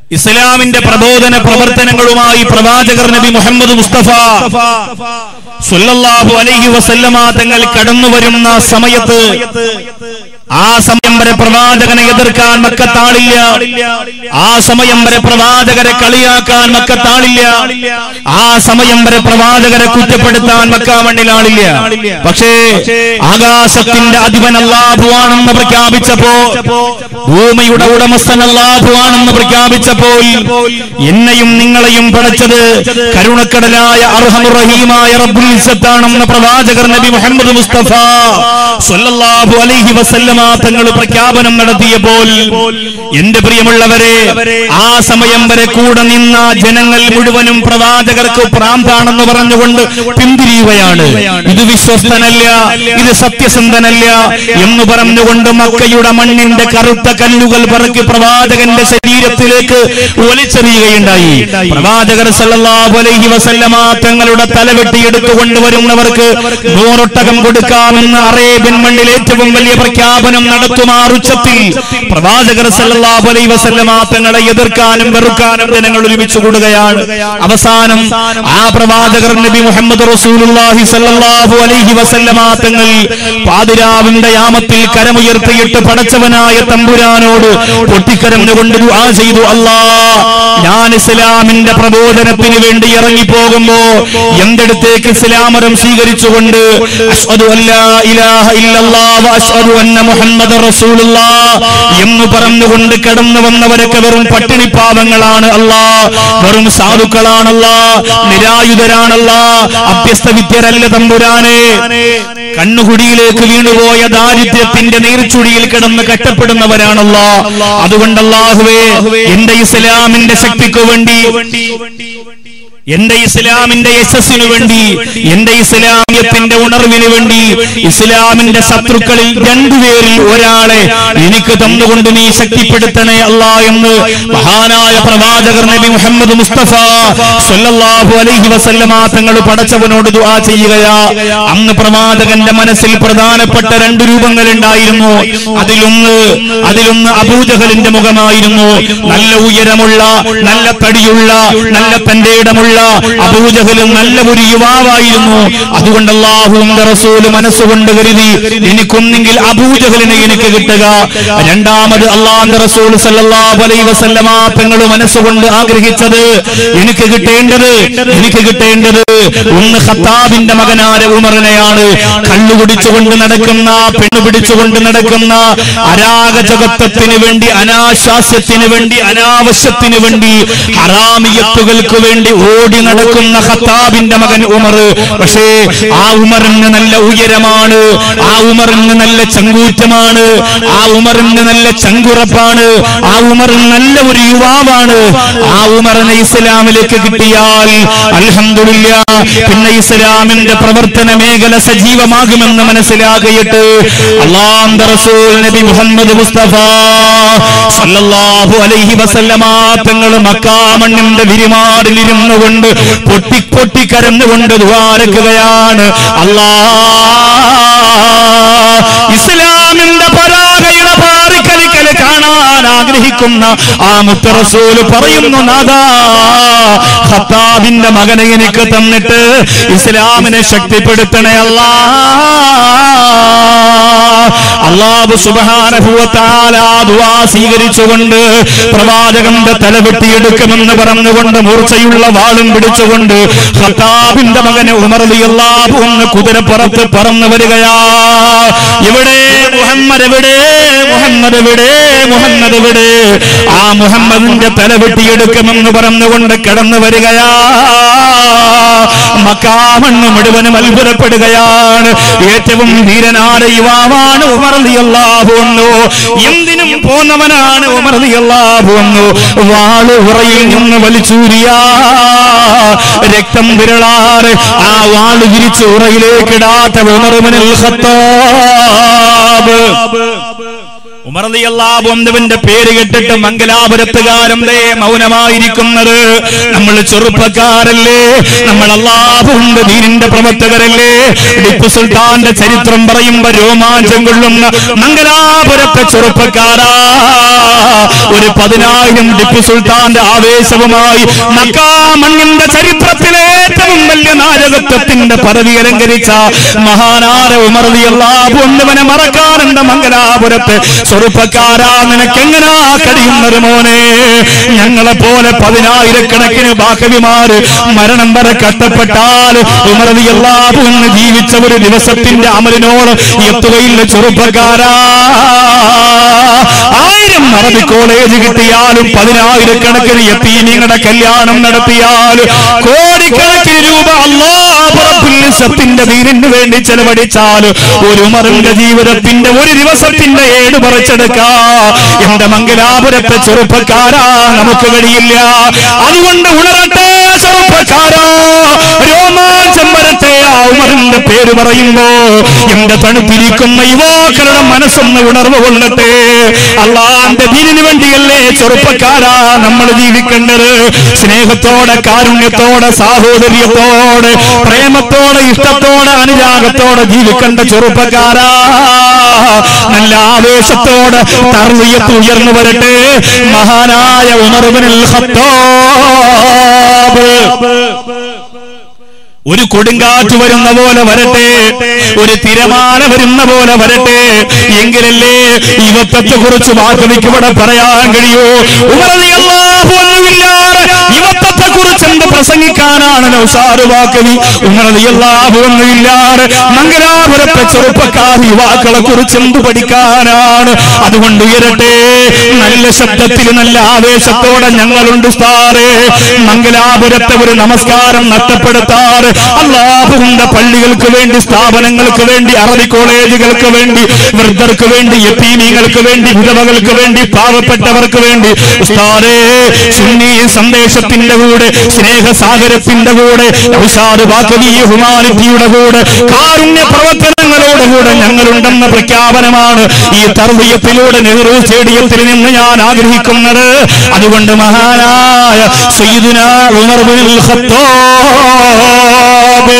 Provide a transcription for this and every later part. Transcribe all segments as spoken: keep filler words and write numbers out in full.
ഇസ്ലാമിന്റെ പ്രബോധന പ്രവർത്തനങ്ങളുമായി പ്രവാചകർ നബി മുഹമ്മദ് മുസ്തഫ സ്വല്ലല്ലാഹു അലൈഹി വസല്ലമ തങ്ങൾ കടന്നു വരുന്ന സമയത്ത് ആ സമയം വരെ പ്രവാചകനെ എതിർക്കാൻ മക്കത്താളില്ല, ആ സമയം വരെ പ്രവാചകരെ കളിയാക്കാൻ മക്കത്താളില്ല, ആ സമയം വരെ പ്രവാചകരെ കുറ്റപ്പെടുത്താൻ മക്ക മണ്ണിലാളില്ല. പക്ഷേ ആകാശത്തിന്റെ അധിപൻ അല്ലാഹുവാണെന്ന് പ്രഖ്യാപിച്ചപ്പോ, ഭൂമിയുടെ ഉടമസ്ഥൻ അല്ലാഹുവാണെന്ന് പ്രഖ്യാപിച്ചപ്പോൾ, എന്നെയും നിങ്ങളെയും പടച്ചത് കരുണക്കടലായ അർഹമുർ റഹീമായ റബ്ബുൽ ഇസ്സത്താണെന്ന് പ്രവാചകർ നബി മുഹമ്മദ് മുസ്തഫ സ്വല്ലല്ലാഹു അലൈഹി വസല്ലമ തങ്ങൾ പ്രഖ്യാപനം നടത്തിയപ്പോൾ, എന്റെ പ്രിയമുള്ളവരെ, ആ സമയം വരെ കൂടെ നിന്ന ജനങ്ങൾ മുഴുവനും പ്രവാചകർക്ക് ഭ്രാന്താണെന്ന് പറഞ്ഞുകൊണ്ട് പിന്തിരിയുകയാണ്. ഇത് വിശ്വസ്തനല്ല, ഇത് സത്യസന്ധനല്ല എന്ന് പറഞ്ഞുകൊണ്ട് മക്കയുടെ മണ്ണിന്റെ കറുത്ത കല്ലുകൾ പറക്കി പ്രവാചകന്റെ ശരീരത്തിലേക്ക് ഒലിച്ചെറിയുകയുണ്ടായി. പ്രവാചകർ സല്ലല്ലാഹു അലൈഹി വസല്ലമ തങ്ങളുടെ തലവെട്ടിയെടുത്തുകൊണ്ട് വരുന്നവർക്ക് നൂറൊട്ടകം കൊടുക്കാമെന്ന് അറേബ്യൻ മണ്ണിൽ ഏറ്റവും വലിയ പ്രഖ്യാപനം നടത്തുമാറുച്ചത്തിൽ പ്രവാചകർ സല്ലല്ലാഹു അലൈഹി വസല്ലമ തങ്ങളെ എതിർക്കാനും വെറുക്കാനും ജനങ്ങൾ ഒരുമിച്ച് കൂടുകയാണ്. അവസാനം ആ പ്രവാചകർ നബി മുഹമ്മദ് റസൂലുള്ളാഹി സല്ലല്ലാഹു അലൈഹി വസല്ലമ തങ്ങൾ പാതിരാവിന്റെ യാമത്തിൽ കരമുയർത്തിയിട്ട് പടച്ചവനായ തമ്പുരാനോട് പൊട്ടിക്കരഞ്ഞുകൊണ്ട് ദുആ ചെയ്തു, അല്ലാഹ്, ഞാൻ ഇസ്ലാമിന്റെ പ്രബോധനത്തിന് വേണ്ടി ഇറങ്ങി പോകുമ്പോ എന്തെടുത്തേക്ക് ഇസ്ലാമരം സ്വീകരിച്ചുകൊണ്ട് അശ്ഹദു അല്ലാ ഇലാഹ ഇല്ലല്ലാഹ് വ അശ്ഹദു അന്ന മുഹമ്മദർ റസൂലുള്ളാഹ് എന്ന് പറഞ്ഞുകൊണ്ട് കടന്നു വന്നവരൊക്കെ വെറും പട്ടിണിപ്പാവങ്ങളാണ് അല്ലാഹ്, വെറും സാധുക്കളാണ് അല്ലാഹ്, നിരായുധരാണ് അല്ലാഹ്, അഭ്യസ്ത വിദ്യരല്ല തമ്പുരാനെ. കണ്ണുകുടിയിലേക്ക് വീണുപോയ ദാരിദ്ര്യത്തിന്റെ നീർച്ചുടിയിൽ കിടന്ന് കഷ്ടപ്പെടുന്നവരാണ് അല്ലാഹ്. അതുകൊണ്ട് അല്ലാഹുവേ, എന്റെ ഇസ്ലാമിന്റെ ശക്തിക്ക് വേണ്ടി, എന്റെ ഇസ്ലാമിന്റെ യശസ്സിനു വേണ്ടി, എന്റെ ഇസ്ലാമിയത്തിന്റെ ഉണർവിന് വേണ്ടി ഇസ്ലാമിന്റെ ശത്രുക്കളിൽ രണ്ടുപേരിൽ ഒരാളെ എനിക്ക് തന്നുകൊണ്ട് നീ ശക്തിപ്പെടുത്തണേ അല്ലാ എന്ന് മഹാനായ പ്രവാചകർ നബി മുഹമ്മദ് മുസ്തഫ സ്വല്ലല്ലാഹു അലൈഹി വസല്ലമ തങ്ങൾ പടച്ചവനോട് ദുആ ചെയ്യുകയാ. അന്ന് പ്രവാചകന്റെ മനസ്സിൽ പ്രധാനപ്പെട്ട രണ്ട് രൂപങ്ങൾ ഉണ്ടായിരുന്നു. അതിലൊന്ന് അതിലൊന്ന് അബൂജഹലിന്റെ മുഖമായിരുന്നു. നല്ല ഉയരമുള്ള, നല്ല തടിയുള്ള, നല്ല തന്റെ ഇടമുള്ള അബൂജഹലും നല്ല ഒരു യുവാവായിരുന്നു. അതുകൊണ്ട് അല്ലാഹുവിന്റെ റസൂല് മനസ്സുകൊണ്ട് കരുതി, എനിക്കൊന്നെങ്കിൽ അബൂജഹലിനെ എനിക്ക് കിട്ടുക. രണ്ടാമത് അല്ലാഹുവിന്റെ റസൂൽ സല്ലല്ലാഹു അലൈഹി വസല്ലമ തങ്ങൾ മനസ്സുകൊണ്ട് ആഗ്രഹിച്ചത്, എനിക്ക് കിട്ടേണ്ടത് എനിക്ക് കിട്ടേണ്ടത് ഒന്ന് ഖത്താബിന്റെ മകനായ ഉമറിനെയാണ്. കള്ളു കുടിച്ചുകൊണ്ട് നടക്കുന്ന, പെണ്ണു പിടിച്ചുകൊണ്ട് നടക്കുന്ന, അരാഗജകത്വത്തിന് വേണ്ടി, അനാശാസ്യത്തിന് വേണ്ടി, അനാവശ്യത്തിന് വേണ്ടി, ഹറാമിയത്തുകൾക്ക് വേണ്ടി ഓടി നടക്കുന്ന ഖത്താബിന്റെ മകൻ ഉമർ. പക്ഷേ ആ ഉമറിന് നല്ല ഉയരമാണ്, ആ ഉമറിന് നല്ല ചങ്കൂറ്റമാണ്, ആ ഉമറിന് നല്ല ചങ്കുറപ്പാണ്, ആ ഉമറിന് നല്ല ഒരു യുവാവാണ്. ആ ഉമറിനെ ഇസ്ലാമിലേക്ക് കിട്ടിയാൽ അൽഹംദുലില്ലാഹ് പിന്നെ ഇസ്ലാമിന്റെ പ്രവർത്തന മേഖല സജീവമാകുമെന്ന് മനസ്സിലാക്കിയിട്ട് അല്ലാഹുവിന്റെ റസൂൽ നബി മുഹമ്മദ് മുസ്തഫ സല്ലല്ലാഹു അലൈഹി വസല്ലമ തങ്ങൾ മക്കാ മണ്ണിന്റെ വിരിമാറിലിരുന്നു കൊണ്ട് പൊട്ടി പൊട്ടി കരഞ്ഞുകൊണ്ട് ദുആരക്കുകയാണ്, അല്ലാഹ്, ഇസ്ലാമിന്റെ പതാകയുടെ പാറിക്കളിക്കൽ കാണാൻ ആഗ്രഹിക്കുന്ന ആ മുത്ത് റസൂൽ പറയുന്നു, നാദാ, ഖത്താബിന്റെ മകനെ എനിക്ക് തന്നിട്ട് ഇസ്ലാമിനെ ശക്തിപ്പെടുത്തണേ അല്ലാഹ്. അല്ലാഹു സുബ്ഹാനഹു വ തആല ദുആ സ്വീകരിച്ചുകൊണ്ട് പ്രവാചകന്റെ തല വെട്ടിയെടുക്കുമെന്ന് പറഞ്ഞുകൊണ്ട് മൂർച്ചയുള്ള വാളും പിടിച്ചുകൊണ്ട് ഖത്താബിന്റെ മകനെ ഉമർ റളിയല്ലാഹു അൻഹു കുതിരപ്പുറത്ത് പറന്നു വരികയാ. എവിടെ മുഹമ്മദ്, എവിടെ മുഹമ്മദ്, എവിടെ മുഹമ്മദ്, എവിടെ? ആ മുഹമ്മദിന്റെ തല വെട്ടിയെടുക്കുമെന്ന് പറഞ്ഞുകൊണ്ട് കടന്നു വരികയാ. മക്കാ മണ്ണ് മുഴുവനും അത്ഭുതപ്പെടുകയാണ്. ഏറ്റവും ധീരനായ യുവാവാണ് ഉമർ റളിയല്ലാഹു അൻഹു. എന്തിനും പോന്നവനാണ് ഉമർ റളിയല്ലാഹു അൻഹു. വാള് ഉറയിൽ നിന്ന് വലിച്ചൂരിയ രക്തം വിരളാറ് ആ വാള് വിരിച്ച് ഉറയിലേക്ക് ഇടാത്ത ഉമർ ഇബ്നുൽ ഖത്താബ് ഉമർ റളിയല്ലാഹു അൻഹുവിന്റെ പേര് കേട്ടിട്ട് മംഗലാപുരത്തുകാരൻ ദേ മൗനമായിരിക്കുന്നത്. നമ്മൾ ചെറുപ്പക്കാരല്ലേ, നമ്മൾ അല്ലാഹുവിന്റെ ദീനിന്റെ പ്രവർത്തകരല്ലേ. ടിപ്പു സുൽത്താന്റെ ചരിത്രം പറയുമ്പോ രോമാഞ്ചം കൊള്ളുന്ന മംഗലാപുരത്തെ ചെറുപ്പക്കാരാ, ഒരു പതിനായിരം ടിപ്പു സുൽത്താന്റെ ആവേശവുമായി മക്കാ മണ്ണിന്റെ ചരിത്രത്തിലെ ഏറ്റവും വലിയ നായകത്വത്തിന്റെ പദവി അലങ്കരിച്ച മഹാനായ ഉമർ റളിയല്ലാഹു അൻഹുവിനെ മറക്കാറുണ്ട് മംഗലാപുരത്തെ ചെറുപ്പക്കാരാ. നിനക്കെങ്ങനാ കഴിയുന്നത് മോനെ? ഞങ്ങളെ പോലെ പതിനായിരക്കണക്കിന് ബാക്കവിമാര് മരണം വരെ കഷ്ടപ്പെട്ടാൽ ഉമർ റളിയല്ലാഹു അൻഹു ജീവിച്ച ഒരു ദിവസത്തിന്റെ അമലിനോട് എത്തുകയില്ല ചെറുപ്പക്കാരാ. ആയിരം അറബി കോളേജ് കിട്ടിയാലും പതിനായിരക്കണക്കിന് യതീമീങ്ങളുടെ കല്യാണം നടത്തിയാലും കോടിക്കണക്കിന് രൂപ അല്ലാഹു റബ്ബുൽ ഇസ്സത്തിന്റെ ദീനിന് വേണ്ടി ചെലവഴിച്ചാൽ ഒരു ഉമറിന്റെ ജീവിതത്തിന്റെ ഒരു ദിവസത്തിന്റെ ഏട് പറിച്ചെടുക്കാ എന്റെ മംഗലാപുരത്തെ ചെറുപ്പക്കാരാ നമുക്ക് കഴിയില്ല. അതുകൊണ്ട് ഉണരട്ടെ ചെറുപ്പക്കാരാ, രോമാഞ്ചം വരട്ടെ. ആ ഉമറിന്റെ പേര് പറയുമ്പോ എന്റെ തണുത്തിരിക്കുന്ന യുവാക്കളുടെ മനസ്സൊന്ന് ഉണർവ് കൊള്ളട്ടെ. അല്ലാഹുവിന്റെ ദീനിന് വേണ്ടിയല്ലേ ചെറുപ്പക്കാരാ നമ്മൾ ജീവിക്കേണ്ടത്. സ്നേഹത്തോടെ, കാരുണ്യത്തോടെ, സാഹോദര്യത്തോടെ, പ്രേമത്തോടെ, ഇഷ്ടത്തോടെ, അനുരാഗത്തോടെ ജീവിക്കേണ്ട ചെറുപ്പക്കാരാ. നല്ല ആവേശത്തോടെ തർവിയത്ത് ഉയർന്നു വരട്ടെ. മഹാനായ ഉമർ ഇബ്നുൽ ഖത്താബ് ഒരു കൊടുങ്കാറ്റ് വരുന്ന പോലെ വരട്ടെ, ഒരു തിരമാല വരുന്ന പോലെ വരട്ടെ. എങ്കിലല്ലേ യുവത്വത്തെ കുറിച്ച് വാക്കുവിക്ക് ഇവിടെ പറയാൻ കഴിയൂ. ഉമർ റളിയല്ലാഹു അൻഹു ഇല്ലാതെ യുവത്വത്തെ കുറിച്ച് എന്ത് പ്രസംഗിക്കാനാണ് നൗസാദ് വാക്കവി? ഉമർ റളിയല്ലാഹു അൻഹു ഇല്ലാതെ മംഗലാപുരത്തെ ചെറുപ്പക്കാർ യുവാക്കളെ കുറിച്ച് എന്ത് പഠിക്കാനാണ്? അതുകൊണ്ട് ഉയരട്ടെ നല്ല ശബ്ദത്തിൽ, നല്ല ആവേശത്തോടെ ഞങ്ങളുണ്ട് സാറേ. മംഗലാപുരത്തെ ഒരു നമസ്കാരം നഷ്ടപ്പെടുത്താറ് അല്ലാഹുവിന്റെ പള്ളികൾക്ക് വേണ്ടി, സ്ഥാപനങ്ങൾക്ക് വേണ്ടി, അറബി കോളേജുകൾക്ക് വേണ്ടി, വൃദ്ധർക്ക് വേണ്ടി, യതീമീങ്ങൾക്ക് വേണ്ടി, വിധവകൾക്ക് വേണ്ടി, പാവപ്പെട്ടവർക്ക് വേണ്ടി ഉസ്താദേ സുന്നി സന്ദേശത്തിന്റെ കൂടെ, സ്നേഹസാഗരത്തിന്റെ കൂടെ, നൗസാദ് വാക്കവി ഹ്യൂമാനിറ്റിയുടെ കൂടെ, കാരുണ്യ പ്രവർത്തനങ്ങളോടുകൂടെ ഞങ്ങളുണ്ടെന്ന പ്രഖ്യാപനമാണ് ഈ തർബിയത്തിലൂടെ നെഹ്റു സ്റ്റേഡിയത്തിൽ നിന്ന് ഞാൻ ആഗ്രഹിക്കുന്നത്. അതുകൊണ്ട് മഹാനായ സയ്യിദുനാ Umar Ibnul Khattab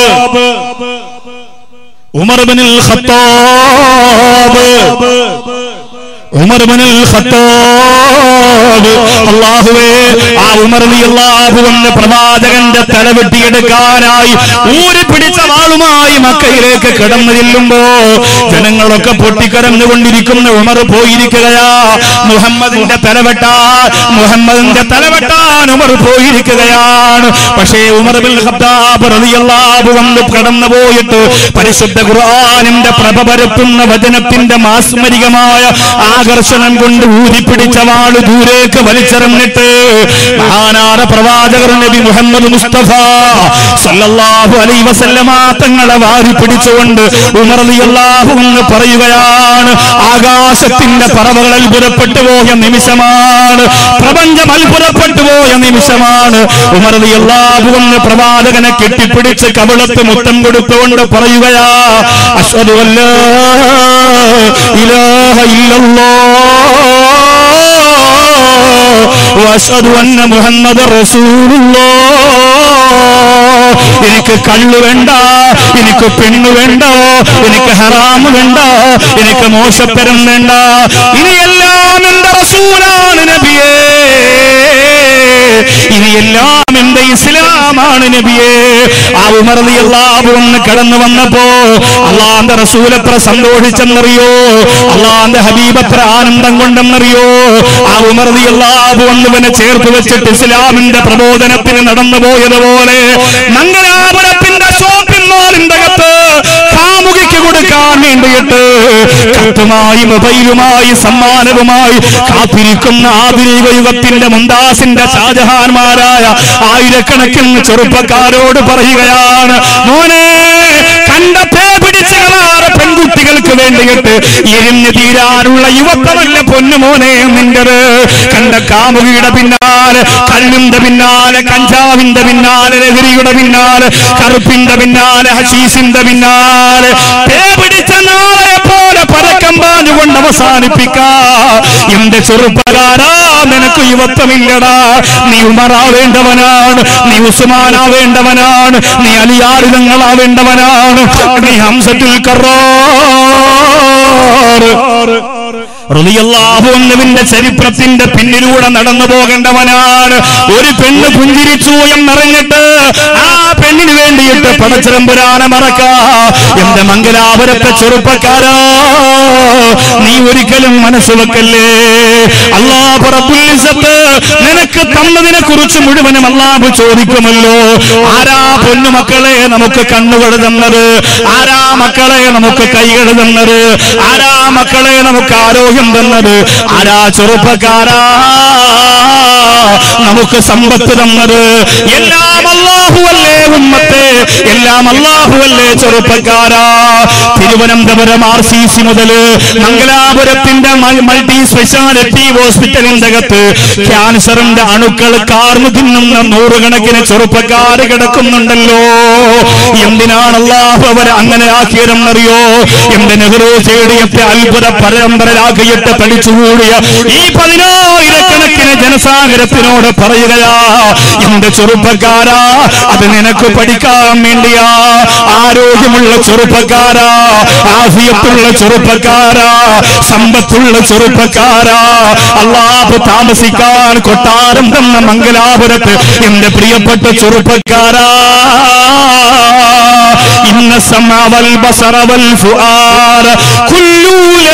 Umar Ibnul Khattab Umar Ibnul Khattab അല്ലാഹുവേ, ആ ഉമർ റളിയല്ലാഹു അൻഹു പ്രവാചകന്റെ തല വെട്ടിയെടുക്കാനായി ഊരി പിടിച്ച വാളുമായി മക്കയിലേക്ക് കടന്നു ചെല്ലുമ്പോ ജനങ്ങളൊക്കെ പൊട്ടിക്കരഞ്ഞുകൊണ്ടിരിക്കുന്ന ഉമർ പോയിരിക്കുകയാ. മുഹമ്മദിന്റെ തലവെട്ടാൻ മുഹമ്മദിന്റെ തലവെട്ടാൻ ഉമർ പോയിരിക്കുകയാണ്. പക്ഷേ ഉമർ ഇബ്നുൽ ഖത്താബ് റളിയല്ലാഹു അൻഹു കടന്നു പോയിട്ട് പരിശുദ്ധ ഖുർആനിന്റെ പ്രഭ പരത്തുന്ന വചനത്തിന്റെ മാസ്മരികമായ ആകർഷണം കൊണ്ട് ഊരിപ്പിടിച്ച വാള് ദൂരേക്ക് വലിച്ചെറിഞ്ഞിട്ട് മഹാനായ പ്രവാചകർ നബി മുഹമ്മദ് മുസ്തഫ സല്ലല്ലാഹു അലൈഹി വസല്ലമ തങ്ങളെ വാരി പിടിച്ചുകൊണ്ട് ഉമർ റളിയല്ലാഹു അൻഹു പറയുകയാണ്, ആകാശത്തിന്റെ പറവകൾ അത്ഭുതപ്പെട്ടു പോയ നിമിഷമാണ്, പ്രപഞ്ചം അത്ഭുതപ്പെട്ടു പോയ നിമിഷമാണ്. ഉമർ റളിയല്ലാഹു അൻഹു പ്രവാചകനെ കെട്ടിപ്പിടിച്ച് കവിളത്ത് മുത്തം കൊടുത്തുകൊണ്ട് പറയുകയാ, അശ്ഹദു അല്ലാ ഇലാഹ ഇല്ലല്ലാഹ് വഅശ്ഹദു അന്ന മുഹമ്മദർ റസൂലുള്ളാഹ്. എനിക്ക് കള്ളു വേണ്ട, എനിക്ക് പെണ്ണു വേണ്ട, എനിക്ക് ഹറാമ് വേണ്ട, എനിക്ക് മോശത്തരം വേണ്ട, ഇനിയെല്ലാം എന്റെ റസൂലാണ് നബിയേ, ഇനിയെല്ലാം എന്റെ ഇസ്ലാമാണ് നബിയേ. ആ ഉമർ റളിയല്ലാഹു അൻഹു കടന്നു വന്നപ്പോ അല്ലാഹുവിന്റെ റസൂൽ എത്ര സന്തോഷിച്ചെന്നറിയോ, അല്ലാഹുവിന്റെ ഹബീബ് എത്ര ആനന്ദം കൊണ്ടെന്നറിയോ. ആ ഉമർ റളിയല്ലാഹു അൻഹുവിനെ ചേർത്ത് വെച്ചിട്ട് ഇസ്ലാമിന്റെ പ്രബോധനത്തിന് നടന്നു പോയതുപോലെ മംഗലാപുരത്തിന്റെ ഷോപ്പിംഗ് മാളിന്റെ അകത്ത് കാമുകിക്ക് കൊടുക്കാൻ വേണ്ടിയിട്ട് കത്തുമായി, മൊബൈലുമായി, സമ്മാനവുമായി കാത്തിരിക്കുന്ന ആധുനിക യുഗത്തിന്റെ മുംതാസിന്റെ ഷാജഹാൻമാരായ ആയിരക്കണക്കിന് ചെറുപ്പക്കാരോട് പറയുകയാണ്, മോനെ കണ്ടപ്പേ പിടിച്ചുകളാറ് പെൺകുട്ടികൾക്ക് വേണ്ടിയിട്ട് എരിഞ്ഞു തീരാനുള്ള യുവത്വമല്ല പൊന്നുമോനെ നിന്റത്. കണ്ട കാമുകിയുടെ പിന്നാലെ, കള്ളിന്റെ പിന്നാലെ, കഞ്ചാവിന്റെ പിന്നാലെ, ലഹരിയുടെ പിന്നാലെ, കറുപ്പിന്റെ പിന്നാലെ, ഹശീസിന്റെ പിന്നാലെ പേ പിടിച്ച നാളെ പോലെ പോലെ പരക്കം പാഞ്ഞുകൊണ്ട് അവസാനിപ്പിക്കാ. എന്റെ ചെറുപ്പക്കാരാ, നിനക്ക് യുവത്വമില്ലടാ. നീ ഉമറാവേണ്ടവനാണ്, നീ ഉസ്മാനാവേണ്ടവനാണ്, നീ അലിയാരിതങ്ങളാവേണ്ടവനാണ്, നീ ഹംസത്തുൽ കറാർ റളിയല്ലാഹു അൻഹുവിന്റെ ചരിത്രത്തിന്റെ പിന്നിലൂടെ നടന്നു പോകേണ്ടവനാണ്. ഒരു പെണ്ണ് പുഞ്ചിരിച്ചു എന്നറിഞ്ഞിട്ട് ആ പെണ്ണിന് വേണ്ടിയിട്ട് പടച്ചതമ്പുരാനെ മറക്കാ. എന്റെ മംഗലാപുരത്തെ ചെറുപ്പക്കാരാ, നീ ഒരിക്കലും മനസ്സ് വെക്കല്ലേ. അല്ലാഹു റബ്ബുൽ ഇസ്സത്ത് നിനക്ക് തന്നതിനെ കുറിച്ച് മുഴുവനും അല്ലാഹു ചോദിക്കുമല്ലോ. ആരാ പൊന്നുമക്കളെ നമുക്ക് കണ്ണുകൾ തന്നത്? ആരാ മക്കളെ നമുക്ക് കൈകൾ തന്നത്? ആരാ മക്കളെ നമുക്ക് ആരോഗ്യം തന്നത്? ആരാ ചെറുപ്പക്കാരാ നമുക്ക് സമ്പത്ത് തന്നത്? എല്ലാം അല്ലാഹുവല്ലേ ഉമ്മത്തെ, എല്ലാം അല്ലാഹുവല്ലേ ചെറുപ്പക്കാരാ. തിരുവനന്തപുരം ആർ സി സി മുതൽ മംഗലാപുരത്തിന്റെ മൾട്ടി സ്പെഷ്യാലിറ്റി ഹോസ്പിറ്റലിന്റെ അകത്ത് ക്യാൻസറിന്റെ അണുക്കൾ കാർന്നു തിന്നുന്ന നൂറുകണക്കിന് ചെറുപ്പക്കാര് കിടക്കുന്നുണ്ടല്ലോ. എന്തിനാണ് അല്ലാഹു അവരെ അങ്ങനെ ആക്കിയതെന്നറിയോ? എന്റെ നെഹ്റു സ്റ്റേഡിയത്തെ അത്ഭുത പരമ്പരയാക്കിയിട്ട് പഠിച്ചുകൂടിയ ഈ പതിനായിരക്കണക്കിന് ജനസാഗരത്തിനോട് പറയുകയാ, എന്റെ ചെറുപ്പക്കാരാ, അത് നിനക്ക് പഠിക്കാൻ വേണ്ടിയാ. ആരോഗ്യമുള്ള ചെറുപ്പക്കാരാ, ആഫിയത്തുള്ള ചെറുപ്പക്കാരാ, സമ്പത്തുള്ള ചെറുപ്പക്കാരാ, അല്ലാഹു താമസിക്കാൻ കൊട്ടാരം തന്ന മംഗലാപുരത്ത് എന്റെ പ്രിയപ്പെട്ട ചെറുപ്പക്കാരാ, ഇന്ന സമഅ വൽ ബസറ വൽ ഫുആദ കുല്ലു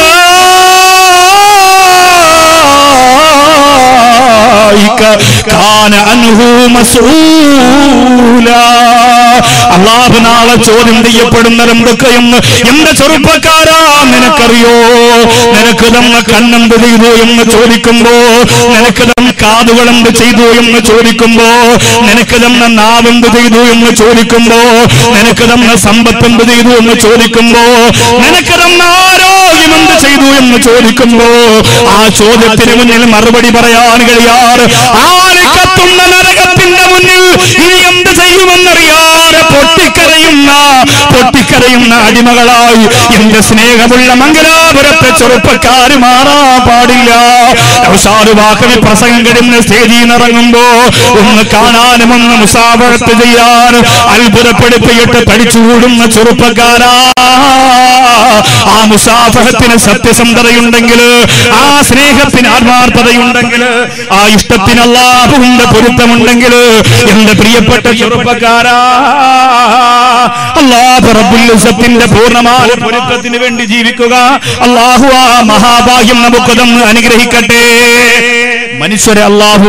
കാന അൻഹു മസ്ഊലാ. അല്ലാഹു നാളെ ചോദ്യം ചെയ്യപ്പെടുന്നത് എന്തൊക്കെയെന്ന് എന്റെ ചെറുപ്പക്കാരാ നിനക്കറിയോ? നിനക്ക് തന്ന കണ്ണെന്ത് ചെയ്തു എന്ന് ചോദിക്കുമ്പോ, നിനക്ക് തന്ന കാതുകൾ എന്ത് ചെയ്തു എന്ന് ചോദിക്കുമ്പോ, നിനക്ക് തന്ന നാവെന്ത് ചെയ്തു എന്ന് ചോദിക്കുമ്പോ, നിനക്ക് തന്ന സമ്പത്ത് എന്ത് ചെയ്തു എന്ന് ചോദിക്കുമ്പോ, നിനക്ക് തന്ന ആരോഗ്യം എന്ത് ചെയ്തു എന്ന് ചോദിക്കുമ്പോ, ആ ചോദ്യത്തിന് മുന്നിൽ മറുപടി പറയാൻ കഴിയാറ് ആരക്കത്തുന്ന നരകത്തിന്റെ മുന്നിൽ ഇനി എന്ത് ചെയ്യുമെന്നറിയാതെ പൊട്ടിക്കരയുന്ന പൊട്ടിക്കരയുന്ന അടിമകളായി എന്റെ സ്നേഹമുള്ള മംഗലാപുരത്തെ ചെറുപ്പക്കാര് മാറാൻ പാടില്ല. ഔഷാദുവാക്കവി പ്രസംഗം കഴിഞ്ഞ് സ്റ്റേജിൽ നിറങ്ങുമ്പോ ഒന്ന് കാണാനും ഒന്ന് മുസാഫഹത്ത് ചെയ്യാനും അത്ഭുതപ്പെടുത്തിയിട്ട് പഠിച്ചുകൂടുന്ന ചെറുപ്പക്കാരാ, ആ മുസാഫഹത്തിന് സത്യസന്ധതയുണ്ടെങ്കിൽ, ആ സ്നേഹത്തിന് ആത്മാർത്ഥതയുണ്ടെങ്കിൽ, ആ ഇഷ്ടത്തിന് അല്ലാഹുവിന്റെ പൊരുത്തമുണ്ടെങ്കിൽ, എന്റെ പ്രിയപ്പെട്ട ചെറുപ്പക്കാരാ, അല്ലാഹു റബ്ബുൽ ഇസ്സത്തിന്റെ പൂർണ്ണമായ പൊരുത്തത്തിന് വേണ്ടി ജീവിക്കുക. അല്ലാഹു ആ മഹാഭാഗ്യം നമുക്ക് തന്ന് അനുഗ്രഹിക്കട്ടെ. മനുഷ്യരെ അല്ലാഹു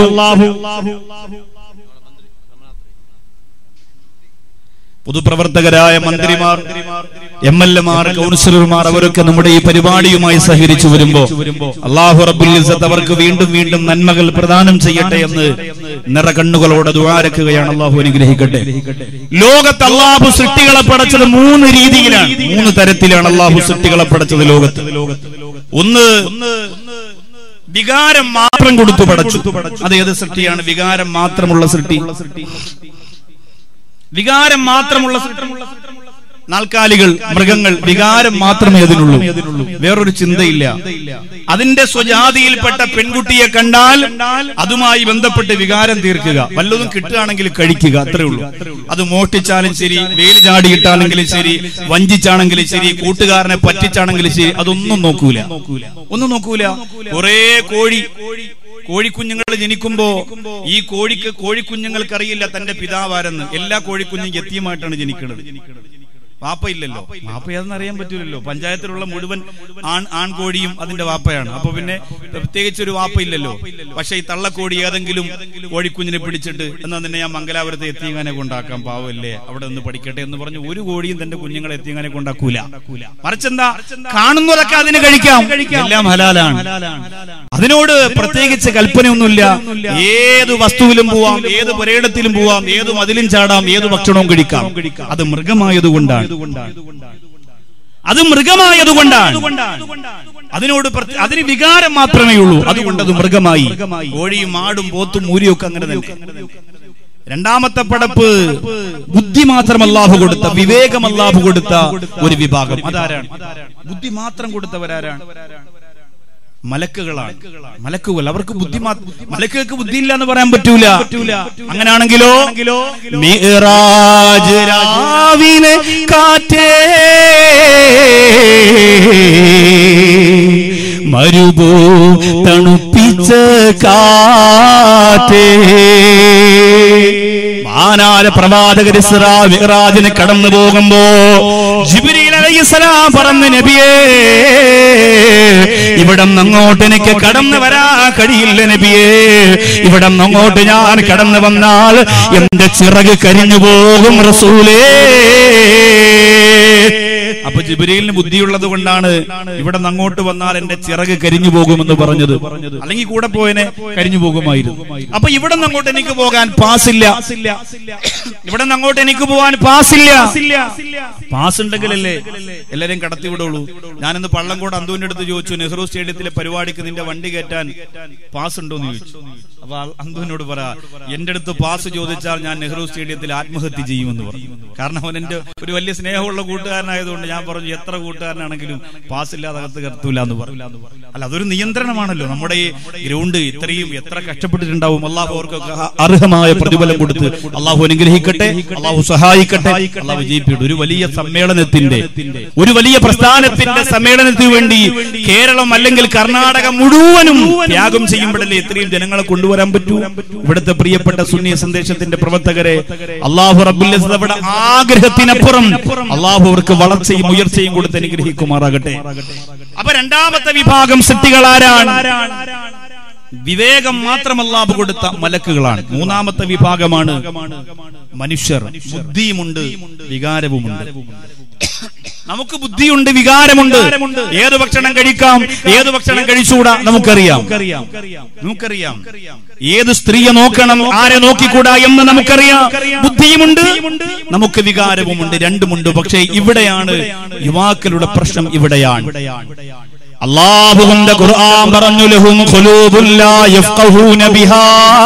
പൊതുപ്രവർത്തകരായ മന്ത്രിമാർ, എം എൽ എമാർ, കൗൺസിലർമാർ, അവരൊക്കെ നമ്മുടെ ഈ പരിപാടിയുമായി സഹകരിച്ചു വരുമ്പോ അല്ലാഹു റബ്ബുൽ ഇസ്സത്ത് അവർക്ക് വീണ്ടും വീണ്ടും നന്മകൾ പ്രദാനം ചെയ്യട്ടെ എന്ന് നിറകണ്ണുകളോടെ ദുആരക്കുകയാണ്. അല്ലാഹു അനുഗ്രഹിക്കട്ടെ. ലോകത്ത് അല്ലാഹു സൃഷ്ടികളെ പടച്ചത് മൂന്ന് രീതിയിലാണ്, മൂന്ന് തരത്തിലാണ് അല്ലാഹു സൃഷ്ടികളെ പടച്ചത് ലോകത്ത്. ഒന്ന്, വികാരം മാത്രം കൊടുത്തു പടച്ചു. അത് ഏത് സൃഷ്ടിയാണ്? വികാരം മാത്രമുള്ള സൃഷ്ടി. വികാരം മാത്രമുള്ള നാൽക്കാലികൾ, മൃഗങ്ങൾ, വികാരം മാത്രമേ അതിനുള്ളൂ, വേറൊരു ചിന്തയില്ല. അതിന്റെ സ്വജാതിയിൽപ്പെട്ട പെൺകുട്ടിയെ കണ്ടാൽ അതുമായി ബന്ധപ്പെട്ട് വികാരം തീർക്കുക, വല്ലതും കിട്ടുകയാണെങ്കിൽ കഴിക്കുക, അത്രേ ഉള്ളൂ. അത് മോഷ്ടിച്ചാലും ശരി, വേലി ചാടിയിട്ടാണെങ്കിലും ശരി, വഞ്ചിച്ചാണെങ്കിലും ശരി, കൂട്ടുകാരനെ പറ്റിച്ചാണെങ്കിലും ശരി, അതൊന്നും നോക്കൂല, ഒന്നും നോക്കൂല. കുറെ കോഴി കോഴിക്കുഞ്ഞുങ്ങൾ ജനിക്കുമ്പോ ഈ കോഴിക്ക് കോഴിക്കുഞ്ഞുങ്ങൾക്കറിയില്ല തന്റെ പിതാവാരെന്ന്. എല്ലാ കോഴിക്കുഞ്ഞും യത്തീമായിട്ടാണ് ജനിക്കുന്നത്. വാപ്പയില്ലല്ലോ, വാപ്പയാതെന്ന് അറിയാൻ പറ്റൂലല്ലോ. പഞ്ചായത്തിലുള്ള മുഴുവൻ ആൺ ആൺകോഴിയും അതിന്റെ വാപ്പയാണ്. അപ്പൊ പിന്നെ പ്രത്യേകിച്ച് ഒരു വാപ്പയില്ലല്ലോ. പക്ഷെ ഈ തള്ളക്കോഴി ഏതെങ്കിലും കോഴിക്കുഞ്ഞിനെ പിടിച്ചിട്ട് എന്നാ തന്നെ ഞാൻ മംഗലാപുരത്തെ എത്തിയങ്ങാനെ കൊണ്ടാക്കാം, പാവല്ലേ, അവിടെ ഒന്ന് പഠിക്കട്ടെ എന്ന് പറഞ്ഞ് ഒരു കോഴിയും തന്റെ കുഞ്ഞുങ്ങളെ എത്തിയങ്ങാനെ കൊണ്ടാക്കൂല. മറിച്ചെന്താ, കാണുന്നതൊക്കെ അതിന് കഴിക്കാം, എല്ലാം ഹലാലാണ്. അതിനോട് പ്രത്യേകിച്ച് കൽപ്പനയൊന്നുമില്ല. ഏത് വസ്തുവിലും പോവാം, ഏത് പുരയിടത്തിലും പോവാം, ഏത് മതിലും ചാടാം, ഏത് ഭക്ഷണവും കഴിക്കാം. അത് മൃഗമായതുകൊണ്ടാണ്, അത് മൃഗമായതുകൊണ്ടാണ്. അതിനോട് അതിന് വികാരം മാത്രമേ ഉള്ളൂ, അതുകൊണ്ട് അത് മൃഗമായി. കോഴിയും ആടും പോത്തും മൂരിയൊക്കെ അങ്ങനെ തന്നെ. രണ്ടാമത്തെ പടപ്പ് ബുദ്ധി മാത്രം അല്ലാഹു കൊടുത്ത, വിവേകം അല്ലാഹു കൊടുത്ത ഒരു വിഭാഗം. അതാരാണ്? ബുദ്ധി മാത്രം കൊടുത്തവരാരാണ്? മലക്കുകളാണ്. മലക്കുകൾ, അവർക്ക് ബുദ്ധി, മലക്കുകൾക്ക് ബുദ്ധി ഇല്ല എന്ന് പറയാൻ പറ്റൂല. അങ്ങനെയാണെങ്കിലോ മിഅ്റാജ് രാവിലെ കാറ്റേ മരുഭൂ തണുപ്പിച്ച കാറ്റേ, മഹാനായ പ്രവാചകർ ഇസ്രാ മിഅ്റാജിന് കടന്നു പോകുമ്പോ ജിബ്രീൽ അലൈഹിസ്സലാം പറഞ്ഞു, നബിയേ ഇവിടം അങ്ങോട്ട് എനിക്ക് കടന്നു വരാൻ കഴിയില്ല നബിയേ, ഇവിടം അങ്ങോട്ട് ഞാൻ കടന്നു വന്നാൽ എന്റെ ചിറക് കരിഞ്ഞു പോകും റസൂലേ. അപ്പൊ ജിബ്രീലിന് ബുദ്ധിയുള്ളത് കൊണ്ടാണ് ഇവിടെ അങ്ങോട്ട് വന്നാൽ എന്റെ ചിറക് കരിഞ്ഞു പോകുമെന്ന് പറഞ്ഞത്. അല്ലെങ്കിൽ കൂടെ പോയനെ കരിഞ്ഞു പോകുമായിരുന്നു. അപ്പൊ ഇവിടെ അങ്ങോട്ട് എനിക്ക് പോകാൻ പാസില്ല, ഇവിടെ അങ്ങോട്ട് എനിക്ക് പോകാൻ പാസില്ല. പാസ് ഉണ്ടെങ്കിലല്ലേ എല്ലാരെയും കടത്തി വിടുള്ളൂ. ഞാനിന്ന് പള്ളംകോട് അന്തുവിന്റെ അടുത്ത് ചോദിച്ചു, നെഹ്റു സ്റ്റേഡിയത്തിലെ പരിപാടിക്ക് നിന്റെ വണ്ടി കയറ്റാൻ പാസ് ഉണ്ടോ എന്ന് ചോദിച്ചു. അപ്പൊ അന്തുവിനോട് പറ, എന്റെ അടുത്ത് പാസ് ചോദിച്ചാൽ ഞാൻ നെഹ്റു സ്റ്റേഡിയത്തിൽ ആത്മഹത്യ ചെയ്യുമെന്ന് പറഞ്ഞു. കാരണം അവൻ എന്റെ ഒരു വലിയ സ്നേഹമുള്ള കൂട്ടുകാരനായതുകൊണ്ട് ഞാൻ പറഞ്ഞു, എത്ര കൂട്ടുകാരനാണെങ്കിലും പാസ് ഇല്ലാതെ അകത്ത് കയറത്തൂല എന്ന് പറഞ്ഞു. അല്ല, അതൊരു നിയന്ത്രണമാണല്ലോ. നമ്മുടെ ഈ ഗ്രൗണ്ട് ഇത്രയും എത്ര കഷ്ടപ്പെട്ടിട്ടുണ്ടാവും. അള്ളാഹു അവർക്കൊക്കെ അർഹമായ പ്രതിഫലം കൊടുത്ത് അള്ളാഹു അനുഗ്രഹിക്കട്ടെ, അള്ളാഹു സഹായിക്കട്ടെ, അള്ളാഹു വിജയിപ്പിക്കട്ടെ. ഒരു വലിയ സമ്മേളനത്തിന്റെ, ഒരു വലിയ പ്രസ്ഥാനത്തിന്റെ സമ്മേളനത്തിന് വേണ്ടി കേരളം അല്ലെങ്കിൽ കർണാടക മുഴുവനും ത്യാഗം ചെയ്യുമ്പോഴല്ലേ ഇത്രയും ജനങ്ങളെ കൊണ്ടുവരാൻ പറ്റൂ. ഇവിടുത്തെ പ്രിയപ്പെട്ട സുന്നി സന്ദേശത്തിന്റെ പ്രവർത്തകരെ അള്ളാഹു റബ്ബുൽ ഇസ്സത്ത് അവിടെ ആഗ്രഹത്തിനപ്പുറം അള്ളാഹു അവർക്ക് വളർച്ചയും ഉയർച്ചയും കൊടുത്ത് അനുഗ്രഹിക്കുമാറാകട്ടെ. അപ്പൊ രണ്ടാമത്തെ വിഭാഗം സൃഷ്ടികൾ ആരാണ്? വിവേകം മാത്രം അല്ലാഹു കൊടുത്ത മലക്കുകളാണ്. മൂന്നാമത്തെ വിഭാഗമാണ് മനുഷ്യർ. ബുദ്ധിയുമുണ്ട്, വികാരവുമുണ്ട്. നമുക്ക് ബുദ്ധിയുണ്ട്, വികാരമുണ്ട്. ഏത് ഭക്ഷണം കഴിക്കാം, ഏത് ഭക്ഷണം കഴിച്ചുകൂടാ നമുക്കറിയാം. നമുക്കറിയാം ഏത് സ്ത്രീയെ നോക്കണം, ആരെ നോക്കിക്കൂടാ എന്ന് നമുക്കറിയാം. ബുദ്ധിയുമുണ്ട്, നമുക്ക് വികാരവുമുണ്ട്, രണ്ടുമുണ്ട്. പക്ഷേ ഇവിടെയാണ് യുവാക്കളുടെ പ്രശ്നം. ഇവിടെയാണ് അല്ലാഹുവിന്റെ ഖുർആൻ പറഞ്ഞു, ലഹും ഖുലൂബുൻ ലാ യഫ്ഖഹൂന ബിഹാ.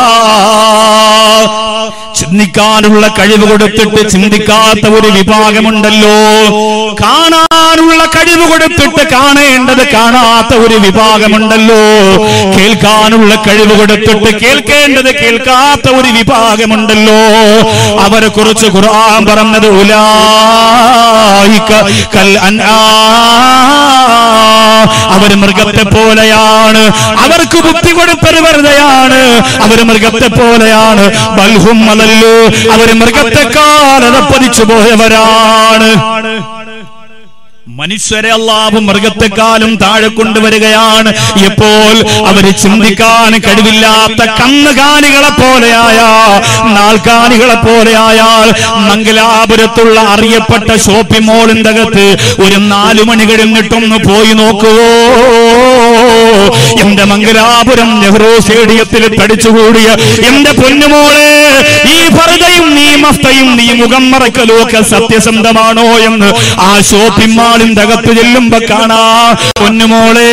ചിന്തിക്കാനുള്ള കഴിവ് കൊടുത്തിട്ട് ചിന്തിക്കാത്ത ഒരു വിഭാഗമുണ്ടല്ലോ. കാണാനുള്ള കഴിവ് കൊടുത്തിട്ട് കാണേണ്ടത് കാണാത്ത ഒരു വിഭാഗമുണ്ടല്ലോ. കേൾക്കാനുള്ള കഴിവ് കൊടുത്തിട്ട് കേൾക്കേണ്ടത് കേൾക്കാത്ത ഒരു വിഭാഗമുണ്ടല്ലോ. അവരെ കുറിച്ച് ഖുർആൻ പറഞ്ഞത് ഉലൈക കൽ അൻആം, അവർ മൃഗത്തെ പോലെയാണ്. അവർക്ക് ബുദ്ധി കൊടുത്തത് വെറുതെയാണ്. അവർ മൃഗത്തെ പോലെയാണ്. ബൽഹും അലല്ലു, അവർ മൃഗത്തെക്കാൾ അതപ്പതിച്ചു പോയവരാണ്. മനുഷ്യരെ അല്ലാഹു മൃഗത്തെക്കാളും താഴെ കൊണ്ടുവരികയാണ്. എപ്പോൾ അവര് ചിന്തിക്കാൻ കഴിവില്ലാത്ത കന്നുകാലികളെ പോലെയായ, നാൽക്കാലികളെ പോലെയായാൽ മംഗലാപുരത്തുള്ള അറിയപ്പെട്ട ഷോപ്പിംഗ് മോളിന്റെ അകത്ത് ഒരു നാലു മണി കഴിഞ്ഞിട്ടൊന്ന് പോയി നോക്കുവോ. എന്റെ മംഗലാപുരം നെഹ്റു സ്റ്റേഡിയത്തിൽ തടിച്ചുകൂടിയ എന്റെ പൊന്നുമോളെ, ഈ ഫർദയും നീ മഫ്തയും നീ മുഖം മറക്കലും ഒക്കെ സത്യസന്ധമാണോ എന്ന് ആ ഷോപ്പിംഗ് മാളിന്റെ അകത്ത് ചെല്ലുമ്പോ കാണാ. പൊന്നുമോളെ,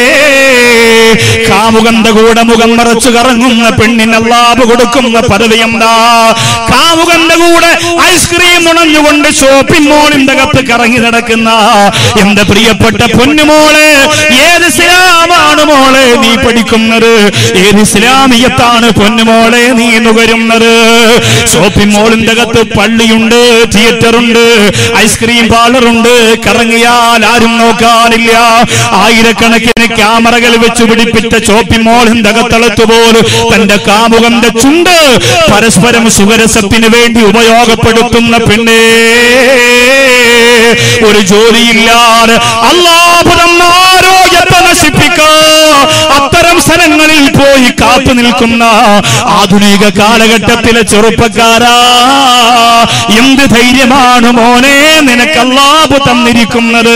കാമുകന്റെ കൂടെ മുഖം മറച്ചു കറങ്ങുന്ന പെണ്ണിന് അല്ലാഹു കൊടുക്കുന്ന പദവി എന്താ? കാമുകന്റെ കൂടെ ഐസ്ക്രീം ഉണഞ്ഞുകൊണ്ട് ഷോപ്പിംഗ് മോളിന്റെ അകത്ത് കറങ്ങി നടക്കുന്ന എന്റെ പ്രിയപ്പെട്ട പൊന്നുമോളെ, ഏത് ഇസ്ലാമാണ് മോളെ നീ പഠിക്കുന്നത്? ഏത് ഇസ്ലാമിയത്താണ് പൊന്നുമോളെ നീ നുകരുന്നത്? ഷോപ്പിംഗ് മോളിന്റെ അകത്ത് പള്ളിയുണ്ട്, തിയേറ്ററുണ്ട്, ഐസ്ക്രീം പാർലറുണ്ട്. കറങ്ങിയാൽ ആരും നോക്കാനില്ല. ആയിരക്കണക്കിന് ക്യാമറകൾ വെച്ച് പിടിപ്പിച്ച ഷോപ്പിംഗ് മോളിന്റെ അകത്തളത്തുപോലും തന്റെ കാമുകന്റെ ചുണ്ട് പരസ്പരം സുഖരസത്തിന് വേണ്ടി ഉപയോഗപ്പെടുത്തുന്ന പെണ്ണേ, ഒരു ജോലിയില്ലാതെ അല്ലാഹു ആരോഗ്യത്തെ നശിപ്പിക്കാ അത്തരം സ്ഥലങ്ങളിൽ പോയി കാത്തു നിൽക്കുന്ന ആധുനിക കാലഘട്ടത്തിലെ ചെറുപ്പക്കാരാ, എന്ത് ധൈര്യമാണ് മോനെ നിനക്ക് അല്ലാഹു തന്നിരിക്കുന്നത്?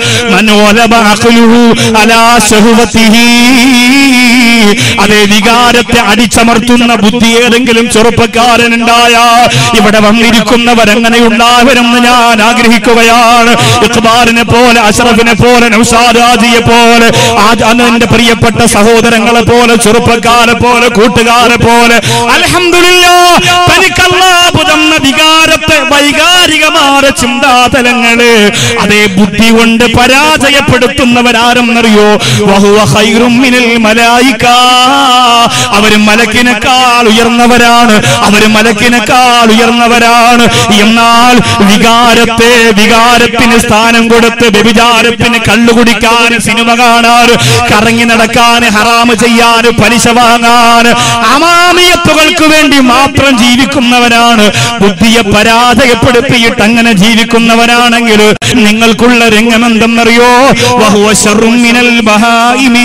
അതേ വികാരത്തെ അടിച്ചമർത്തുന്ന ബുദ്ധി ഏതെങ്കിലും ചെറുപ്പക്കാരനുണ്ടായാ ഇവിടെ വന്നിരിക്കുന്നവരങ്ങനെ ഉണ്ടാവരുമെന്ന് ഞാൻ ആഗ്രഹിക്കുകയാണ്. ഇഖ്ബാലിനെ പോലെ, അഷ്റഫിനെ പോലെ, നൗഷാദ് ഹാജിയെ പോലെ എന്റെ പ്രിയപ്പെട്ട സഹോദരങ്ങളെ പോലെ, ചെറുപ്പക്കാരെ പോലെ, കൂട്ടുകാരെ പോലെ അൽഹംദുലില്ലാഹ് തനിക്ക് അല്ലാഹു തന്ന വികാരത്തെ, വൈകാരികമായ ചിന്താതലങ്ങള് അതേ ബുദ്ധി കൊണ്ട് പരാജയപ്പെടുത്തുന്നവരാരെന്നറിയോ? വഹുവ ഖൈറും മിനൽ മലായിക. അവര് മലക്കിനേക്കാൾ ഉയർന്നവരാണ്, അവര് മലക്കിനേക്കാൾ ഉയർന്നവരാണ്. എന്നാൽ വികാരത്തെ, വികാരത്തിന് സ്ഥാനം കൊടുത്ത് വ്യഭിചാരത്തിന്, കള്ളുകുടിക്കാൻ, സിനിമ കാണാൻ, കറങ്ങി നടക്കാൻ, ഹറാമ് ചെയ്യാൻ, പലിശ വാങ്ങാൻ, അമാമിയത്തുകൾക്ക് വേണ്ടി മാത്രം ജീവിക്കുന്നവരാണ്. ബുദ്ധിയെ പരാജയപ്പെടുത്തിയിട്ട് അങ്ങനെ ജീവിക്കുന്നവരാണെങ്കിൽ നിങ്ങൾക്കുള്ള രംഗം എന്തെന്നറിയോ? വഹുവ ശർറും മിനൽ ബഹായിമി.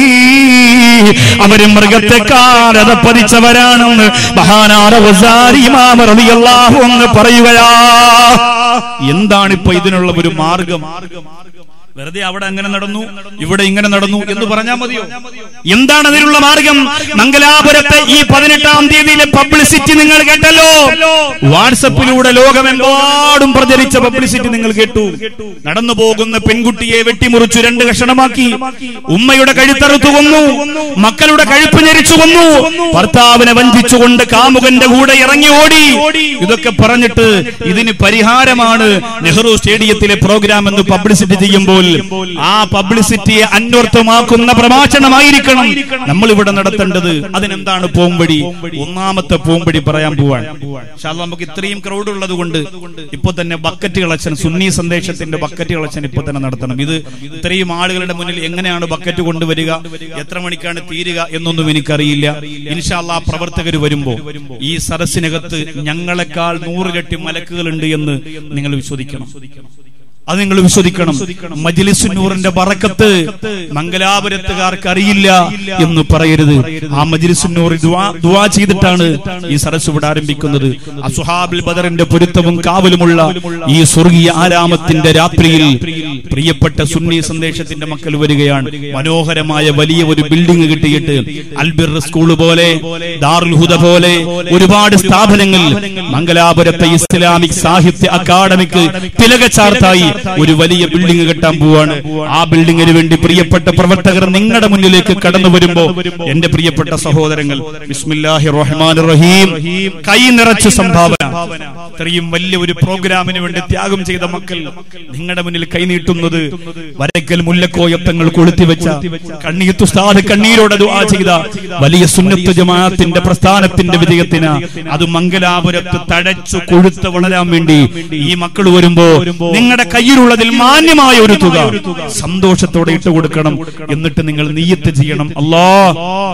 അവര് മൃഗത്തെക്കാൾ അതപ്പതിച്ചവരാണെന്ന് മഹാനായ ഗസാലി ഇമാം റളിയല്ലാഹു അൻഹു പറയുകയാ. എന്താണിപ്പോ ഇതിനുള്ള ഒരു മാർഗം? വെറുതെ അവിടെ അങ്ങനെ നടന്നു, ഇവിടെ ഇങ്ങനെ നടന്നു എന്ന് പറഞ്ഞാൽ മതിയോ? എന്താണ് അതിനുള്ള മാർഗം? മംഗലാപുരത്തെ ഈ പതിനെട്ടാം തീയതിയിലെ പബ്ലിസിറ്റി നിങ്ങൾ കേട്ടല്ലോ. വാട്സപ്പിലൂടെ ലോകമെമ്പാടും പ്രചരിച്ച പബ്ലിസിറ്റി നിങ്ങൾ കേട്ടു. നടന്നു പോകുന്ന പെൺകുട്ടിയെ വെട്ടിമുറിച്ചു രണ്ട് കഷണമാക്കി, ഉമ്മയുടെ കഴുത്തറുത്തു കൊന്നു, മക്കളുടെ കഴുപ്പ് ഞെരിച്ചു കൊന്നു, ഭർത്താവിനെ വഞ്ചിച്ചുകൊണ്ട് കാമുകന്റെ കൂടെ ഇറങ്ങി ഓടി. ഇതൊക്കെ പറഞ്ഞിട്ട് ഇതിന് പരിഹാരമാണ് നെഹ്റു സ്റ്റേഡിയത്തിലെ പ്രോഗ്രാം എന്ന് പബ്ലിസിറ്റി ചെയ്യുമ്പോൾ ആ പബ്ലിസിറ്റിയെ അന്വർത്ഥമാക്കുന്ന പ്രഭാഷണമായിരിക്കണം നമ്മൾ ഇവിടെ നടത്തേണ്ടത്. അതിനെന്താണ് പോംവഴി? ഒന്നാമത്തെ പോംവഴി പറയാൻ പോവാൻ. നമുക്ക് ഇത്രയും ക്രൗഡ് ഉള്ളത് കൊണ്ട് ഇപ്പൊ തന്നെ ബക്കറ്റ് കളക്ഷൻ, സുന്നി സന്ദേശത്തിന്റെ ബക്കറ്റ് കളക്ഷൻ ഇപ്പൊ തന്നെ നടത്തണം. ഇത് ഇത്രയും ആളുകളുടെ മുന്നിൽ എങ്ങനെയാണ് ബക്കറ്റ് കൊണ്ടുവരിക, എത്ര മണിക്കാണ് തീരുക എന്നൊന്നും എനിക്കറിയില്ല. ഇൻഷാ അല്ലാഹ് പ്രവർത്തകർ വരുമ്പോ ഈ സദസ്സിനകത്ത് ഞങ്ങളെക്കാൾ നൂറിരട്ടി മലക്കുകളുണ്ട് എന്ന് നിങ്ങൾ വിശ്വസിക്കണം. അത് നിങ്ങൾ വിശ്വസിക്കണം. മജ്ലിസുൻ നൂറിന്റെ ബറക്കത്ത് മംഗലാപുരത്തുകാർക്ക് അറിയില്ല എന്ന് പറയരുത്. ആ മജ്ലിസുൻ നൂർ ദുആ ചെയ്തിട്ടാണ് ഈ സദസ്സ് ഇവിടെ ആരംഭിക്കുന്നത്. അസ്ഹാബുൽ ബദറിന്റെ പൊരുത്തവും കാവലുമുള്ള ഈ സ്വർഗീയ ആരാമത്തിന്റെ രാത്രിയിൽ പ്രിയപ്പെട്ട സുന്നി സന്ദേശത്തിന്റെ മക്കൾ വരികയാണ്. മനോഹരമായ വലിയ ഒരു ബിൽഡിംഗ് കിട്ടിയിട്ട് അൽബിർ സ്കൂൾ പോലെ, ദാറുൽ ഹുദ പോലെ ഒരുപാട് സ്ഥാപനങ്ങൾ മംഗലാപുരത്തെ ഇസ്ലാമിക് സാഹിത്യ അക്കാദമിക്ക് തിലകചാർത്തായി ഒരു വലിയ ബിൽഡിംഗ് കെട്ടാൻ പോവാണ്. ആ ബിൽഡിംഗിന് വേണ്ടി പ്രിയപ്പെട്ട പ്രവർത്തകർ നിങ്ങളുടെ മുന്നിലേക്ക് കടന്നു വരുമ്പോ എന്റെ പ്രിയപ്പെട്ട സഹോദരങ്ങൾ ബിസ്മില്ലാഹിർ റഹ്മാനിർ റഹീം കൈ നിറച്ച് സംഭാവന, ഇത്രയും വലിയ ഒരു പ്രോഗ്രാമിന് വേണ്ടി ത്യാഗം ചെയ്ത മക്കൾ നിങ്ങളുടെ മുന്നിൽ കൈനീട്ടുന്നത് വരക്കൽ മുല്ലക്കോയത്തങ്ങൾ കൊളുത്തിവെച്ച കണ്ണീത്ത് ഉസ്താദ് കണ്ണീരോടെ ദുആ ചെയ്ത വലിയ സുന്നത്ത് ജമാഅത്തിന്റെ പ്രസ്ഥാനത്തിന്റെ വിജയത്തിന്, അത് മംഗലാപുരത്ത് തഴച്ചു കൊഴുത്ത് വളരാൻ വേണ്ടി ഈ മക്കൾ വരുമ്പോ നിങ്ങളുടെ കയ്യിലുള്ളതിൽ മാന്യമായ ഒരു തുക സന്തോഷത്തോടെ ഇട്ട് കൊടുക്കണം. എന്നിട്ട് നിങ്ങൾ നിയ്യത്ത് ചെയ്യണം. അല്ലാഹ്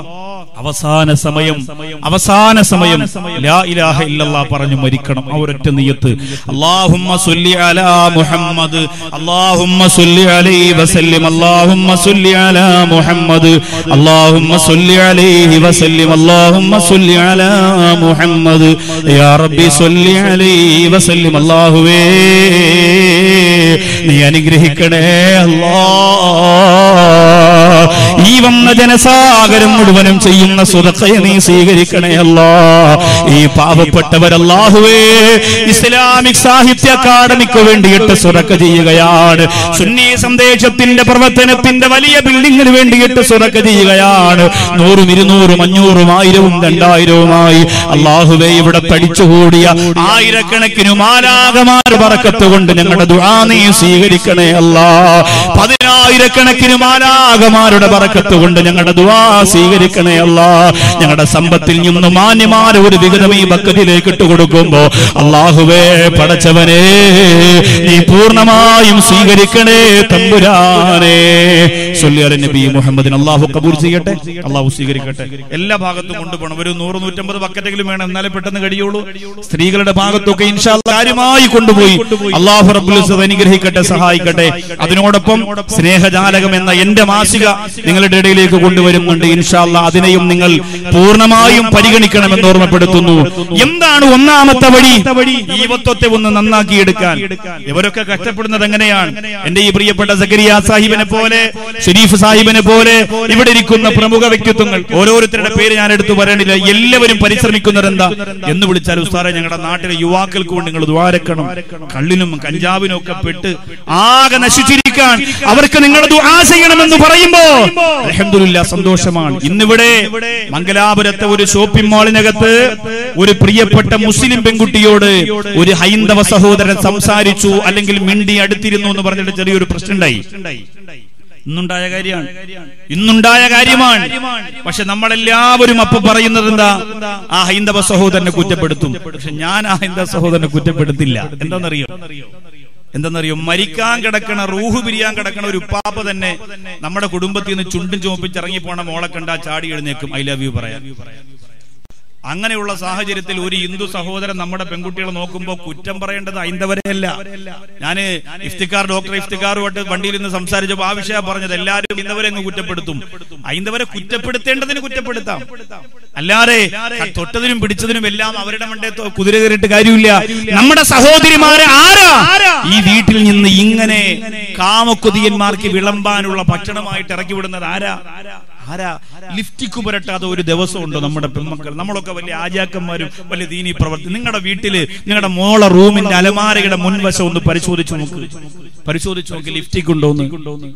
അവസാന സമയം, അവസാന സമയം ലാ ഇലാഹ ഇല്ലല്ലാഹ് പറഞ്ഞു മരിക്കണം. ആ ഒരൊറ്റ നിയ്യത്ത്. അല്ലാഹുമ്മ സ്വല്ലി അലാ മുഹമ്മദ്, അല്ലാഹുമ്മ സ്വല്ലി അലൈഹി വസല്ലം, അല്ലാഹുമ്മ സ്വല്ലി അലാ മുഹമ്മദ്, അല്ലാഹുമ്മ സ്വല്ലി അലൈഹി വസല്ലം, അല്ലാഹുമ്മ സ്വല്ലി അലാ മുഹമ്മദ്, യാ റബ്ബി സ്വല്ലി അലൈഹി വസല്ലം. അല്ലാഹുവേ നീ അനുഗ്രഹിക്കണേ അല്ലാഹ്. ഈ വന്ന ജനസാഗരം മുഴുവനും ചെയ്യുന്ന സ്വതക്കയെ നീ സ്വീകരിക്കണേ അല്ലാഹ്. ഈ പാവപ്പെട്ടവർ അല്ലാഹുവേ ഇസ്ലാമിക് സാഹിത്യ അക്കാദമിക്ക് വേണ്ടിയിട്ട് സ്വതക്ക ചെയ്യുകയാണ്. സുന്നി സന്ദേശത്തിന്റെ പ്രവർത്തനത്തിന്റെ വലിയ ബിൽഡിംഗിന് വേണ്ടിയിട്ട് സ്വതക്ക ചെയ്യുകയാണ്. നൂറും ഇരുന്നൂറും അഞ്ഞൂറും ആയിരവും രണ്ടായിരവുമായി അല്ലാഹുവേ ഇവിടെ തടിച്ചുകൂടിയ ആയിരക്കണക്കിന് മാലാഖമാർ ബറക്കത്ത് കൊണ്ട് ഞങ്ങളുടെ ദുആ നീ സ്വീകരിക്കണേ അല്ലാഹ്. പതിനായിരക്കണക്കിന് മാലാഖമാരുടെ ബറക്കത്ത് കൊണ്ട് ഞങ്ങളുടെ ദുആ സ്വീകരിക്കണേ അല്ലാഹ്. ഞങ്ങളുടെ സമ്പത്തിൽ നിന്ന് മാന്യമായ ഒരു വിഹിതം ഈ ബക്കറ്റിലേക്ക് ഇട്ട് കൊടുക്കുമ്പോ അല്ലാഹുവേ പടച്ചവനെ നീ പൂർണ്ണമായും സ്വീകരിക്കണേ തമ്പുരാനെ. സ്വല്ലി അല നബി മുഹമ്മദിൻ. അല്ലാഹു കബൂൽ ചെയ്യട്ടെ, അല്ലാഹു സ്വീകരിക്കട്ടെ. എല്ലാ ഭാഗത്തും കൊണ്ടുപോകണം. ഒരു നൂറ് നൂറ്റമ്പത് ബക്കറ്റെങ്കിലും വേണം, എന്നാലേ പെട്ടെന്ന് കഴിയുള്ളൂ. സ്ത്രീകളുടെ ഭാഗത്തൊക്കെ ഇൻഷാ അല്ലാഹ് കാര്യമായി കൊണ്ടുപോയി അല്ലാഹു റബ്ബുൽ ഇസ്സത്ത് അനുഗ്രഹിക്കട്ടെ, സഹായിക്കട്ടെ. അതിനോടൊപ്പം സ്നേഹജാലകം എന്ന എന്റെ മാസിക നിങ്ങളുടെ ഇടയിലേക്ക് കൊണ്ടുവരുന്നുണ്ട്. ഇൻഷാ അല്ലാഹ് അതിനെയും നിങ്ങൾ പൂർണ്ണമായും പരിഗണിക്കണമെന്ന് ഓർമ്മപ്പെടുത്തുന്നു. എന്താണ് ഒന്നാമത്തെ വഴി? ഈ വത്വത്തെ ഒന്ന് നന്നാക്കിയെടുക്കാൻ ഇവരൊക്കെ കഷ്ടപ്പെടുന്നത് എങ്ങനെയാണ്? എന്റെ ഈ പ്രിയപ്പെട്ട സക്കരിയ സാഹിബിനെ പോലെ, ഷരീഫ് സാഹിബിനെ പോലെ ഇവിടെ ഇരിക്കുന്ന പ്രമുഖ വ്യക്തിത്വങ്ങൾ, ഓരോരുത്തരുടെ പേര് ഞാൻ എടുത്തു പറയണില്ല, എല്ലാവരും പരിശ്രമിക്കുന്നവരെന്താ എന്ന് വിളിച്ചാൽ ഉസ്താദെ ഞങ്ങളുടെ നാട്ടിലെ യുവാക്കൾക്ക് കൊണ്ട് നിങ്ങൾ ദ്വാരക്കണം. കള്ളിനും കഞ്ചാവിനും ഒക്കെ പെട്ട് ആകെ നശിച്ചിരിക്കാൻ അവർക്ക് നിങ്ങൾ ദുആ ചെയ്യണമെന്ന് പറയുമ്പോ അൽഹംദുലില്ലാഹ് സന്തോഷമാണ്. ഇന്നിവിടെ മംഗലാപുരത്തെ ഒരു ഷോപ്പിംഗ് മാളിനകത്ത് ഒരു പ്രിയപ്പെട്ട മുസ്ലിം പെൺകുട്ടിയോട് ഒരു ഹൈന്ദവ സഹോദരൻ സംസാരിച്ചു, അല്ലെങ്കിൽ മിണ്ടി അടുത്തിരുന്നു എന്ന് പറഞ്ഞിട്ട് ചെറിയൊരു പ്രശ്നം ഉണ്ടായി. ഇന്നുണ്ടായ കാര്യമാണ്, ഇന്നുണ്ടായ കാര്യമാണ്. പക്ഷെ നമ്മളെല്ലാവരും അപ്പൊ പറയുന്നത് എന്താ? ആ ഹൈന്ദവ സഹോദരനെ കുറ്റപ്പെടുത്തും. പക്ഷെ ഞാൻ ആ ഹൈന്ദവ സഹോദരനെ കുറ്റപ്പെടുത്തില്ല. എന്താണെന്നറിയോ എന്താണെന്നറിയോ മരിക്കാൻ കിടക്കണ, റൂഹ് പിരിയാൻ കിടക്കണ ഒരു ഉപ്പാപ്പ തന്നെ നമ്മുടെ കുടുംബത്തിൽ നിന്ന് ചുണ്ടും ചുമപ്പിച്ച് ഇറങ്ങി പോണ മോളെ കണ്ടാ ചാടി എഴുന്നേക്കും ഐ ലവ് യു പറയാൻ. അങ്ങനെയുള്ള സാഹചര്യത്തിൽ ഒരു ഹിന്ദു സഹോദരൻ നമ്മുടെ പെൺകുട്ടികളെ നോക്കുമ്പോൾ കുറ്റം പറയേണ്ടത് ഹൈന്ദവരെയല്ല. ഞാന് ഇഫ്തിഖാർ ഡോക്ടർ ഇഫ്തിഖാറുമായിട്ട് വണ്ടിയിൽ നിന്ന് സംസാരിച്ചപ്പോൾ ആ വിഷയം പറഞ്ഞത് എല്ലാവരും ഹൈന്ദവരെ അങ്ങ് കുറ്റപ്പെടുത്തും. ഹൈന്ദവരെ കുറ്റപ്പെടുത്തേണ്ടതിന് കുറ്റപ്പെടുത്താം, അല്ലാതെ തൊട്ടതിനും പിടിച്ചതിനും എല്ലാം അവരുടെ മണ്ടേ കുതിര കയറിയിട്ട് കാര്യമില്ല. നമ്മുടെ സഹോദരിമാരെ ആരാ ഈ വീട്ടിൽ നിന്ന് ഇങ്ങനെ കാമക്കൊതിയന്മാർക്ക് വിളമ്പാനുള്ള ഭക്ഷണമായിട്ട് ഇറക്കി വിടുന്നത്? ആരാ ആരാ ലിഫ്റ്റിക്ക് പുരട്ടാതെ ഒരു ദിവസം ഉണ്ടോ നമ്മുടെ പെൺമക്കൾ? നമ്മളൊക്കെ വലിയ ആജാക്കന്മാരും വലിയ ദീനി പ്രവർത്തി. നിങ്ങളുടെ വീട്ടില് നിങ്ങളുടെ മോളെ റൂമിന്റെ അലമാരയുടെ മുൻവശം ഒന്ന് പരിശോധിച്ചു നോക്ക്, പരിശോധിച്ചു നോക്ക് ലിഫ്റ്റിക്ക് ഉണ്ടോന്ന്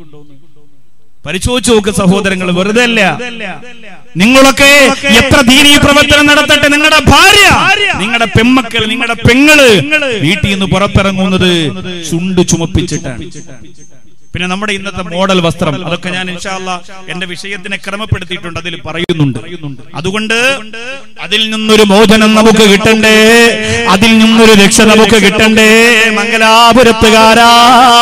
പരിശോധിച്ചു നോക്ക് സഹോദരങ്ങൾ. വെറുതെ അല്ല, നിങ്ങളൊക്കെ എത്ര ദീനീ പ്രവർത്തനം നടത്തട്ടെ, നിങ്ങളുടെ ഭാര്യ, നിങ്ങളുടെ പെൺമക്കൾ, നിങ്ങളുടെ പെങ്ങള് വീട്ടിൽ നിന്ന് പുറത്തിറങ്ങുന്നത് ചുണ്ട് ചുമപ്പിച്ചിട്ടാണ്. പിന്നെ നമ്മുടെ ഇന്നത്തെ മോഡൽ വസ്ത്രം, അതൊക്കെ ഞാൻ ഇൻഷാ അല്ലാഹ് എന്റെ വിഷയത്തിനെ ക്രമപ്പെടുത്തിയിട്ടുണ്ട്, അതിൽ പറയുന്നുണ്ട്. അതുകൊണ്ട് അതിൽ നിന്നൊരു മോചനം നമുക്ക് കിട്ടണ്ടേ, അതിൽ നിന്നൊരു രക്ഷ നമുക്ക് കിട്ടണ്ടേ മംഗലാപുരത്തുകാരാ.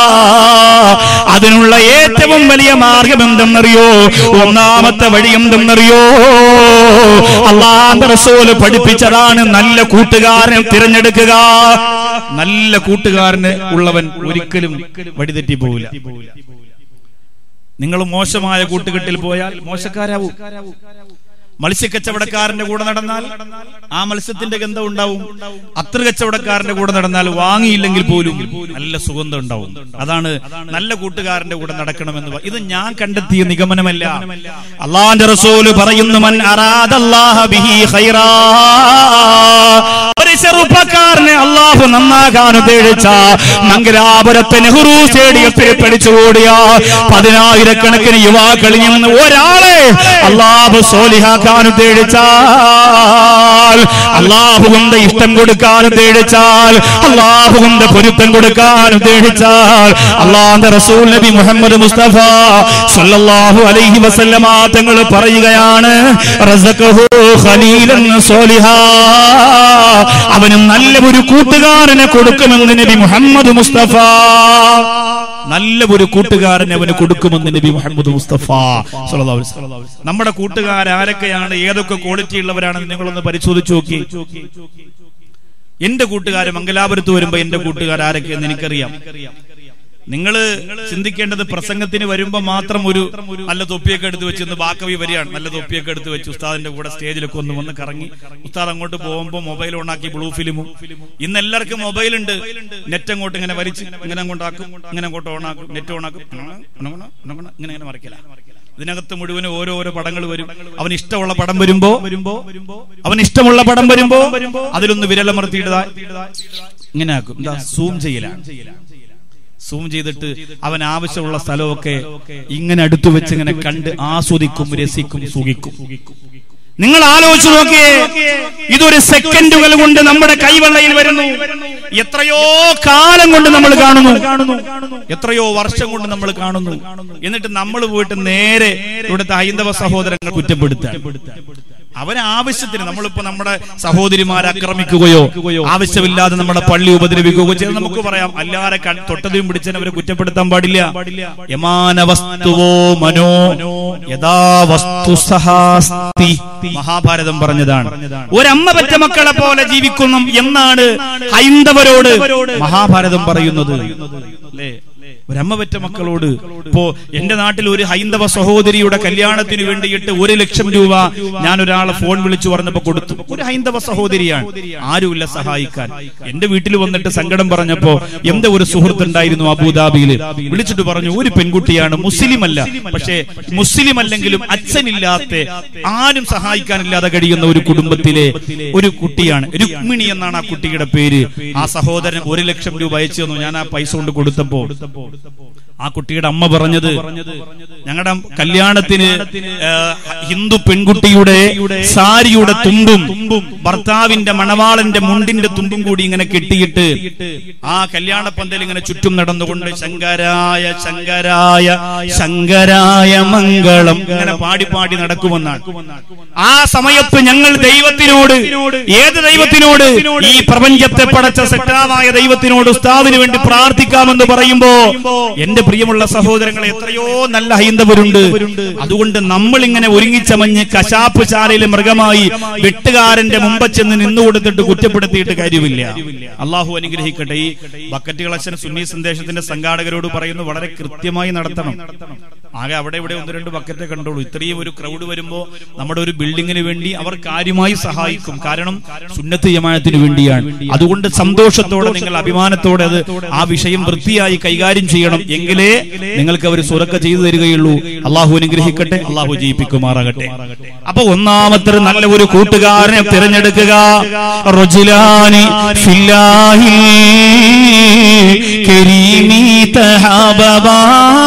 അതിനുള്ള ഏറ്റവും വലിയ മാർഗം എന്തെന്നറിയോ? ഒന്നാമത്തെ വഴി എന്തെന്നറിയോ? അല്ലാഹുവിന്റെ റസൂൽ പഠിപ്പിച്ചതാണ്, നല്ല കൂട്ടുകാരനെ തിരഞ്ഞെടുക്കുക. നല്ല കൂട്ടുകാരന് ഉള്ളവൻ ഒരിക്കലും വഴിതെറ്റി പോവില്ല. നിങ്ങൾ മോശമായ കൂട്ടുകെട്ടിൽ പോയാൽ മോശക്കാരാവും. മത്സ്യക്കച്ചവടക്കാരന്റെ കൂടെ നടന്നാൽ ആ മത്സ്യത്തിന്റെ ഗന്ധം ഉണ്ടാവും. അത്ര കച്ചവടക്കാരന്റെ കൂടെ നടന്നാൽ വാങ്ങിയില്ലെങ്കിൽ പോലും നല്ല സുഗന്ധം ഉണ്ടാവും. അതാണ് നല്ല കൂട്ടുകാരന്റെ കൂടെ നടക്കണമെന്ന്. ഇത് ഞാൻ കണ്ടെത്തിയ നിഗമനമല്ല, അല്ലാഹുവിന്റെ റസൂല് പറയുന്നു, മൻ അറാദല്ലാഹ ബിഹി ഖൈറാ, ഒരു ചെറുപ്പക്കാരനെ അല്ലാഹു നന്നാകാൻ ഉദ്ദേശിച്ച മംഗലാപുരത്തെ നെഹ്റു സ്റ്റേഡിയത്തിൽ പഠിച്ചുകൂടിയ പതിനായിരക്കണക്കിന് യുവാക്കളിൽ നിന്ന് ഒരാളെ അല്ലാഹു സോലിഹാക്കാൻ ഉദ്ദേശിച്ചാൽ, അല്ലാഹുവിന്റെ ഇഷ്ടം കൊടുക്കാൻ ഉദ്ദേശിച്ചാൽ, അല്ലാഹുവിന്റെ പൊരുത്തം കൊടുക്കാൻ ഉദ്ദേശിച്ചാൽ, അല്ലാഹുവിന്റെ റസൂൽ നബി മുഹമ്മദ് മുസ്തഫ സല്ലല്ലാഹു അലൈഹി വസല്ലമ തങ്ങൾ പറയുകയാണ്, റസഖഹു ഖലീലൻ സോലിഹാ, അവന് നല്ല ഒരു കൂട്ടുകാരനെ കൊടുക്കുമെന്ന് നബി മുഹമ്മദ് മുസ്തഫ. നല്ല ഒരു കൂട്ടുകാരനെ അവന് കൊടുക്കുമെന്ന് നബി മുഹമ്മദ് മുസ്തഫ സല്ലല്ലാഹു അലൈഹി വസല്ലം. നമ്മുടെ കൂട്ടുകാർ ആരൊക്കെയാണ്, ഏതൊക്കെ ക്വാളിറ്റി ഉള്ളവരാണെന്ന് നിങ്ങളൊന്ന് പരിശോധിച്ചു നോക്കി. എന്റെ കൂട്ടുകാർ മംഗലാപുരത്ത് വരുമ്പോ എന്റെ കൂട്ടുകാർ ആരൊക്കെയെന്ന് എനിക്കറിയാം. നിങ്ങള് ചിന്തിക്കേണ്ടത്, പ്രസംഗത്തിന് വരുമ്പോ മാത്രം ഒരു നല്ല തൊപ്പിയൊക്കെ എടുത്ത് വെച്ച്, ഇന്ന് ബാക്കവി വരികയാണ്, നല്ല തൊപ്പിയൊക്കെ എടുത്ത് വെച്ച് ഉസ്താദിന്റെ കൂടെ സ്റ്റേജിലൊക്കെ ഒന്ന് വന്ന് കറങ്ങി, ഉസ്താദ് അങ്ങോട്ട് പോകുമ്പോ മൊബൈൽ ഓണാക്കി ബ്ലൂ ഫിലിമും. ഇന്ന് എല്ലാവർക്കും മൊബൈൽ ഉണ്ട്, നെറ്റ് അങ്ങോട്ട് ഇങ്ങനെ വലിച്ച് ഇങ്ങനെ അങ്ങോട്ടാക്കും, ഇങ്ങനെ അങ്ങോട്ട് ഓണാക്കും, നെറ്റ് ഓണാക്കും, ഇങ്ങനെ ഇങ്ങനെ മറിക്കല. ഇതിനകത്ത് മുഴുവനും ഓരോരോ പടങ്ങൾ വരും. അവന് ഇഷ്ടമുള്ള പടം വരുമ്പോ അവന് ഇഷ്ടമുള്ള പടം വരുമ്പോ അതിലൊന്ന് വിരലമർത്തിയിട്ടതാ ഇങ്ങനെ ആക്കും. എന്താ സൂം ചെയ്യലാണ്. സൂം ചെയ്തിട്ട് അവൻ ആവശ്യമുള്ള സ്ഥലമൊക്കെ ഇങ്ങനെ അടുത്തു വെച്ച് ഇങ്ങനെ കണ്ട് ആസ്വദിക്കും, രസിക്കും, സുഖിക്കും. നിങ്ങൾ ആലോചിച്ചു നോക്കിയേ, ഇതൊരു സെക്കൻഡുകൾ കൊണ്ട് നമ്മുടെ കൈവെള്ളയിൽ വരുന്നു. എത്രയോ കാലം കൊണ്ട് നമ്മൾ കാണുന്നു, എത്രയോ വർഷം കൊണ്ട് നമ്മൾ കാണുന്നു. എന്നിട്ട് നമ്മൾ പോയിട്ട് നേരെ ഇവിടുത്തെ ഹൈന്ദവ സഹോദരങ്ങൾ കുറ്റപ്പെടുത്താൻ. അവന് ആവശ്യത്തിന് നമ്മളിപ്പോ നമ്മുടെ സഹോദരിമാരെ ആക്രമിക്കുകയോ ആവശ്യമില്ലാതെ നമ്മുടെ പള്ളി ഉപദ്രവിക്കുകയോ ചെയ്ത് നമുക്ക് പറയാം, അല്ലാതെ തൊട്ടതിനും പിടിച്ചതിന് അവരെ കുറ്റപ്പെടുത്താൻ പാടില്ല. യമാന വസ്തുവോ മനോ യഥാ വസ്തു സഹാസ്തി, മഹാഭാരതം പറഞ്ഞതാണ്. ഒരമ്മ പെറ്റ മക്കളെ പോലെ ജീവിക്കണം എന്നാണ് ഹൈന്ദവരോട് മഹാഭാരതം പറയുന്നത്. അല്ലേ? ഒരമ്മ പെറ്റ മക്കളോട്. ഇപ്പോ എന്റെ നാട്ടിൽ ഒരു ഹൈന്ദവ സഹോദരിയുടെ കല്യാണത്തിന് വേണ്ടിയിട്ട് ഒരു ലക്ഷം രൂപ ഞാൻ ഒരാളെ ഫോൺ വിളിച്ചു പറഞ്ഞപ്പോ കൊടുത്തു. ഒരു ഹൈന്ദവ സഹോദരിയാണ്, ആരുമില്ല സഹായിക്കാൻ. എന്റെ വീട്ടിൽ വന്നിട്ട് സങ്കടം പറഞ്ഞപ്പോ എന്റെ ഒരു സുഹൃത്ത് ഉണ്ടായിരുന്നു അബുദാബിയിൽ, വിളിച്ചിട്ട് പറഞ്ഞു ഒരു പെൺകുട്ടിയാണ്, മുസ്ലിം അല്ല, പക്ഷേ മുസ്ലിം അല്ലെങ്കിലും അച്ഛനില്ലാത്ത ആരും സഹായിക്കാനില്ലാതെ കഴിയുന്ന ഒരു കുടുംബത്തിലെ ഒരു കുട്ടിയാണ്. രുക്മിണി എന്നാണ് ആ കുട്ടിയുടെ പേര്. ആ സഹോദരൻ ഒരു ലക്ഷം രൂപ അയച്ചു തന്നു. ഞാൻ ആ പൈസ കൊണ്ട് കൊടുത്തപ്പോ ആ കുട്ടിയുടെ അമ്മ പറഞ്ഞത്, ഞങ്ങളുടെ കല്യാണത്തിന് ഹിന്ദു പെൺകുട്ടിയുടെ സാരിയുടെ തുമ്പും ഭർത്താവിന്റെ മണവാളന്റെ മുണ്ടിന്റെ തുമ്പും കൂടി ഇങ്ങനെ കെട്ടിയിട്ട് ആ കല്യാണ പന്തൽ ഇങ്ങനെ ചുറ്റും നടന്നുകൊണ്ട് ശങ്കരായ ശങ്കരായ ശങ്കരായ മംഗളം ഇങ്ങനെ പാടി പാടി നടക്കുമെന്നാണ്. ആ സമയത്ത് ഞങ്ങൾ ദൈവത്തിനോട്, ഏത് ദൈവത്തിനോട്? ഈ പ്രപഞ്ചത്തെ പടച്ച സെറ്റാവായ ദൈവത്തിനോട് ഉസ്താദിന് വേണ്ടി പ്രാർത്ഥിക്കാമെന്ന് പറയുമ്പോ എന്റെ പ്രിയമുള്ള സഹോദരങ്ങളെ, എത്രയോ നല്ല ഹൈന്ദവരുണ്ട്. അതുകൊണ്ട് നമ്മൾ ഇങ്ങനെ ഒരുങ്ങിച്ചമഞ്ഞ് കശാപ്പ് ശാലയിലെ മൃഗമായി വെട്ടുകാരന്റെ മുമ്പ് ചെന്ന് നിന്നു കൊടുത്തിട്ട് കുറ്റപ്പെടുത്തിയിട്ട് കാര്യമില്ല. അള്ളാഹു അനുഗ്രഹിക്കട്ടെ. ഈ ബക്കറ്റ് കളക്ഷൻ സുന്നി സന്ദേശത്തിന്റെ സംഘാടകരോട് പറയുന്നു, വളരെ കൃത്യമായി നടത്തണം. ആകെ അവിടെ ഇവിടെ ഒന്ന് രണ്ട് ബക്കറ്റേ കണ്ടോളൂ. ഇത്രയും ഒരു ക്രൗഡ് വരുമ്പോ നമ്മുടെ ഒരു ബിൽഡിങ്ങിന് വേണ്ടി അവർ കാര്യമായി സഹായിക്കും. കാരണം സുന്നത്ത് ജമാഅത്തിന് വേണ്ടിയാണ്. അതുകൊണ്ട് സന്തോഷത്തോടെ, നിങ്ങൾ അഭിമാനത്തോടെ അത് ആ വിഷയം വൃത്തിയായി കൈകാര്യം ചെയ്യണം. എങ്കിലേ നിങ്ങൾക്ക് അവർ സുറക്ക ചെയ്തു തരികയുള്ളൂ. അള്ളാഹു അനുഗ്രഹിക്കട്ടെ, അള്ളാഹു ജയിപ്പിക്കുമാറാകട്ടെ. അപ്പൊ ഒന്നാമത്തെ നല്ല ഒരു കൂട്ടുകാരനെ തിരഞ്ഞെടുക്കുക. റജുലാനി ഫില്ലാഹി കരീമി തഹബബാ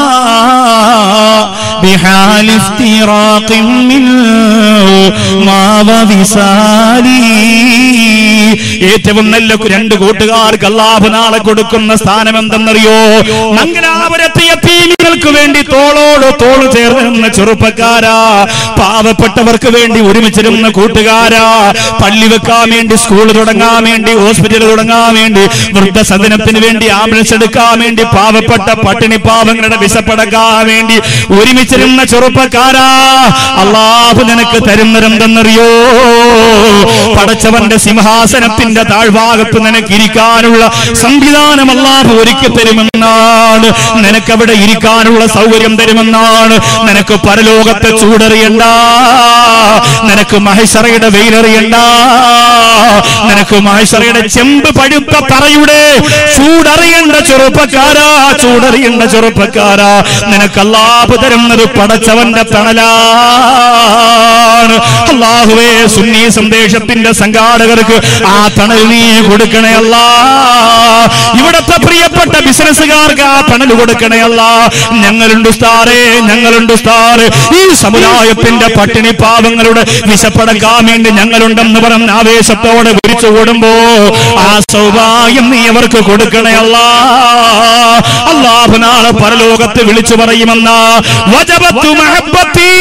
بحال افتراق من ما وصالي. ഏറ്റവും നല്ല രണ്ട് കൂട്ടുകാർക്ക് അല്ലാഹു നാളെ കൊടുക്കുന്ന സ്ഥാനം എന്തെന്നറിയോ? മംഗലാപുരത്തെ യതീമികൾക്ക് വേണ്ടി തോളോട് തോൾ ചേർന്ന ചെറുപ്പക്കാരാ, പാവപ്പെട്ടവർക്ക് വേണ്ടി ഒരുമിച്ചിരുന്ന കൂട്ടുകാരാ, പള്ളി വെക്കാൻ വേണ്ടി, സ്കൂൾ തുടങ്ങാൻ വേണ്ടി, ഹോസ്പിറ്റൽ തുടങ്ങാൻ വേണ്ടി, വൃദ്ധസദനത്തിന് വേണ്ടി, ആംബുലൻസ് എടുക്കാൻ വേണ്ടി, പാവപ്പെട്ട പട്ടിണി പാവങ്ങളുടെ വിശപ്പടക്കാൻ വേണ്ടി ഒരുമിച്ചിരുന്ന ചെറുപ്പക്കാരാ, അല്ലാഹു നിനക്ക് തരുന്നതെന്തെന്നറിയോ? പടച്ചവന്റെ സിംഹാസനത്തിന്റെ താഴ്ഭാഗത്ത് നിനക്ക് ഇരിക്കാനുള്ള സംവിധാനം അല്ലാഹു ഒരുക്കി തരുമെന്നാണ്. നിനക്കവിടെ ഇരിക്കാനുള്ള സൗകര്യം തരുമെന്നാണ്. നിനക്ക് പരലോകത്തെ ചൂടറിയണ്ട, നിനക്ക് മഹശറയുടെ വെയിലറിയണ്ട, നിനക്ക് മഹശറയുടെ ചെമ്പ് പഴുത്ത തറയുടെ ചൂടറിയണ്ട ചെറുപ്പക്കാരാ, ചൂടറിയണ്ട ചെറുപ്പക്കാരാ. നിനക്ക് അല്ലാഹു തരുന്നത് പടച്ചവന്റെ തണലാണ്. അല്ലാഹുവേ, സുന്നി സന്ദേശത്തിന്റെ സംഘാടകർക്ക് ആ തണൽ നീ കൊടുക്കണേ അല്ലാ. ഇവിടത്തെ പ്രിയപ്പെട്ട ബിസിനസ്സുകാർക്ക് ആ തണൽ കൊടുക്കണേ അല്ലാ. ഞങ്ങളുണ്ട് ഉസ്താദേ, ഞങ്ങളുണ്ട് ഉസ്താദ്. ഈ സമുദായത്തിന്റെ പട്ടിണി പാവങ്ങളുടെ വിശപ്പടക്കാൻ വേണ്ടി ഞങ്ങളുണ്ടെന്ന് പറഞ്ഞ ആവേശത്തോടെ വിളിച്ചു കൂടുമ്പോ ആ സൗഭാഗ്യം നീ അവർക്ക് കൊടുക്കണേ അല്ലാ. അല്ലാഹു നാളെ പരലോകത്ത് വിളിച്ചു പറയുമെന്ന വജബത്തു മഹബ്ബത്തി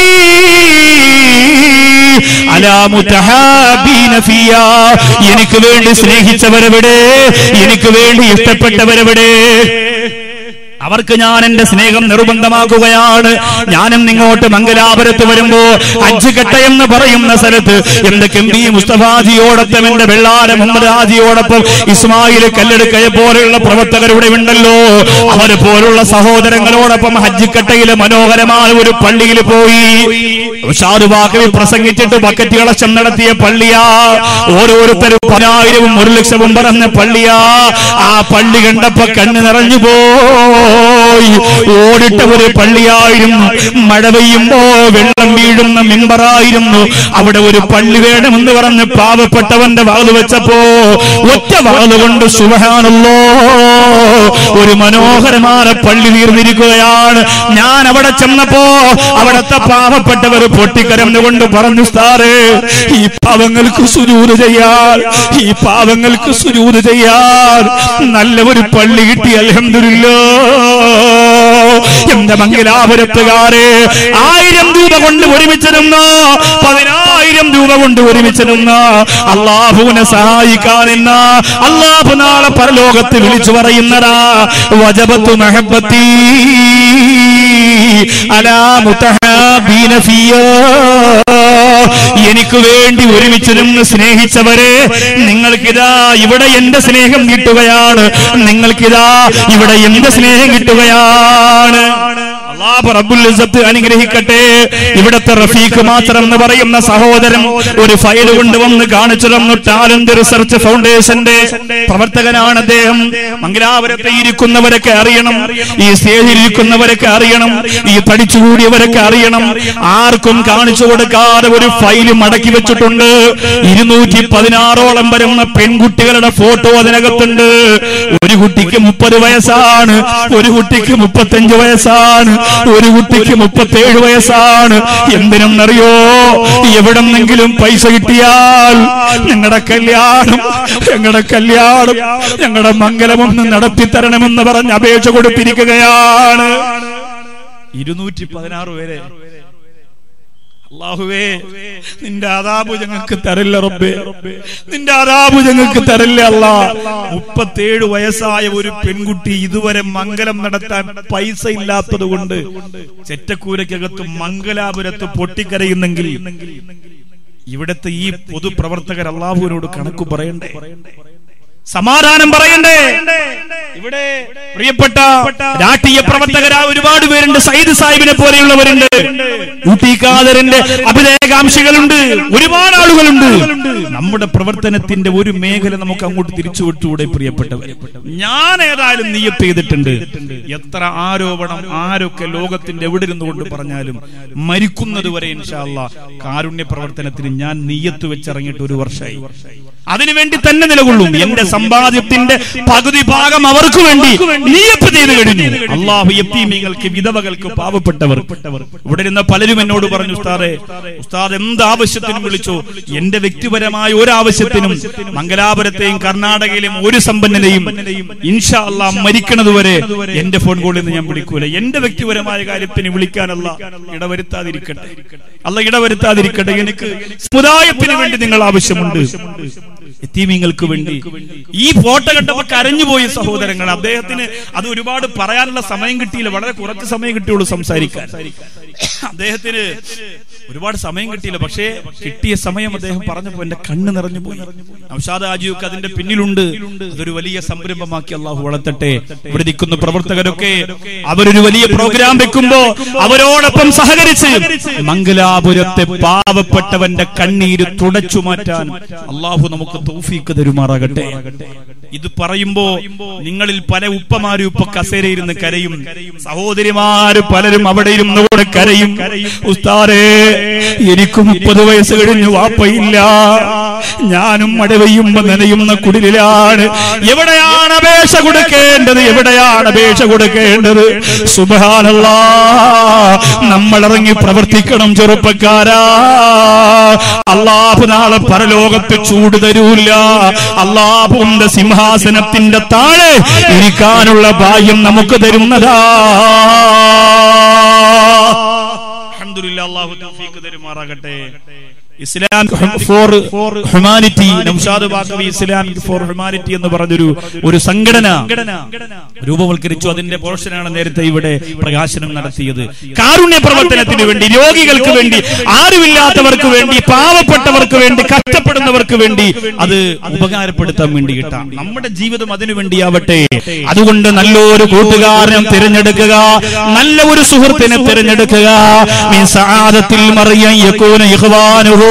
അലാ മുതഹാബീന ഫിയാ. എനിക്ക് വേണ്ടി സ്നേഹിച്ചവരെവിടെ? എനിക്ക് വേണ്ടി ഇഷ്ടപ്പെട്ടവരെവിടെ? അവർക്ക് ഞാൻ എന്റെ സ്നേഹം നിർബന്ധമാക്കുകയാണ്. ഞാനും നിങ്ങോട്ട് മംഗലാപുരത്ത് വരുമ്പോ ഹജ്ജ് കെട്ട എന്ന് പറയുന്ന സ്ഥലത്ത് എന്റെ കെമ്പി മുസ്തഫാജിയോടൊപ്പം, എന്റെ വെള്ളാര മുഹമ്മദ് ഹാജിയോടൊപ്പം ഇസ്മായിൽ കല്ലെടുക്കയെ പോലെയുള്ള പ്രവർത്തകരുടെ ഉണ്ടല്ലോ, അവരെ പോലുള്ള സഹോദരങ്ങളോടൊപ്പം ഹജ്ജ് കെട്ടയിലെ മനോഹരമായ ഒരു പള്ളിയിൽ പോയി ഷാദുബാക്കവി പ്രസംഗിച്ചിട്ട് ബക്കറ്റ് കളക്ഷൻ നടത്തിയ പള്ളിയാ. ഓരോരുത്തരും പതിനായിരവും ഒരു ലക്ഷവും പറഞ്ഞ പള്ളിയാ. ആ പള്ളി കണ്ടപ്പോ കണ്ണ് നിറഞ്ഞു പോയി. ഓടിട്ട ഒരു പള്ളിയായിരുന്നു. മഴ പെയ്യുമ്പോ വെള്ളം വീഴുന്ന മിമ്പറായിരുന്നു. അവിടെ ഒരു പള്ളി വേണമെന്ന് പറഞ്ഞ് പാവപ്പെട്ടവന്റെ വാത് വെച്ചപ്പോ ഒറ്റ വാത് കൊണ്ട് സുബ്ഹാനല്ലാഹ് ഒരു മനോഹരമായ പള്ളി തീർന്നിരിക്കുകയാണ്. ഞാൻ അവിടെ ചെന്നപ്പോ അവിടത്തെ പാവപ്പെട്ടവർ പൊട്ടിക്കരന്നുകൊണ്ട് പറഞ്ഞു, ഉസ്താദേ, ഈ പാവങ്ങൾക്ക് സുജൂദ് ചെയ്യാൻ, ഈ പാവങ്ങൾക്ക് സുജൂദ് ചെയ്യാൻ നല്ല ഒരു പള്ളി കിട്ടി, അൽഹംദുലില്ലാഹ്. എന്റെ മംഗലാപുരത്തുകാരെ, ആയിരം രൂപ കൊണ്ട് ഒരുമിച്ചിരുന്ന, പതിനായിരം രൂപ കൊണ്ട് ഒരുമിച്ചിരുന്ന, അല്ലാഹുവിനെ സഹായിക്കാനെന്ന അല്ലാഹു നാളെ പരലോകത്ത് വിളിച്ചു പറയുന്നതാ വജബത്തു മഹബ്ബത്തി അലാ മുതഹാബീന ഫിയാ. എനിക്ക് വേണ്ടി ഒരുമിച്ചിരുന്ന് സ്നേഹിച്ചവരെ, നിങ്ങൾക്കിതാ ഇവിടെ എന്റെ സ്നേഹം കിട്ടുകയാണ്, നിങ്ങൾക്കിതാ ഇവിടെ എന്റെ സ്നേഹം കിട്ടുകയാണ്. അല്ലാഹു റബ്ബുൽ ഇസ്സത്ത് അനുഗ്രഹിക്കട്ടെ. ഇവിടത്തെ റഫീഖ് മാത്രം എന്ന് പറയുന്ന സഹോദരൻ ഒരു ഫയൽ കൊണ്ടുവന്ന് കാണിച്ചു തന്നു. ടാലന്റ് റിസർച്ച് ഫൗണ്ടേഷന്റെ പ്രവർത്തകനാണ് അദ്ദേഹം. മംഗലാപുരത്തെ ഇരിക്കുന്നവരൊക്കെ അറിയണം, ഈ സ്റ്റേജിൽ ഇരിക്കുന്നവരൊക്കെ അറിയണം, ഈ തടിച്ചുകൂടിയവരൊക്കെ അറിയണം. ആർക്കും കാണിച്ചു കൊടുക്കാതെ ഒരു ഫയൽ മടക്കി വെച്ചിട്ടുണ്ട്. ഇരുന്നൂറ്റി പതിനാറോളം വരുന്ന പെൺകുട്ടികളുടെ ഫോട്ടോ അതിനകത്തുണ്ട്. ഒരു കുട്ടിക്ക് മുപ്പത് വയസ്സാണ്, ഒരു കുട്ടിക്ക് മുപ്പത്തഞ്ച് വയസ്സാണ്, ഒരു കുട്ടിക്ക് മുപ്പത്തേഴ് വയസ്സാണ്. എന്തിനെന്നറിയോ? എവിടെന്നെങ്കിലും പൈസ കിട്ടിയാൽ ഞങ്ങളുടെ കല്യാണം ഞങ്ങളുടെ കല്യാണം ഞങ്ങളുടെ മംഗലമൊന്ന് നടത്തി തരണമെന്ന് പറഞ്ഞ് അപേക്ഷ കൊടുത്തിരിക്കുകയാണ്. ഇരുന്നൂറ്റി പതിനാറ് പേരെ. അല്ലാഹുവേ, നിന്റെ അദാബ് ഞങ്ങൾക്ക് തരില്ല റബ്ബേ, നിന്റെ അദാബ് ഞങ്ങൾക്ക് തരില്ല അല്ലാ. മുപ്പത്തേഴ് വയസ്സായ ഒരു പെൺകുട്ടി ഇതുവരെ മംഗലം നടത്താൻ പൈസ ഇല്ലാത്തത് കൊണ്ട് ചെറ്റക്കൂരക്കകത്ത് മംഗലാപുരത്ത് പൊട്ടിക്കരയുന്നെങ്കിൽ ഇവിടുത്തെ ഈ പൊതുപ്രവർത്തകർ അല്ലാഹുവിനോട് കണക്ക് പറയണ്ടേ, സമാധാനം പറയണ്ടേ? ഇവിടെ പ്രിയപ്പെട്ട രാഷ്ട്രീയ പ്രവർത്തകരായ ഒരുപാട് പേരുണ്ട്. സയ്യിദ് സാഹിബിനെ പോലെയുള്ളവരുണ്ട്, ഊട്ടി ഖാദറിന്റെ അഭിനയകാംക്ഷികളുണ്ട്, ഒരുപാട് ആളുകളുണ്ട്. നമ്മുടെ പ്രവർത്തനത്തിന്റെ ഒരു മേഖല നമുക്ക് അങ്ങോട്ട് തിരിച്ചു വിട്ടുകൂടെ പ്രിയപ്പെട്ടവർ? ഞാൻ ഏതായാലും നിയ്യത്ത് ചെയ്തിട്ടുണ്ട്. എത്ര ആരോപണം ആരൊക്കെ ലോകത്തിന്റെ എവിടെ ഇരുന്നുകൊണ്ട് പറഞ്ഞാലും മരിക്കുന്നത് വരെ ഇൻഷാ അല്ലാഹ് കാരുണ്യ പ്രവർത്തനത്തിന് ഞാൻ നിയ്യത്ത് വെച്ചിറങ്ങിയിട്ട് ഒരു വർഷമായി. അതിനുവേണ്ടി തന്നെ നിലകൊള്ളും. എന്റെ സമ്പാദ്യത്തിന്റെ പകുതി ഭാഗം അവർക്ക് വേണ്ടി നിയ്യത്ത് ചെയ്തു കഴിഞ്ഞു. അല്ലാഹു യതീമീങ്ങൾക്ക്, വിധവകൾക്ക്, പാവപ്പെട്ടവർ. ഇവിടെ ഇരുന്ന പലരും എന്നോട് പറഞ്ഞു, ഉസ്താദേ, ഉസ്താദ് എന്ത് ആവശ്യത്തിനും വിളിച്ചോ, എന്റെ വ്യക്തിപരമായ ഒരു ആവശ്യത്തിനും മംഗലാപുരത്തെയും കർണാടകയിലെയും ഒരു സമ്പന്നനെയും ഇൻഷാ അല്ലാഹ് മരിക്കണതുവരെ എന്റെ ഫോൺ കോളിൽ നിന്ന് ഞാൻ വിളിക്കൂല. എന്റെ വ്യക്തിപരമായ കാര്യത്തിന് വിളിക്കാനല്ല ഇടവരുത്താതിരിക്കട്ടെ, അല്ല ഇടവരുത്താതിരിക്കട്ടെ. എനിക്ക് സമുദായത്തിന് വേണ്ടി നിങ്ങൾ ആവശ്യമുണ്ട്, യതീമീങ്ങൾക്ക് വേണ്ടി. ഈ ഫോട്ടോ കണ്ടപ്പോ കരഞ്ഞുപോയി സഹോദരങ്ങൾ. അദ്ദേഹത്തിന് അത് ഒരുപാട് പറയാനുള്ള സമയം കിട്ടിയില്ല, വളരെ കുറച്ച് സമയം കിട്ടിയുള്ളൂ സംസാരിക്കാൻ. അദ്ദേഹത്തിന് ഒരുപാട് സമയം കിട്ടിയില്ല, പക്ഷേ കിട്ടിയ സമയം അദ്ദേഹം പറഞ്ഞപ്പോ എന്റെ കണ്ണ് നിറഞ്ഞു പോയി. നൗഷാദ് ഹാജിയൊക്കെ അതിന്റെ പിന്നിലുണ്ട്. അതൊരു വലിയ സംരംഭമാക്കി അള്ളാഹു വളർത്തട്ടെ. ഇവിടെ നിൽക്കുന്ന പ്രവർത്തകരൊക്കെ അവരൊരു വലിയ പ്രോഗ്രാം വെക്കുമ്പോ അവരോടൊപ്പം സഹകരിച്ച് മംഗലാപുരത്തെ പാവപ്പെട്ടവന്റെ കണ്ണീര് തുടച്ചു മാറ്റാൻ അള്ളാഹു നമുക്ക് തൗഫീഖ് തരുമാറാകട്ടെ. ഇത് പറയുമ്പോ നിങ്ങളിൽ പല ഉപ്പമാരും ഇപ്പൊ കസേരയിരുന്ന് കരയും, സഹോദരിമാര് പലരും അവിടെ ഇരുന്നുകൂടെ കരയും. ഉസ്താദേ, എനിക്ക് മുപ്പത് വയസ്സ് കഴിഞ്ഞു, വാപ്പയില്ല, ഞാനും മഴ പെയ്യുമ്പോ നനയുന്ന കുടിലാണ്. എവിടെയാണ് അപേക്ഷ കൊടുക്കേണ്ടത്? എവിടെയാണ് അപേക്ഷ കൊടുക്കേണ്ടത്? സുബ്ഹാനല്ലാഹ്, നമ്മൾ ഇറങ്ങി പ്രവർത്തിക്കണം ചെറുപ്പക്കാരാ. അല്ലാഹു നാളെ പരലോകത്ത് ചൂട് തരൂല്ല. അല്ലാഹുവിന്റെ സിംഹാസനത്തിന്റെ താഴെ ഇരിക്കാനുള്ള ഭാഗ്യം നമുക്ക് തരുന്നതാ. അൽഹംദുലില്ലാഹ്, അല്ലാഹു തൗഫീഖ് തരുമാറാകട്ടെ. Islam for humanity, Naushad Baqavi Islamic for humanity എന്ന് പറഞ്ഞൊരു ഒരു സംഘടന രൂപവൽക്കരിച്ചു. അതിന്റെ പോർഷനാണ് നേരത്തെ ഇവിടെ പ്രകാശനം നടത്തിയത്. കാരുണ്യ പ്രവർത്തനത്തിന് വേണ്ടി, രോഗികൾക്ക് വേണ്ടി, ആരുമില്ലാത്തവർക്ക് വേണ്ടി, പാവപ്പെട്ടവർക്ക് വേണ്ടി, കഷ്ടപ്പെടുന്നവർക്ക് വേണ്ടി അത് ഉപകാരപ്പെടുത്താൻ വേണ്ടിയിട്ടാണ്. നമ്മുടെ ജീവിതം അതിനു വേണ്ടിയാവട്ടെ. അതുകൊണ്ട് നല്ലൊരു കൂട്ടുകാരനെ തിരഞ്ഞെടുക്കുക, നല്ല ഒരു സുഹൃത്തിനെ തിരഞ്ഞെടുക്കുക. മിൻ സആദത്തിൽ മറിയം യകൂന ഇഖ്വാനുഹു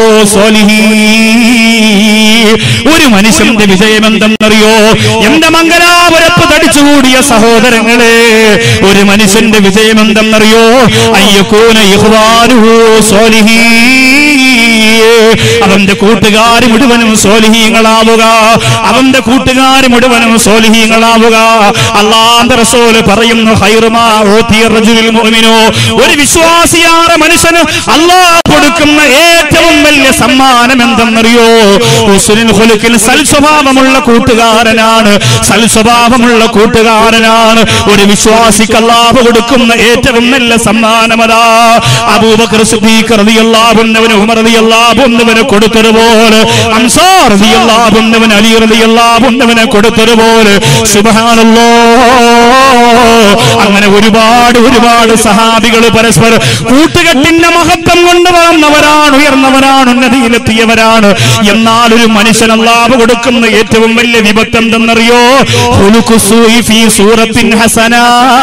ഒരു മനുഷ്യന്റെ വിജയം എന്തെന്നറിയോ? എന്റെ മംഗലാപുരത്ത് തടിച്ചുകൂടിയ സഹോദരങ്ങളെ, ഒരു മനുഷ്യന്റെ വിജയം എന്തെന്നറിയോ? അയ്യകൂന ഇഖ്വാനുഹു സ്വാലിഹീൻ, അവന്റെ കൂട്ടുകാർ മുഴുവനും സ്വാലിഹീങ്ങളാവുക, അവന്റെ കൂട്ടുകാർ മുഴുവനും സ്വാലിഹീങ്ങളാവുക. അല്ലാഹുവിന്റെ റസൂൽ പറയുന്നു, ഖൈറുമാ ഊതിയ റജുലുൽ മുഅ്മിനു, ഒരു വിശ്വാസിയായ മനുഷ്യന് അല്ലാഹു കൊടുക്കുന്ന ഏറ്റവും വലിയ സമ്മാനം എന്തെന്നറിയോ? ഹുസ്നുൽ ഖുലുഖിൽ, സൽസ്വഭാവമുള്ള കൂട്ടുകാരനാണ്, സൽസ്വഭാവമുള്ള കൂട്ടുകാരനാണ് ഒരു വിശ്വാസിക്ക് അല്ലാഹു കൊടുക്കുന്ന ഏറ്റവും നല്ല സമ്മാനമതാ. അബൂബക്കർ സിദ്ദീഖ് റളിയല്ലാഹു അൻഹു, ഉമർ റളിയല്ലാഹു അൻഹു കൊടുത്തതുപോലെ, അൻസാർ റളിയല്ലാഹു അൻഹു, അലി റളിയല്ലാഹു അൻഹു കൊടുത്തതുപോലെ, സുബ്ഹാനല്ലാഹ്, അങ്ങനെ ഒരുപാട് ഒരുപാട് സഹാബികൾ പരസ്പരം കൂട്ടുകെട്ടിന്റെ മഹത്വം കൊണ്ട് വളർന്നവരാണ്, ഉയർന്നവരാണ്, ഉന്നതിയിലെത്തിയവരാണ്. എന്നാൽ ഒരു മനുഷ്യൻ അല്ലാഹു കൊടുക്കുന്ന ഏറ്റവും വലിയ വിഭക്തി എന്തെന്നറിയോ? ഖുലുഖുസൂഇ ഫീ സൂറത്തിൻ ഹസനാ,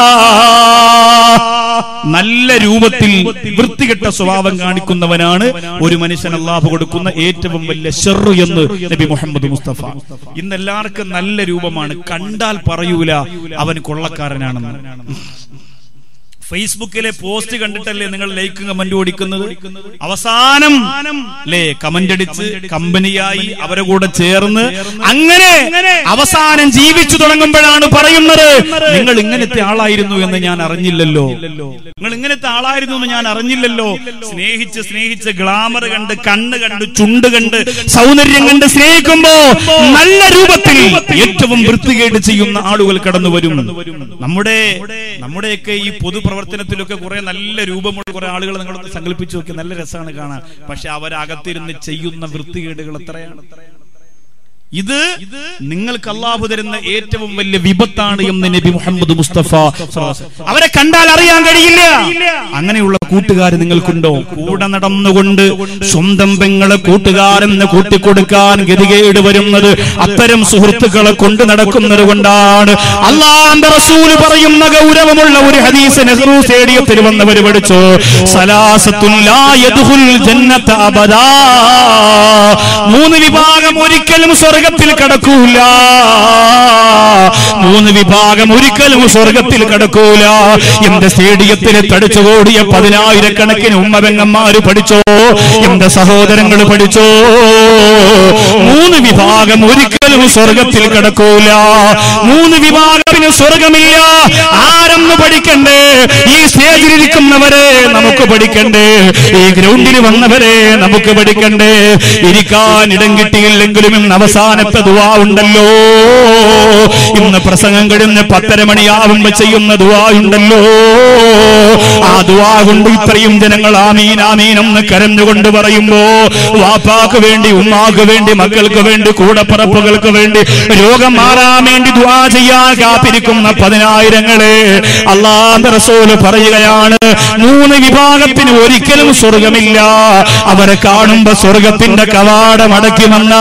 നല്ല രൂപത്തിൽ വൃത്തികെട്ട സ്വഭാവം കാണിക്കുന്നവനാണ് ഒരു മനുഷ്യൻ അല്ലാഹു കൊടുക്കുന്ന ഏറ്റവും വലിയ ശർറ് എന്ന് നബി മുഹമ്മദ് മുസ്തഫ. ഇന്ന് എല്ലാവർക്കും നല്ല രൂപമാണ്, കണ്ടാൽ പറയൂല അവൻ കൊള്ളക്കാരനാണെന്ന്. ഫേസ്ബുക്കിലെ പോസ്റ്റ് കണ്ടിട്ടല്ലേ നിങ്ങൾ ലൈക്ക് കമന്റ് ഓടിക്കുന്നത്? അവസാനം അല്ലേ കമന്റ് അടിച്ച് കമ്പനിയായി അവരെ കൂടെ ചേർന്ന് അങ്ങനെ അവസാനം ജീവിച്ചു തുടങ്ങുമ്പോഴാണ് പറയുന്നത്, നിങ്ങൾ ഇങ്ങനത്തെ ആളായിരുന്നു എന്ന് ഞാൻ അറിഞ്ഞില്ലല്ലോ, നിങ്ങൾ ഇങ്ങനത്തെ ആളായിരുന്നു എന്ന് ഞാൻ അറിഞ്ഞില്ലല്ലോ. സ്നേഹിച്ച് സ്നേഹിച്ച് ഗ്ലാമർ കണ്ട്, കണ്ണ് കണ്ട്, ചുണ്ട് കണ്ട്, സൗന്ദര്യം കണ്ട് സ്നേഹിക്കുമ്പോ നല്ല രൂപത്തിൽ ഏറ്റവും വൃത്തികേട് ചെയ്യുന്ന ആളുകൾ കടന്നു വരും. നമ്മുടെ നമ്മുടെയൊക്കെ ഈ പൊതു പ്രവർത്തനത്തിലൊക്കെ കുറെ നല്ല രൂപമുള്ള കുറെ ആളുകൾ നിങ്ങളൊന്ന് സങ്കല്പിച്ചു നോക്കി, നല്ല രസമാണ് കാണാൻ. പക്ഷെ അവരകത്തിരുന്ന് ചെയ്യുന്ന വൃത്തികേടുകൾ എത്രയാണ്. ഇത് നിങ്ങൾക്ക് അല്ലാഹു തരുന്ന ഏറ്റവും വലിയ വിപത്താണ് എന്ന് നബി മുഹമ്മദ് മുസ്തഫ. അവരെ കണ്ടാൽ അറിയാൻ കഴിയില്ല. അങ്ങനെയുള്ള കൂട്ടുകാർ നിങ്ങൾക്കുണ്ടോ? കൂടെ നടന്നുകൊണ്ട് സ്വന്തം പെങ്ങളെ കൂട്ടുകാരെന്ന് കൂട്ടിക്കൊടുക്കാൻ ഗതികേട് വരുന്നത് അത്തരം സുഹൃത്തുക്കളെ കൊണ്ട് നടക്കുന്നത് കൊണ്ടാണ്. അല്ലാഹുവിന്റെ റസൂൽ പറയുന്ന ഗൗരവമുള്ള ഒരു ഹദീസ് നെഹ്റു സ്റ്റേഡിയത്തിൽ വന്നവർ പഠിച്ചു. സലാസത്തുൻ ലാ യദ്ഖുൽ ജന്നത അബദാ, മൂന്ന് വിഭാഗം ഒരിക്കലും സ്വർഗത്തിൽ കടക്കൂല. മൂന്ന് വിഭാഗം ഒരിക്കലും സ്വർഗത്തിൽ കടക്കൂല. എന്റെ സ്റ്റേഡിയത്തിൽ തടിച്ചുകൂടിയ പതിനായിരക്കണക്കിന് ഉമ്മപെങ്ങന്മാര് പഠിച്ചോ, എന്റെ സഹോദരങ്ങൾ പഠിച്ചോ, മൂന്ന് വിഭാഗം ഒരിക്കലും സ്വർഗത്തിൽ കടക്കൂല. മൂന്ന് വിഭാഗത്തിന് സ്വർഗമില്ല. ആരെന്ന് പഠിക്കണ്ടേ? ഈ സ്റ്റേജിലിരിക്കുന്നവരെ നമുക്ക് പഠിക്കണ്ടേ? ഈ ഗ്രൗണ്ടിൽ വന്നവരെ നമുക്ക് പഠിക്കണ്ടേ? ഇരിക്കാൻ ഇടം കിട്ടിയില്ലെങ്കിലും ഇന്ന് അവസാനത്തെ ദുആ ഉണ്ടല്ലോ. ഇന്ന് പ്രസംഗം കഴിഞ്ഞ് പത്തര മണിയാവുമ്പോ ചെയ്യുന്ന ദുആ ഉണ്ടല്ലോ. ആ ദുആ കൊണ്ട് ഇത്രയും ജനങ്ങൾ ആമീൻ ആമീൻ എന്ന് കരഞ്ഞുകൊണ്ട് പറയുമ്പോ, വാപ്പാക്ക് വേണ്ടി, ഉമ്മാക്ക് വേണ്ടി, മക്കൾക്ക് വേണ്ടി, കൂടപ്പറപ്പുകൾക്ക് വേണ്ടി, രോഗം മാറാൻ വേണ്ടി ദുആ ചെയ്യാൻ കാത്തിരിക്കുന്ന പതിനായിരങ്ങളെ അല്ലാഹുവിന്റെ റസൂൽ പറയുകയാണ്, മൂന്ന് വിഭാഗത്തിന് ഒരിക്കലും സ്വർഗമില്ല. അവരെ കാണുമ്പോ സ്വർഗത്തിന്റെ കവാടം അടയ്ക്കുമെന്നാ,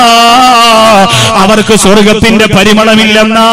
അവർക്ക് സ്വർഗത്തിന്റെ പരിമളമില്ലെന്നാ.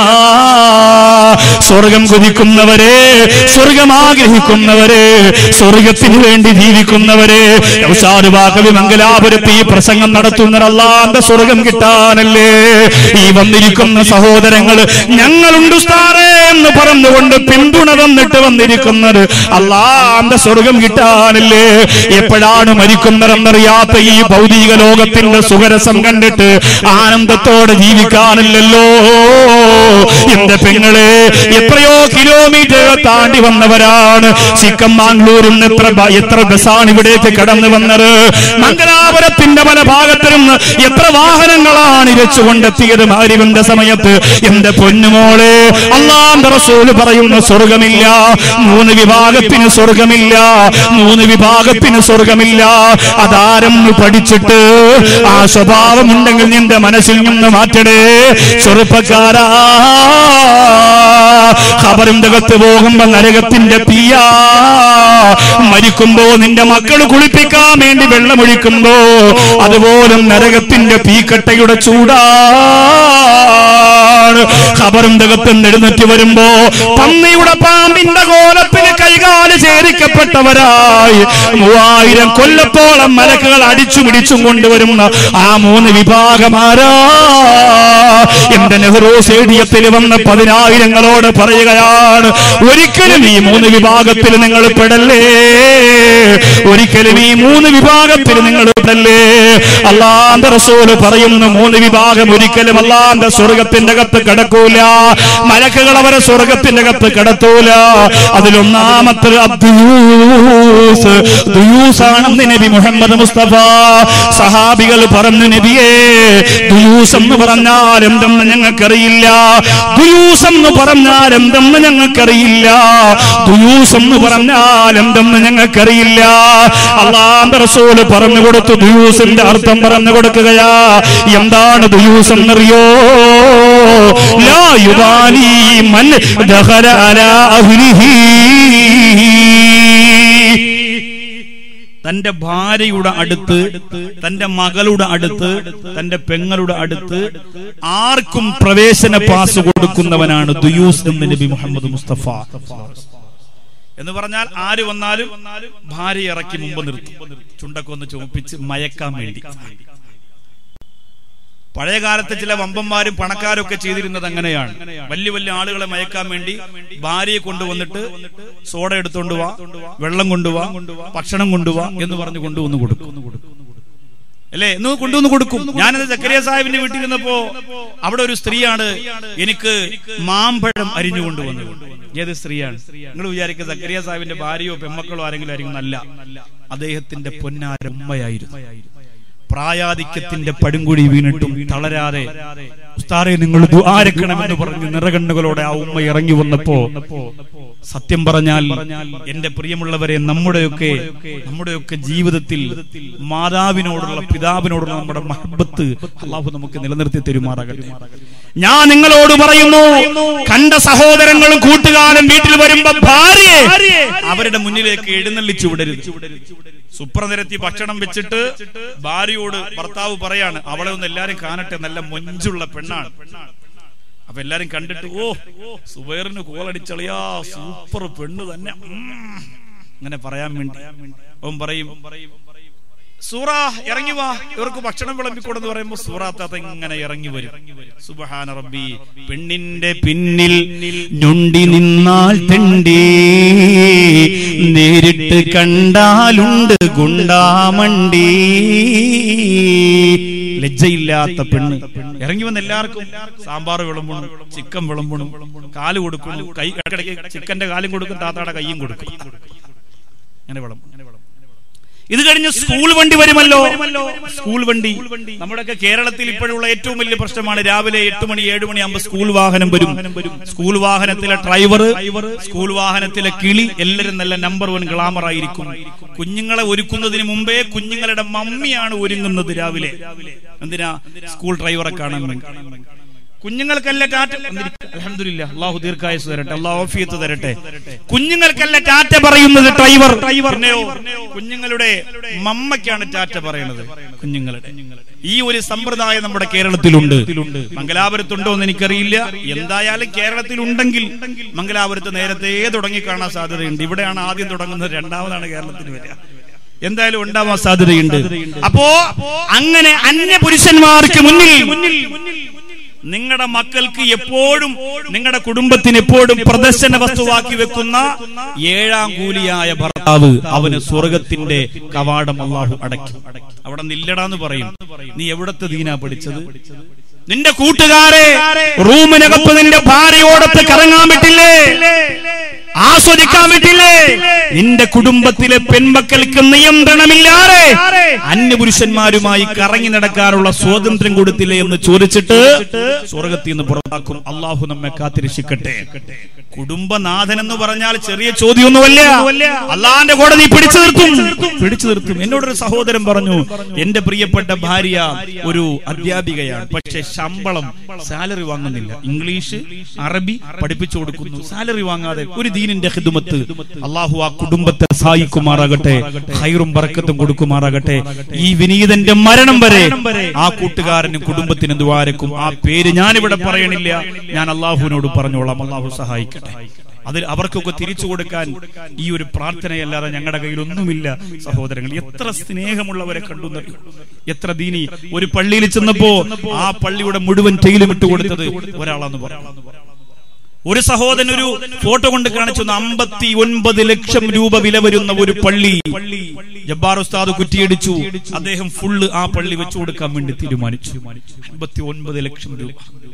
സ്വർഗം കൊതിക്കുന്നവരെ, സ്വർഗം ആഗ്രഹിക്കുന്നവരെ, സ്വർഗത്തിന് വേണ്ടി ജീവിക്കുന്നവരെ, ഔഷാദുബാകവി മംഗലാപുരത്ത് ഈ പ്രസംഗം നടത്തുന്ന അല്ലാഹുവിന്റെ സ്വർഗം കിട്ടാനല്ലേ ഈ വന്നിരിക്കുന്ന സഹോദരങ്ങൾ ഞങ്ങളുണ്ട് ഉസ്താദേ എന്ന് പറഞ്ഞുകൊണ്ട് പിന്തുണ തന്നിട്ട് വന്നിരിക്കുന്നത്. അല്ലാഹുവിന്റെ സ്വർഗം കിട്ടാനല്ലേ. എപ്പോഴാണ് മരിക്കുന്നതെന്നറിയാത്ത ഈ ഭൗതിക ലോകത്തിന്റെ സുഖരസം കണ്ടിട്ട് ആനന്ദത്തോടെ ജീവിക്കാനില്ലല്ലോ. എന്റെ പെങ്ങളെ, എത്രയോ കിലോമീറ്ററുകൾ താണ്ടി വന്നവരാണ്. ചിക്കൻ മാംഗ്ലൂരിൽ നിന്ന് എത്ര എത്ര ബസ്സാണ് ഇവിടേക്ക് കടന്നു വന്നത്. മംഗലാപുരത്തിന്റെ പല ഭാഗത്തിലും എത്ര വാഹനങ്ങളാണ് ഇരച്ചുകൊണ്ടെത്തിയത് മാരിവിന്റെ സമയത്ത്. എന്റെ പൊന്നുമോളെ, അല്ലാഹുവിന്റെ റസൂൽ പറയുന്ന സ്വർഗമില്ല. മൂന്ന് വിഭാഗത്തിന് സ്വർഗമില്ല. മൂന്ന് വിഭാഗത്തിന് സ്വർഗമില്ല. അതാരെന്ന് പഠിച്ചിട്ട് ആ സ്വഭാവം ഉണ്ടെങ്കിൽ നിന്റെ മനസ്സിൽ നിന്ന് മാറ്റണേ ചെറുപ്പക്കാരാ. ഖബറിന്റെ അകത്ത് പോകുമ്പോ നരകത്തിന്റെ തീയാ. മരിക്കുമ്പോ നിന്റെ മക്കൾ കുളിപ്പിക്കാൻ വേണ്ടി വെള്ളമൊഴിക്കുമ്പോ അതുപോലെ നരകത്തിന്റെ തീക്കട്ടയുടെ ചൂടാ. ഖബറിന്റെ അകത്ത് എഴുന്നേറ്റ് വരുമ്പോ പന്നിയുടെ പാമ്പിന്റെ കോലത്തിന് കൈകാല് ചേരിക്കപ്പെട്ടവരായി മൂവായിരം കൊല്ലത്തോളം മലക്കുകൾ അടിച്ചു പിടിച്ചും കൊണ്ടുവരുന്ന ആ മൂന്ന് വിഭാഗമാരാ. എന്റെ നെഹ്റു സ്റ്റേഡിയത്തിൽ വന്ന പതിനായിരങ്ങളോട് പറയുകയാണ്, ഒരിക്കലും ഈ മൂന്ന് വിഭാഗത്തിൽ നിങ്ങൾ പെടല്ലേ. ഒരിക്കലും ഈ മൂന്ന് വിഭാഗത്തിൽ നിങ്ങൾ പെടല്ലേ. അല്ലാഹുവിന്റെ റസൂൽ പറയുന്നു, മൂന്ന് വിഭാഗം ഒരിക്കലും അല്ലാഹുവിന്റെ സ്വർഗത്തിന്റെ അകത്ത് കടക്കൂല. മലക്കുകൾ അവരെ സ്വർഗത്തിന്റെ അകത്ത് കടത്തൂല. അതിലൊന്നാമത്തെ അദ്ദുയൂസ്, ദുയൂസാണെന്ന് നബി മുഹമ്മദ് മുസ്തഫ. സഹാബികൾ പറഞ്ഞു, നബിയേ, ദുയൂസ് എന്ന് പറഞ്ഞാൽ എന്തെന്ന് ഞങ്ങൾക്കറിയില്ല. ദുയൂസ് എന്ന് പറഞ്ഞാൽ എന്തെന്ന് ഞങ്ങൾക്കറിയില്ല. ദുയൂസ് എന്ന് പറഞ്ഞാൽ എന്തെന്ന് ഞങ്ങൾക്കറിയില്ല. അല്ലാഹുവിന്റെ റസൂൽ പറഞ്ഞു കൊടുത്തു, ദുയൂസിന്റെ അർത്ഥം പറഞ്ഞു കൊടുക്കുകയാ. എന്താണ് ദുയൂസ് എന്നറിയോ? ലാ യുബാലി മൻ ദഖല അലാ അഹ്ലിഹി. തന്റെ ഭാര്യയുടെ അടുത്ത്, തന്റെ മകളുടെ അടുത്ത്, തന്റെ പെങ്ങളുടെ അടുത്ത് ആർക്കും പ്രവേശന പാസ് കൊടുക്കുന്നവനാണ് ദുയൂസ് എന്ന് നബി മുഹമ്മദ് മുസ്തഫ. എന്ന് പറഞ്ഞാൽ ആര് വന്നാലും ഭാര്യ ഇറക്കി മുമ്പ് നിർത്തും, ചുണ്ടൊക്കെ ഒന്ന് ചുമപ്പിച്ച് മയക്കാൻ വേണ്ടി. പഴയ കാലത്ത് ചില വമ്പന്മാരും പണക്കാരും ഒക്കെ ചെയ്തിരുന്നത് അങ്ങനെയാണ്. വലിയ വലിയ ആളുകളെ മയക്കാൻ വേണ്ടി ഭാര്യയെ കൊണ്ടുവന്നിട്ട് സോഡ എടുത്തോണ്ട് വാ, വെള്ളം കൊണ്ടുവാ, ഭക്ഷണം കൊണ്ടുവാ എന്ന് പറഞ്ഞു കൊണ്ടുവന്ന് കൊടുക്കും അല്ലേ, എന്ന് കൊണ്ടുവന്ന് കൊടുക്കും. ഞാനത് സക്കറിയ സാഹിബിന്റെ വീട്ടിൽ നിന്നപ്പോ അവിടെ ഒരു സ്ത്രീയാണ് എനിക്ക് മാമ്പഴം അരിഞ്ഞു കൊണ്ടുവന്നത്. ഏത് സ്ത്രീയാണ്? നിങ്ങൾ വിചാരിക്കുക സക്കറിയ സാഹിബിന്റെ ഭാര്യയോ പെമ്മക്കളോ ആരെങ്കിലും ആയിരിക്കും? നല്ല, അദ്ദേഹത്തിന്റെ പൊന്നാര ഉമ്മയായിരുന്നു. പ്രായാധിക്യത്തിന്റെ പടുംകുഴി വീണിട്ടും തളരാതെ ഉസ്താദേ നിങ്ങൾ ദുആരക്കണമെന്ന് പറഞ്ഞ് നിറകണ്ണുകളോടെ ആ ഉമ്മ ഇറങ്ങി വന്നപ്പോ സത്യം പറഞ്ഞാൽ എന്റെ പ്രിയമുള്ളവരെ, നമ്മുടെയൊക്കെ നമ്മുടെയൊക്കെ ജീവിതത്തിൽ മാതാവിനോടുള്ള, പിതാവിനോടുള്ള നമ്മുടെ മഹബത്ത് അല്ലാഹു നമുക്ക് നിലനിർത്തി തരുമാറാകട്ടെ. ഞാൻ നിങ്ങളോട് പറയുന്നു, കണ്ട സഹോദരങ്ങളും കൂട്ടുകാരും വീട്ടിൽ വരുമ്പോ ഭാര്യയെ അവരുടെ മുന്നിലേക്ക് എഴുന്നള്ളിച്ചു വിടരുത്. സുപ്രനിരത്തി ഭക്ഷണം വെച്ചിട്ട് ഭാര്യയോട് ഭർത്താവ് പറയാണ്, അവളെ ഒന്ന് എല്ലാരും കാണട്ടെ, നല്ല മൊഞ്ചുള്ള പെണ്ണാണ്. അപ്പൊ എല്ലാരും കണ്ടിട്ട് ഓ സുബൈറിന് കോളടിച്ചളിയാ, സൂപ്പർ പെണ്ണ് തന്നെ, അങ്ങനെ പറയാൻ വേണ്ടി അവൻ പറയും സൂറ ഇറങ്ങി വാ, ഇവർക്ക് ഭക്ഷണം വിളമ്പിക്കൂടെന്ന് പറയുമ്പോ സൂറാത്താത്ത ഇങ്ങനെ ഇറങ്ങി വരും. സുബ്ഹാന റബ്ബി. പെണ്ണിന്റെ പിന്നിൽ ഞൊണ്ടി നിന്നാൽ തെണ്ടി, നേരിട്ട് കണ്ടാലുണ്ട് ഗുണ്ടാമണ്ടി. ലജ്ജയില്ലാത്ത പെണ്ണ് ഇറങ്ങി വന്ന് എല്ലാവർക്കും സാമ്പാർ വിളമ്പണം, ചിക്കൻ വിളമ്പണം, കാല് കൊടുക്കണം, കൈ ഇടയ്ക്ക് ചിക്കന്റെ കാലും കൊടുക്കും, താത്താടെ കൈയും കൊടുക്കും, അങ്ങനെ വിളമ്പും. ഇത് കഴിഞ്ഞ് സ്കൂൾ വണ്ടി വരുമല്ലോ. സ്കൂൾ വണ്ടി നമ്മുടെയൊക്കെ കേരളത്തിൽ ഇപ്പോഴുള്ള ഏറ്റവും വലിയ പ്രശ്നമാണ്. രാവിലെ എട്ട് മണി ഏഴ് മണി ആകുമ്പോൾ സ്കൂൾ വാഹനം വരും. സ്കൂൾ വാഹനത്തിലെ ഡ്രൈവർ, സ്കൂൾ വാഹനത്തിലെ കിളി, എല്ലാവരും നല്ല നമ്പർ വൺ ഗ്ലാമർ ആയിരിക്കും. കുഞ്ഞുങ്ങളെ ഒരുക്കുന്നതിന് മുമ്പേ കുഞ്ഞുങ്ങളുടെ മമ്മിയാണ് ഒരുങ്ങുന്നത് രാവിലെ. എന്തിനാ? സ്കൂൾ ഡ്രൈവറെ കാണാൻ വേണ്ടി. കുഞ്ഞുങ്ങൾക്കല്ല ടാറ്റ, അൽഹംദുലില്ലാഹ്, അല്ലാഹു ദീർഘായുസ്സ് തരട്ടെ, അല്ലാഹു ആഫിയത്ത് തരട്ടെ. കുഞ്ഞുങ്ങൾക്കല്ല ടാറ്റ പറയുന്നത് ഡ്രൈവർ, ഡ്രൈവറിനെയോ കുഞ്ഞുങ്ങളുടെ മമ്മയ്ക്കാണ് ടാറ്റ പറയുന്നത്. കുഞ്ഞുങ്ങളുടെ ഈ ഒരു സമ്പ്രദായം നമ്മുടെ കേരളത്തിലുണ്ട്. മംഗലാപുരത്തുണ്ടോ എന്ന് എനിക്കറിയില്ല. എന്തായാലും കേരളത്തിലുണ്ടെങ്കിൽ മംഗലാപുരത്ത് നേരത്തെ തുടങ്ങി കാണാൻ സാധ്യതയുണ്ട്. ഇവിടെയാണ് ആദ്യം തുടങ്ങുന്നത്, രണ്ടാമതാണ് കേരളത്തിൽ വരിക. എന്തായാലും ഉണ്ടാവാൻ സാധ്യതയുണ്ട്. അപ്പോ അങ്ങനെ അന്യ പുരുഷന്മാർക്ക് മുന്നിൽ നിങ്ങളുടെ മക്കൾക്ക് എപ്പോഴും, നിങ്ങളുടെ കുടുംബത്തിന് എപ്പോഴും പ്രദർശന വസ്തുവാക്കി വെക്കുന്ന ഏഴാം കൂലിയായ ഭർത്താവ്, അവന് സ്വർഗത്തിന്റെ കവാടം അല്ലാഹു അടയ്ക്കും. അവിടെ നില്ലടാന്ന് പറയും. നീ എവിടത്തെ ദീനാ പഠിച്ചത്? നിന്റെ കൂട്ടുകാരെ റൂമിനകത്ത് നിന്റെ ഭാര്യയോടൊത്ത് കറങ്ങാൻ വിട്ടില്ലേ? ആസ്വദിക്കാൻ വിട്ടില്ലേ? നിന്റെ കുടുംബത്തിലെ പെൺമക്കൾക്ക് നിയന്ത്രണമില്ലാതെ അന്യപുരുഷന്മാരുമായി കറങ്ങി നടക്കാനുള്ള സ്വാതന്ത്ര്യം കൊടുത്തില്ലേ എന്ന് ചോദിച്ചിട്ട് സ്വർഗത്തിൽ നിന്ന് പുറത്താക്കും. അള്ളാഹു നമ്മെ കാത്തിരക്ഷിക്കട്ടെ. കുടുംബനാഥൻ എന്ന് പറഞ്ഞാൽ ചെറിയ ചോദ്യമൊന്നുമല്ല. അള്ളാന്റെ കോടതി പിടിച്ചു നിർത്തും, പിടിച്ചു നിർത്തും. എന്നോടൊരു സഹോദരൻ പറഞ്ഞു, എന്റെ പ്രിയപ്പെട്ട ഭാര്യ ഒരു അധ്യാപികയാണ്, പക്ഷെ ശമ്പളം, സാലറി വാങ്ങുന്നില്ല. ഇംഗ്ലീഷ് അറബി പഠിപ്പിച്ചു കൊടുക്കുന്നു, സാലറി വാങ്ങാതെ ഒരു ദീനിന്റെ ഖിദ്മത്ത്. അള്ളാഹു ആ കുടുംബത്തെ സഹായിക്കുമാറാകട്ടെ, ഖൈറും ബർക്കത്തും കൊടുക്കുമാറാകട്ടെ. ഈ വിനീതന്റെ മരണം വരെ ആ കൂട്ടുകാരനും കുടുംബത്തിനും ദുആരക്കും. ആ പേര് ഞാനിവിടെ പറയണില്ല, ഞാൻ അള്ളാഹുവിനോട് പറഞ്ഞോളാം. അള്ളാഹു സഹായിക്കട്ടെ. അതിൽ അവർക്കൊക്കെ തിരിച്ചു കൊടുക്കാൻ ഈ ഒരു പ്രാർത്ഥനയല്ലാതെ ഞങ്ങളുടെ കയ്യിൽ ഒന്നുമില്ല. സഹോദരങ്ങൾ, എത്ര സ്നേഹമുള്ളവരെ കണ്ടുന്നറിയും, എത്ര ദീനി. ഒരു പള്ളിയിൽ ചെന്നപ്പോ ആ പള്ളിയുടെ മുഴുവൻ ടൈലും ഇട്ട് കൊടുത്തത് ഒരാളാന്ന് പറഞ്ഞു. ഒരു സഹോദരൻ ഒരു ഫോട്ടോ കൊണ്ട് കാണിച്ചു, അമ്പത്തി ഒൻപത് ലക്ഷം രൂപ വില വരുന്ന ഒരു പള്ളി ജബ്ബാർ ഉസ്താദ് കുറ്റിയടിച്ചു. അദ്ദേഹം ഫുള്ള് ആ പള്ളി വെച്ചു കൊടുക്കാൻ വേണ്ടി തീരുമാനിച്ചു. അമ്പത്തി ഒൻപത് ലക്ഷം രൂപ.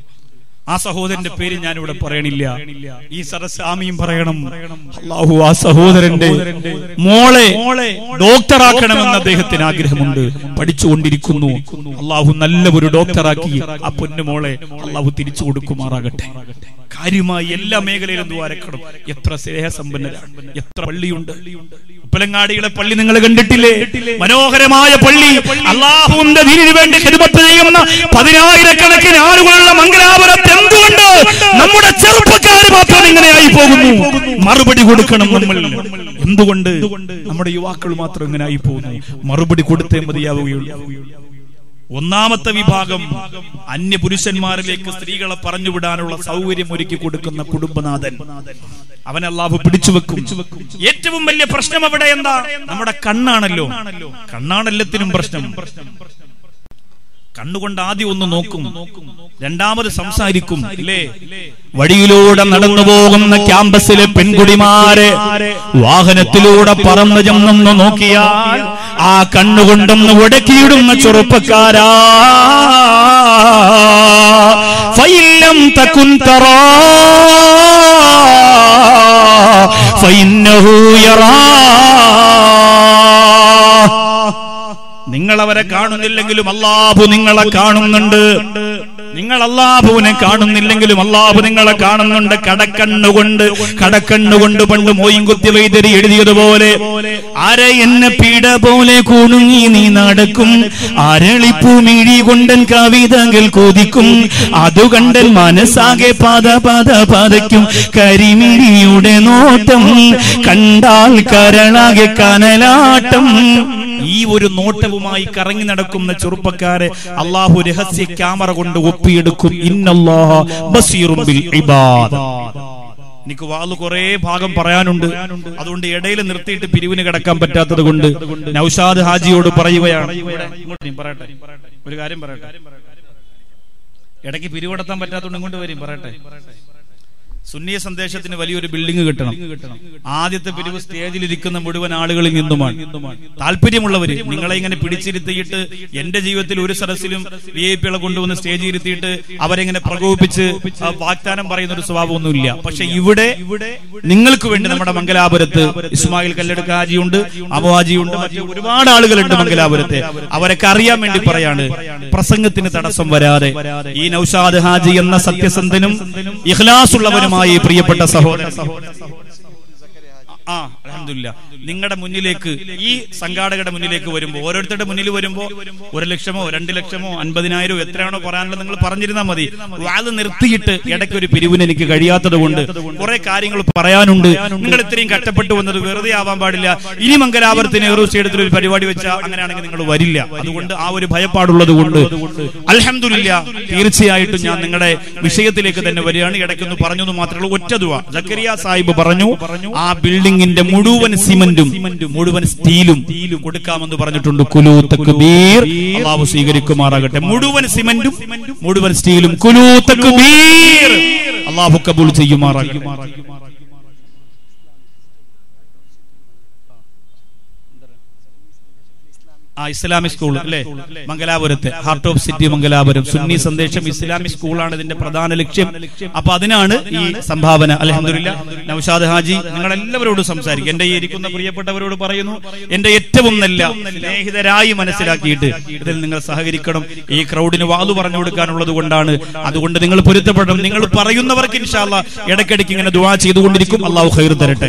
ആ സഹോദരന്റെ പേര് ഞാനിവിടെ പറയണില്ല, ഈ സദസ്സ് ആമീൻ പറയണം. അല്ലാഹു ആ സഹോദരന്റെ മോളെ ഡോക്ടറാക്കണമെന്ന് അദ്ദേഹത്തിന് ആഗ്രഹമുണ്ട്, പഠിച്ചുകൊണ്ടിരിക്കുന്നു. അല്ലാഹു നല്ല ഒരു ഡോക്ടറാക്കി ആ പൊന്നു മോളെ അല്ലാഹു തിരിച്ചു കൊടുക്കുമാറാകട്ടെ. കാര്യമായി എല്ലാ മേഖലയിലും ദ്വാരക്കണം. എത്ര സ്നേഹസമ്പന്നരാണ്, എത്ര പള്ളിയുണ്ട്. ഉപ്പലങ്ങാടിയുടെ പള്ളി നിങ്ങൾ കണ്ടിട്ടില്ലേ? മനോഹരമായ പള്ളി. അല്ലാഹുവിന്റെ ദീനിനു വേണ്ടി ഖിദ്മത്ത് ചെയ്യുന്ന പതിനായിരക്കണക്കിന് ആളുകളുള്ള മംഗലാപുരത്ത് എന്തുകൊണ്ട് നമ്മുടെ ചെറുപ്പക്കാർ മാത്രം ഇങ്ങനെയായി പോകുന്നു? മറുപടി കൊടുക്കണം നമ്മൾ. എന്തുകൊണ്ട് നമ്മുടെ യുവാക്കൾ മാത്രം ഇങ്ങനെയായി പോകുന്നു? മറുപടി കൊടുത്തേ മതിയാവുകയുള്ളൂ. ഒന്നാമത്തെ വിഭാഗം അന്യ പുരുഷന്മാരിലേക്ക് സ്ത്രീകളെ പറഞ്ഞുവിടാനുള്ള സൗകര്യം ഒരുക്കി കൊടുക്കുന്ന കുടുംബനാഥൻ. അവൻ അല്ലാഹു പിടിച്ചു വെക്കും. ഏറ്റവും വലിയ പ്രശ്നം അവിടെ എന്താ? നമ്മുടെ കണ്ണാണല്ലോ. കണ്ണാണ് എല്ലാത്തിനും പ്രശ്നം. കണ്ണുകൊണ്ട് ആദ്യം ഒന്ന് നോക്കും, രണ്ടാമത് സംസാരിക്കും. ഇല്ലേ? വഴിയിലൂടെ നടന്നു പോകുന്ന ക്യാമ്പസിലെ പെൺകുടിമാരെ വാഹനത്തിലൂടെ പറന്നു ചെന്നൊന്ന് നോക്കിയാൽ ആ കണ്ണുകൊണ്ടൊന്ന് ഉടക്കിയിടുന്ന ചെറുപ്പക്കാരാ. ഫൈലം തകുൻ തറാ ഫഇന്നഹു യറാ. നിങ്ങൾ അവരെ കാണുന്നില്ലെങ്കിലും അല്ലാഹു നിങ്ങളെ കാണുന്നുണ്ട്. നിങ്ങൾ അല്ലാഹുവിനെ കാണുന്നില്ലെങ്കിലും അല്ലാഹു നിങ്ങളെ കാണുന്നുണ്ട്. കടക്കണ്ണുകൊണ്ട് കടക്കണ്ണുകൊണ്ട് പണ്ട് മോയിൻകുത്തി വൈദ്യരി എഴുതിയതുപോലെ, ആരെ എന്നെ പീഡ പോലെ കുണുങ്ങി നീ നടക്കും, അരളിപ്പൂ മിഴി കൊണ്ടൻ കവിതകൾ കൊതിക്കും, അതു കണ്ടൻ മനസ്സാകെ പാത പാത പാതയ്ക്കും, കരിമിഴിയുടെ നോട്ടം കണ്ടാൽ കരളാകെ കനലാട്ടം. ഈ ഒരു നോട്ടവുമായി കറങ്ങി നടക്കുന്ന ചെറുപ്പക്കാരെ അല്ലാഹു രഹസ്യ ക്യാമറ കൊണ്ട് ഒപ്പിയെടുക്കും. ഇന്നല്ലാഹ ബസീറും ബിൽ ഇബാദ്. എനിക്ക് വാള് കുറെ ഭാഗം പറയാനുണ്ട്. അതുകൊണ്ട് ഇടയിൽ നിർത്തിയിട്ട് പിരിവിന് കിടക്കാൻ പറ്റാത്തത് കൊണ്ട് നൗഷാദ് ഹാജിയോട് പറയുകയാണ്. പറയട്ടെ, ഒരു കാര്യം പറയട്ടെ. ഇടയ്ക്ക് പിരിവെടുത്താൻ പറ്റാത്തതുകൊണ്ട് ഇങ്ങോട്ട് വരും. പറയട്ടെ, സുന്നിയ സന്ദേശത്തിന് വലിയൊരു ബിൽഡിംഗ് കിട്ടണം. ആദ്യത്തെ പിരിവ് സ്റ്റേജിലിരിക്കുന്ന മുഴുവൻ ആളുകളിൽ നിന്നുമാണ്. താല്പര്യമുള്ളവര് നിങ്ങളെ ഇങ്ങനെ പിടിച്ചിരുത്തിയിട്ട് എന്റെ ജീവിതത്തിൽ ഒരു സദസ്സിലും വി ഐ പികളെ കൊണ്ടുവന്ന് സ്റ്റേജിൽ ഇരുത്തിയിട്ട് അവരെങ്ങനെ പ്രകോപിപ്പിച്ച് വാഗ്ദാനം പറയുന്ന ഒരു സ്വഭാവമൊന്നുമില്ല. പക്ഷെ ഇവിടെ നിങ്ങൾക്ക് വേണ്ടി നമ്മുടെ മംഗലാപുരത്ത് ഇസ്മായിൽ കല്ലെടുക്ക ഹാജിയുണ്ട്, അബു ഹാജിയുണ്ട്, മറ്റു ഒരുപാട് ആളുകളുണ്ട് മംഗലാപുരത്തെ. അവരൊക്കെ അറിയാൻ വേണ്ടി പറയാണ്, പ്രസംഗത്തിന് തടസ്സം വരാതെ ഈ നൗഷാദ് ഹാജി എന്ന സത്യസന്ധനും ഇഖ്ലാസുള്ളവനും പ്രിയപ്പെട്ട സഹോദര ആ അൽഹംദുലില്ലാ, നിങ്ങളുടെ മുന്നിലേക്ക് ഈ സംഘാടകരുടെ മുന്നിലേക്ക് വരുമ്പോ, ഓരോരുത്തരുടെ മുന്നിൽ വരുമ്പോ ഒരു ലക്ഷമോ രണ്ട് ലക്ഷമോ അൻപതിനായിരമോ എത്രയാണോ പറയാനുള്ളത് നിങ്ങൾ പറഞ്ഞിരുന്നാൽ മതി. വാത് നിർത്തിയിട്ട് ഇടയ്ക്ക് ഒരു പിരിവിന് എനിക്ക് കഴിയാത്തത് കൊണ്ട് കുറെ കാര്യങ്ങൾ പറയാനുണ്ട്. നിങ്ങൾ ഇത്രയും കഷ്ടപ്പെട്ടു വന്നത് വെറുതെ ആവാൻ പാടില്ല. ഇനി മംഗലാപുരത്തിന് നെഹ്റു സ്റ്റേഡിയത്തിൽ ഒരു പരിപാടി വെച്ചാൽ അങ്ങനെയാണെങ്കിൽ നിങ്ങൾ വരില്ല. അതുകൊണ്ട് ആ ഒരു ഭയപ്പാടുള്ളത് കൊണ്ട് അൽഹംദുലില്ലാ തീർച്ചയായിട്ടും ഞാൻ നിങ്ങളുടെ വിഷയത്തിലേക്ക് തന്നെ വരികയാണ്. ഇടയ്ക്കൊന്ന് പറഞ്ഞു മാത്രമേ ഉള്ളൂ. ഒറ്റ ദുആ സക്കരിയ സാഹിബ് പറഞ്ഞു, ആ ബിൽഡിംഗ് മുഴുവൻ സിമന്റും മുഴുവൻ സ്റ്റീലും കൊടുക്കാമെന്ന് പറഞ്ഞിട്ടുണ്ട്. കുലൂ തക്ബീർ, അല്ലാഹു സ്വീകരിക്കുമാറാകട്ടെ. മുഴുവൻ സിമന്റും മുഴുവൻ സ്റ്റീലും കുലൂ തക്ബീർ, അല്ലാഹു കബൂൽ ചെയ്യുമാറാകട്ടെ. ആ ഇസ്ലാമിക് സ്കൂൾ അല്ലെ മംഗലാപുരത്തെ, heart of city Mangalapuram, Sunni Sandesham Islamic സ്കൂളാണ് ഇതിന്റെ പ്രധാന ലക്ഷ്യം. അപ്പൊ അതിനാണ് ഈ സംഭാവന. അൽഹംദുലില്ലാ, നൗഷാദ് ഹാജി നിങ്ങളെല്ലാവരോടും സംസാരിക്കും. എന്റെ ഈ ഇരിക്കുന്ന പ്രിയപ്പെട്ടവരോട് പറയുന്നു, എന്റെ ഏറ്റവും നല്ല സ്നേഹിതരായി മനസ്സിലാക്കിയിട്ട് ഇതിൽ നിങ്ങൾ സഹകരിക്കണം. ഈ ക്രൗഡിന് വാതു പറഞ്ഞു കൊടുക്കാനുള്ളത് കൊണ്ടാണ്. അതുകൊണ്ട് നിങ്ങൾ പൊരുത്തപ്പെടണം. നിങ്ങൾ പറയുന്നവർക്ക് ഇൻഷാ അല്ലാഹ് ഇടയ്ക്കിടയ്ക്ക് ഇങ്ങനെ ദുആ ചെയ്തുകൊണ്ടിരിക്കും. അല്ലാഹു ഖൈർ തരട്ടെ.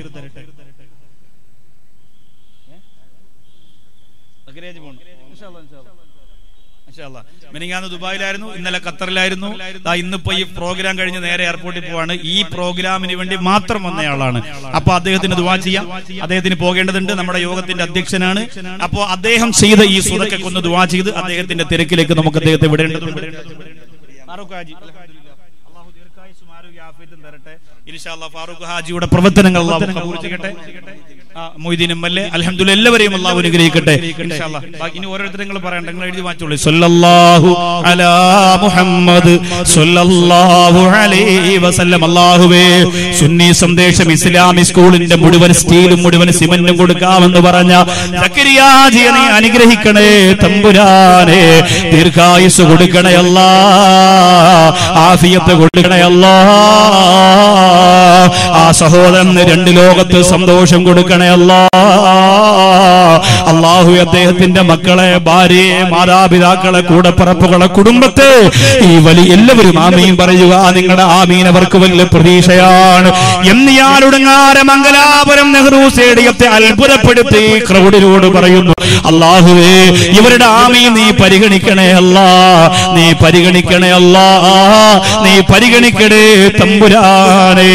മിനിങ്ങാന്ന് ദുബായിലായിരുന്നു, ഇന്നലെ ഖത്തറിലായിരുന്നു. ഇന്നിപ്പോ ഈ പ്രോഗ്രാം കഴിഞ്ഞ് നേരെ എയർപോർട്ടിൽ പോവാണ്. ഈ പ്രോഗ്രാമിന് വേണ്ടി മാത്രം വന്നയാളാണ്. അപ്പൊ അദ്ദേഹത്തിന് ദുആ ചെയ്യാം. അദ്ദേഹത്തിന് പോകേണ്ടതുണ്ട്. നമ്മുടെ യോഗത്തിന്റെ അധ്യക്ഷനാണ്. അപ്പോ അദ്ദേഹം ചെയ്ത ഈ സുദഖയ്ക്ക് ഒന്ന് ദുആ ചെയ്ത് അദ്ദേഹത്തിന്റെ തിരക്കിലേക്ക് നമുക്ക് അദ്ദേഹത്തെ വിടേണ്ടതുണ്ട്. ഇൻഷാ അല്ലാഹ് ഫാറൂഖ് ഹാജിയുടെ പ്രവർത്തനങ്ങൾ അല്ലാഹു കബൂൽ ചെയ്യട്ടെ. മൊയ്തീൻ എം എൽ എ അൽഹംദുലില്ലാ എല്ലാവരെയും അല്ലാഹു അനുഗ്രഹിക്കട്ടെ. ഇൻഷാ അല്ലാഹ് ബാക്കി ഇനി ഓരോരുത്തരും നിങ്ങൾ പറയണ്ട, നിങ്ങൾ എഴുതി വാങ്ങിച്ചോളൂ. സല്ലല്ലാഹു അലാ മുഹമ്മദ് സല്ലല്ലാഹു അലൈഹി വസല്ലം. അല്ലാഹുവേ, സുന്നി സന്ദേശം ഇസ്ലാമിക് സ്കൂളിന്റെ മുഴുവൻ സ്റ്റീലും മുഴുവൻ സിമന്റും കൊടുക്കാമെന്ന് പറഞ്ഞ സക്കരിയ ഹാജിയെ നീ അനുഗ്രഹിക്കണേ തമ്പുരാനെ. ദീർഘായുസ് കൊടുക്കണേ അല്ലാഹ്, ആഫിയത്ത് കൊടുക്കണേ അല്ലാഹ്. ആ സഹോദരന് രണ്ട് ലോകത്ത് സന്തോഷം കൊടുക്കണേ അല്ലാഹ്. അള്ളാഹു അദ്ദേഹത്തിന്റെ മക്കളെ, ഭാര്യയെ, മാതാപിതാക്കളെ, കൂടപ്പറപ്പുകളെ, കുടുംബത്തെ ഈ വലിയ എല്ലാവരും ആമീൻ പറയുക. നിങ്ങളുടെ ആമീൻ അവർക്ക് വലിയ പ്രതീക്ഷയാണ് എന്ന് ഞാനുടങ്ങാര മംഗലാപുരം നെഹ്റു സ്റ്റേഡിയത്തെ അത്ഭുതപ്പെടുത്തി ക്രൗഡിനോട് പറയുന്നു. അള്ളാഹുവേ, ഇവരുടെ ആമീൻ നീ പരിഗണിക്കണേ അല്ലാ, നീ പരിഗണിക്കണേ അല്ലാ, നീ പരിഗണിക്കണേ തമ്പുരാനേ.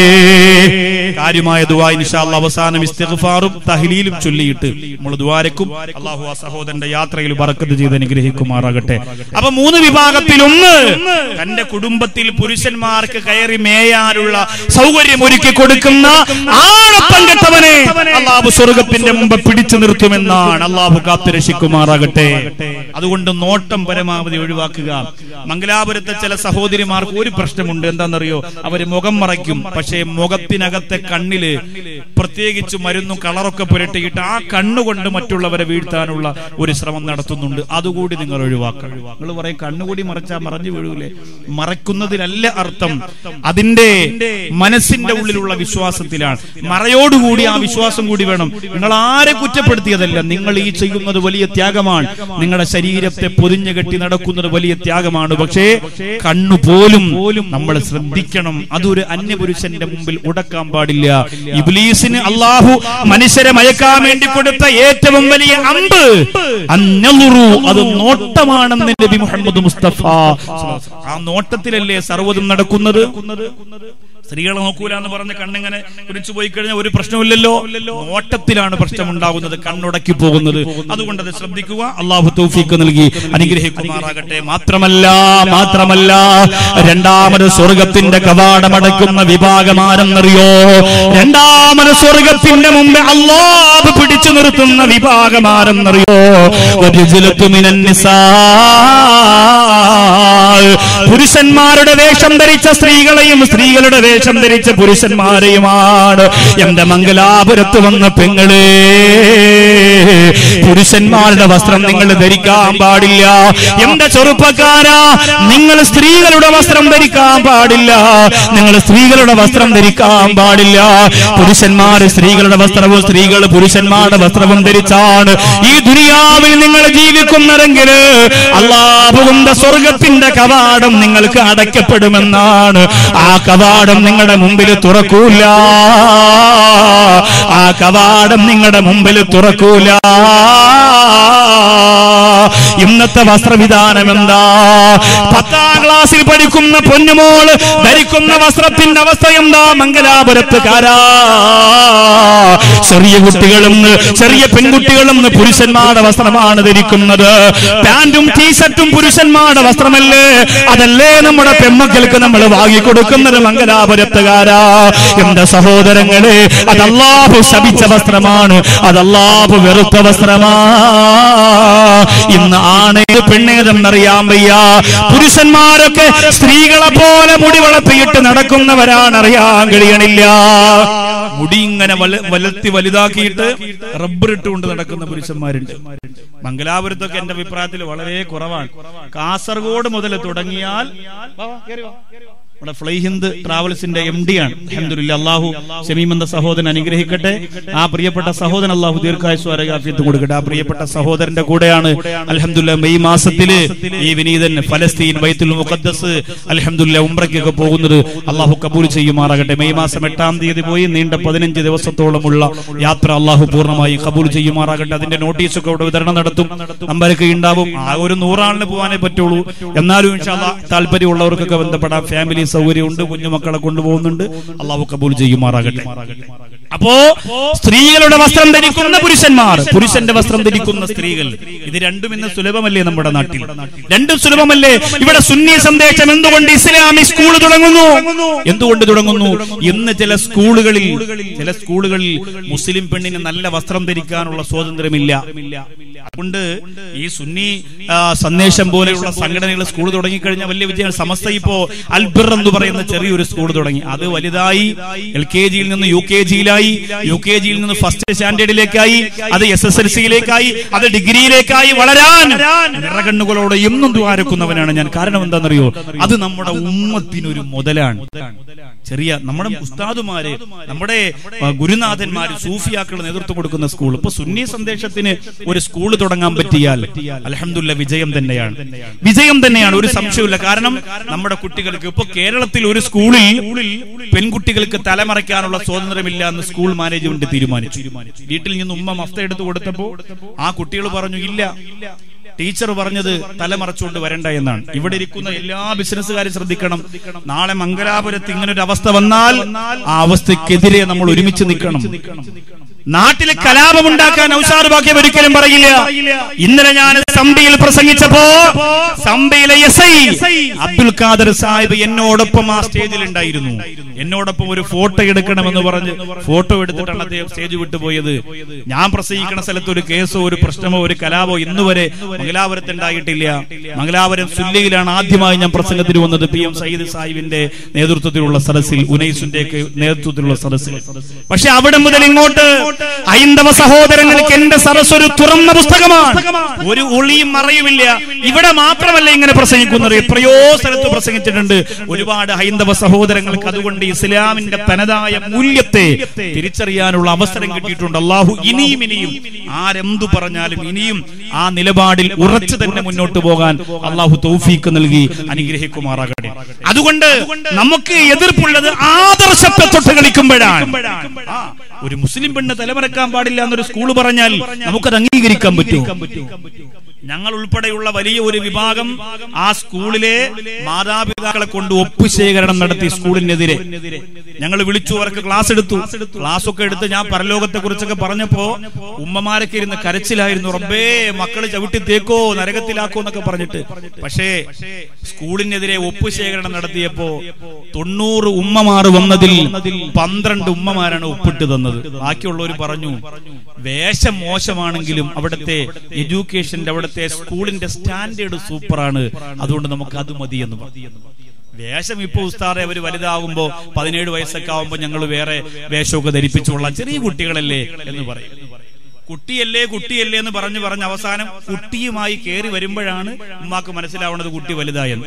കാര്യമായ ദുആ ഇൻഷാ അല്ലാഹ് അവസാനം ഇസ്തിഗ്ഫാറും തഹ്ലീലും ചൊല്ലിയിട്ട് നമ്മൾ ദുആരക്കും. അല്ലാഹു ആ സഹോദരന്റെ യാത്രയിൽ ബറക്കത്ത് ചെയ്ത് അനുഗ്രഹിക്കുമാറാകട്ടെ. അപ്പൊ മൂന്ന് വിഭാഗത്തിൽ ഒന്ന്, തന്റെ കുടുംബത്തിൽ പുരുഷന്മാർക്ക് കയറി മേയാനുള്ള സൗകര്യം ഒരുക്കി കൊടുക്കുന്ന ആണത്തം കെട്ടവനെ അല്ലാഹു സ്വർഗ്ഗത്തിന്റെ മുമ്പ് പിടിച്ചു നിർത്തുമെന്നാണ്. അല്ലാഹു കാത്തുരക്ഷിക്കുമാറാകട്ടെ. അതുകൊണ്ട് നോട്ടം പരമാവധി ഒഴിവാക്കുക. മംഗലാപുരത്തെ ചില സഹോദരിമാർക്ക് ഒരു പ്രശ്നമുണ്ട്. എന്താണെന്നറിയോ? അവര് മുഖം മറയ്ക്കും, പക്ഷേ മുഖത്തിനകത്തെ കണ്ണില് പ്രത്യേകിച്ച് മരുന്നും കളറൊക്കെ പുരട്ടിയിട്ട് ആ കണ്ണുകൊണ്ട് മറ്റുള്ളവരെ വീഴ്ത്താനുള്ള ഒരു ശ്രമം നടത്തുന്നുണ്ട്. അതുകൂടി നിങ്ങൾ ഒഴിവാക്കണം. നിങ്ങൾ പറയും കണ്ണുകൂടി മറച്ചാ മറഞ്ഞു വീഴൂലേ? മറയ്ക്കുന്നതിലല്ല അർത്ഥം, അതിന്റെ മനസ്സിന്റെ ഉള്ളിലുള്ള വിശ്വാസത്തിലാണ്. മറയോടുകൂടി ആ വിശ്വാസം കൂടി വേണം. നിങ്ങൾ ആരെ കുറ്റപ്പെടുത്തിയതല്ല, നിങ്ങൾ ഈ ചെയ്യുന്നത് വലിയ ത്യാഗമാണ്. നിങ്ങളുടെ ശരീരത്തെ പൊതിഞ്ഞു കെട്ടി നടക്കുന്നത് വലിയ ത്യാഗമാണ്. പക്ഷേ കണ്ണു പോലും നമ്മൾ ശ്രദ്ധിക്കണം. അതൊരു അന്യപുരുഷന്റെ മുമ്പിൽ ഉടക്കാൻ പാടില്ല. ഇബ്ലീസിന് അല്ലാഹു മനുഷ്യരെ മയക്കാൻ വേണ്ടി കൊടുത്ത ഏറ്റവും വലിയ അമ്പ് അന്നളുറു, അത് നോട്ടമാണെന്ന് നബി മുഹമ്മദ് മുസ്തഫ. ആ നോട്ടത്തിലല്ലേ സർവ്വതും നടക്കുന്നത്. സ്ത്രീകളെ നോക്കൂല എന്ന് പറഞ്ഞ് കണ്ണിങ്ങനെ കുരിച്ചു പോയി കഴിഞ്ഞാൽ ഒരു പ്രശ്നമില്ലല്ലോ. നോട്ടത്തിലാണ് പ്രശ്നം ഉണ്ടാകുന്നത്, കണ്ണുടക്കി പോകുന്നത്. അതുകൊണ്ട് അത് ശ്രദ്ധിക്കുക. അള്ളാഹു തൗഫീഖ് നൽകി അനുഗ്രഹിക്കുമാറാകട്ടെ. മാത്രമല്ല മാത്രമല്ല രണ്ടാമത് സ്വർഗത്തിന്റെ കവാടമടയ്ക്കുന്ന വിഭാഗമാരെന്നറിയോ? രണ്ടാമത് സ്വർഗത്തിന്റെ മുമ്പ് അള്ളാഹു പിടിച്ചു നിർത്തുന്ന വിഭാഗമാരെന്നറിയോ? പുരുഷന്മാരുടെ വേഷം ധരിച്ച സ്ത്രീകളെയും സ്ത്രീകളുടെ വേഷം ധരിച്ച പുരുഷന്മാരെയുമാണ്. എന്റെ മംഗലാപുരത്ത് വന്ന പെങ്ങളെ, പുരുഷന്മാരുടെ വസ്ത്രം നിങ്ങൾ ധരിക്കാൻ പാടില്ല. എന്റെ ചെറുപ്പക്കാരാ, നിങ്ങൾ സ്ത്രീകളുടെ വസ്ത്രം ധരിക്കാൻ പാടില്ല. നിങ്ങൾ സ്ത്രീകളുടെ വസ്ത്രം ധരിക്കാൻ പാടില്ല. പുരുഷന്മാർ സ്ത്രീകളുടെ വസ്ത്രവും സ്ത്രീകൾ പുരുഷന്മാരുടെ വസ്ത്രവും ധരിച്ചാണ് ഈ ദുനിയാവിൽ നിങ്ങൾ ജീവിക്കുന്നതെങ്കിൽ അല്ലാഹുവിന്റെ സ്വർഗത്തിന്റെ കവാടം നിങ്ങൾക്ക് അടയ്ക്കപ്പെടുമെന്നാണ്. ആ കവാടം നിങ്ങളുടെ മുമ്പിൽ തുറക്കൂല. ആ കവാടം നിങ്ങളുടെ മുമ്പിൽ തുറക്കൂല. ഇന്നത്തെ വസ്ത്രവിധാനം എന്താ? പത്താം ക്ലാസ്സിൽ പഠിക്കുന്ന പൊന്നുമോള് ധരിക്കുന്ന വസ്ത്രത്തിന്റെ അവസ്ഥ എന്താ? മംഗലാപുരത്തുകാരാ, ചെറിയ കുട്ടികളും ചെറിയ പെൺകുട്ടികളും പുരുഷന്മാരുടെ വസ്ത്രമാണ് ധരിക്കുന്നത്. പാന്റും ടീഷർട്ടും പുരുഷന്മാരുടെ വസ്ത്രമല്ലേ? അതല്ലേ നമ്മുടെ പെൺമക്കൾക്ക് നമ്മൾ വാങ്ങിക്കൊടുക്കുന്നത്? മംഗലാപുരത്തുകാരാ, എന്റെ സഹോദരങ്ങളെ, അത് അല്ലാഹു ശപിച്ച വസ്ത്രമാണ്. അത് അല്ലാഹു വെറുത്ത വസ്ത്രമാ. ഇന്ന് ആണേത് പെണ്ണേതെന്നറിയാൻ വയ്യ. പുരുഷന്മാരൊക്കെ സ്ത്രീകളെ പോലെ മുടി വളർത്തിയിട്ട് നടക്കുന്നവരാണ്, അറിയാൻ കഴിയണില്ല. മുടി ഇങ്ങനെ വലർത്തി വലുതാക്കിയിട്ട് റബ്ബർ ഇട്ടുകൊണ്ട് നടക്കുന്ന പുരുഷന്മാരുണ്ട്. മംഗലാപുരത്തൊക്കെ എന്റെ അഭിപ്രായത്തിൽ വളരെ കുറവാണ്. കാസർഗോഡ് മുതൽ തുടങ്ങിയാൽ നമ്മുടെ ഫ്ലൈ ഹിന്ദ് ട്രാവൽസിന്റെ എം ഡി ആണ്. അൽഹംദുലില്ലാഹ്, അല്ലാഹു ശമീം എന്ന സഹോദരൻ അനുഗ്രഹിക്കട്ടെ. ആ പ്രിയപ്പെട്ട സഹോദരൻ അല്ലാഹു ദീർഘായുസ്സും ആരോഗ്യവും കൊടുക്കട്ടെ. ആ പ്രിയപ്പെട്ട സഹോദരന്റെ കൂടെയാണ് അൽഹംദുലില്ലാഹ് മെയ് മാസത്തില് ഈ വിനീതൻ ഫലസ്തീൻ ബൈത്തുൽ മുഖദ്ദസ് അൽഹംദുലില്ലാഹ് ഉംറയ്ക്കൊക്കെ പോകുന്നത്. അല്ലാഹു കബൂൽ ചെയ്യുമാറാകട്ടെ. മെയ് മാസം എട്ടാം തീയതി പോയി നീണ്ട പതിനഞ്ച് ദിവസത്തോളമുള്ള യാത്ര അല്ലാഹു പൂർണ്ണമായി കബൂൽ ചെയ്യുമാറാകട്ടെ. അതിന്റെ നോട്ടീസൊക്കെ ഇവിടെ വിതരണം നടത്തും. നമ്പരൊക്കെ ഉണ്ടാവും. ആ ഒരു നൂറാളിന് പോകാനേ പറ്റുള്ളൂ. എന്നാലും ഇൻഷാ അല്ലാഹ് താല്പര്യമുള്ളവർക്കൊക്കെ ബന്ധപ്പെടാം. ഫാമിലി സൗകര്യമുണ്ട്, കുഞ്ഞുമക്കളെ കൊണ്ടുപോകുന്നുണ്ട്. അല്ലാഹു കബൂൽ ചെയ്യുമാറാകട്ടെ. അപ്പോ സ്ത്രീകളുടെ വസ്ത്രം ധരിക്കുന്ന പുരുഷന്മാർ, പുരുഷന്റെ വസ്ത്രം ധരിക്കുന്ന സ്ത്രീകൾ, ഇത് രണ്ടും ഇന്ന് സുലഭമല്ലേ? നമ്മുടെ നാട്ടിൽ രണ്ടും സുലഭമല്ലേ? ഇവിടെ സുന്നി സന്ദേശം എന്തുകൊണ്ട് ഇസ്ലാമിക് സ്കൂൾ തുടങ്ങുന്നു? എന്തുകൊണ്ട് തുടങ്ങുന്നു? ഇന്ന് ചില സ്കൂളുകളിൽ ചില സ്കൂളുകളിൽ മുസ്ലിം പെണ്ണിന് നല്ല വസ്ത്രം ധരിക്കാനുള്ള സ്വാതന്ത്ര്യമില്ല. അതുകൊണ്ട് ഈ സുന്നി സന്ദേശം പോലെയുള്ള സംഘടനകൾ സ്കൂൾ തുടങ്ങിക്കഴിഞ്ഞാൽ വലിയ വിജയമാണ്. സമസ്ത ഇപ്പോ അൽബിർ എന്ന് പറയുന്ന ചെറിയൊരു സ്കൂൾ തുടങ്ങി. അത് വലുതായി എൽ കെ ജിയിൽ നിന്ന് യു കെ ജിയിലായി, യു കെ ജിയിൽ നിന്ന് ഫസ്റ്റ് സ്റ്റാൻഡേർഡിലേക്കായി, അത് എസ് എസ് എൽ സിയിലേക്കായി, അത് ഡിഗ്രിയിലേക്കായി വളരാൻ നിറകണ്ണുകളോടെ എന്നും ദ്വാരക്കുന്നവനാണ് ഞാൻ. കാരണം എന്താണെന്നറിയോ? അത് നമ്മുടെ ഉമ്മത്തിനൊരു മുതലാണ്. ചെറിയ നമ്മുടെ ഉസ്താദുമാര്, നമ്മുടെ ഗുരുനാഥന്മാര്, സൂഫിയാക്കൾ നേതൃത്വം കൊടുക്കുന്ന സ്കൂൾ. ഇപ്പൊ സുന്നി സന്ദേശത്തിന് ഒരു സ്കൂൾ തുടങ്ങാൻ പറ്റിയാൽ അൽഹംദുലില്ലാഹ് വിജയം തന്നെയാണ്, വിജയം തന്നെയാണ്, ഒരു സംശയമില്ല. കാരണം നമ്മുടെ കുട്ടികൾക്ക് ഇപ്പൊ കേരളത്തിൽ ഒരു സ്കൂളിൽ പെൺകുട്ടികൾക്ക് തലമറയ്ക്കാനുള്ള സ്വാതന്ത്ര്യമില്ല എന്ന് സ്കൂൾ മാനേജ്മെന്റ് തീരുമാനിച്ചു. വീട്ടിൽ നിന്ന് ഉമ്മ മഫ്ത എടുത്തു കൊടുത്തപ്പോ ആ കുട്ടികൾ പറഞ്ഞു ഇല്ല, ടീച്ചർ പറഞ്ഞത് തലമറച്ചുകൊണ്ട് വരണ്ട എന്നാണ്. ഇവിടെ ഇരിക്കുന്ന എല്ലാ ബിസിനസ്സുകാരും ശ്രദ്ധിക്കണം, നാളെ മംഗലാപുരത്ത് ഇങ്ങനെ ഒരു അവസ്ഥ വന്നാൽ ആ അവസ്ഥക്കെതിരെ നമ്മൾ ഒരുമിച്ച് നിൽക്കണം. നാട്ടിലെ കലാപമുണ്ടാക്കാൻ ഔഷാദ് ബാക്കി ഒരിക്കലും പറയില്ല. ഇന്നലെ ഞാൻ സംബയിൽ പ്രസംഗിച്ചപ്പോ സംബയിലെ എസ് ഐ അബ്ദുൽ ഖാദർ സാഹിബ് എന്നോടൊപ്പം ആ സ്റ്റേജിൽ ഉണ്ടായിരുന്നു. എന്നോടൊപ്പം ഒരു ഫോട്ടോ എടുക്കണമെന്ന് പറഞ്ഞ് ഫോട്ടോ എടുത്തിട്ടാണ് അദ്ദേഹം സ്റ്റേജ് വിട്ടുപോയത്. ഞാൻ പ്രസംഗിക്കുന്ന സ്ഥലത്ത് ഒരു കേസോ ഒരു പ്രശ്നമോ ഒരു കലാപോ ഇന്നുവരെ മംഗലാപുരത്ത് ഉണ്ടായിട്ടില്ല. മംഗലാപുരം സുല്ലയിലാണ് ആദ്യമായി ഞാൻ പ്രസംഗത്തിന് വന്നത്. പി എം സയ്യിദ് സാഹിബിന്റെ നേതൃത്വത്തിലുള്ള സദസ്സിൽ, ഉനൈസിന്റെ നേതൃത്വത്തിലുള്ള സദസ്സിൽ. പക്ഷെ അവിടെ മുതൽ ഇങ്ങോട്ട് ഹൈന്ദവ സഹോദരങ്ങൾക്ക് എന്റെ സദസ്സ് ഒരു തുറന്ന പുസ്തകമാണ്. ഒരു ഒളിയും മറയുമില്ല. ഇവിടെ മാത്രമല്ല ഇങ്ങനെ പ്രസംഗിക്കുന്നത്, എത്രയോ സ്ഥലത്ത് പ്രസംഗിച്ചിട്ടുണ്ട്. ഒരുപാട് ഹൈന്ദവ സഹോദരങ്ങൾക്ക് അതുകൊണ്ട് ഇസ്ലാമിന്റെ തനതായ മൂല്യത്തെ തിരിച്ചറിയാനുള്ള അവസരം കിട്ടിയിട്ടുണ്ട്. അള്ളാഹു ഇനിയും ഇനിയും ആരെന്തു പറഞ്ഞാലും ഇനിയും ആ നിലപാടിൽ ഉറച്ചു തന്നെ മുന്നോട്ട് പോകാൻ അള്ളാഹു തൗഫീക്ക് നൽകി അനുഗ്രഹിക്കുമാറാകട്ടെ. അതുകൊണ്ട് നമുക്ക് എതിർപ്പുള്ളത് ആദർശത്തെ തൊട്ട് കളിക്കുമ്പോഴാണ്. ഒരു മുസ്ലിം പെണ്ണ് തലമറക്കാൻ പാടില്ല എന്നൊരു സ്കൂൾ പറഞ്ഞാൽ നമുക്കത് അംഗീകരിക്കാൻ പറ്റും. ഞങ്ങൾ ഉൾപ്പെടെയുള്ള വലിയ ഒരു വിഭാഗം ആ സ്കൂളിലെ മാതാപിതാക്കളെ കൊണ്ട് ഒപ്പുശേഖരണം നടത്തി. സ്കൂളിനെതിരെ ഞങ്ങൾ വിളിച്ചു, അവർക്ക് ക്ലാസ് എടുത്തു. ക്ലാസ് ഒക്കെ എടുത്ത് ഞാൻ പരലോകത്തെ കുറിച്ചൊക്കെ പറഞ്ഞപ്പോ ഉമ്മമാരൊക്കെ ഇരുന്ന് കരച്ചിലായിരുന്നു. റബ്ബേ, മക്കള് ചവിട്ടി തേക്കോ നരകത്തിലാക്കോ എന്നൊക്കെ പറഞ്ഞിട്ട്. പക്ഷേ സ്കൂളിനെതിരെ ഒപ്പുശേഖരണം നടത്തിയപ്പോ തൊണ്ണൂറ് ഉമ്മമാർ വന്നതിൽ പന്ത്രണ്ട് ഉമ്മമാരാണ് ഒപ്പിട്ട് തന്നത്. ബാക്കിയുള്ളവർ പറഞ്ഞു വേഷം മോശമാണെങ്കിലും അവിടുത്തെ എഡ്യൂക്കേഷന്റെ അവിടുത്തെ സ്കൂളിന്റെ സ്റ്റാൻഡേർഡ് സൂപ്പറാണ്, അതുകൊണ്ട് നമുക്ക് അത് മതി എന്ന് പറഞ്ഞു. വേഷം ഇപ്പൊ ഉസ്താദെ അവര് വലുതാകുമ്പോ പതിനേഴ് വയസ്സൊക്കെ ആവുമ്പോ ഞങ്ങൾ വേറെ വേഷമൊക്കെ ധരിപ്പിച്ചുകൊള്ളാം, ചെറിയ കുട്ടികളല്ലേ എന്ന് പറയും. കുട്ടിയല്ലേ കുട്ടിയല്ലേ എന്ന് പറഞ്ഞു പറഞ്ഞ് അവസാനം കുട്ടിയുമായി കയറി വരുമ്പോഴാണ് ഉമ്മാക്ക് മനസ്സിലാവുന്നത് കുട്ടി വലുതായെന്ന്.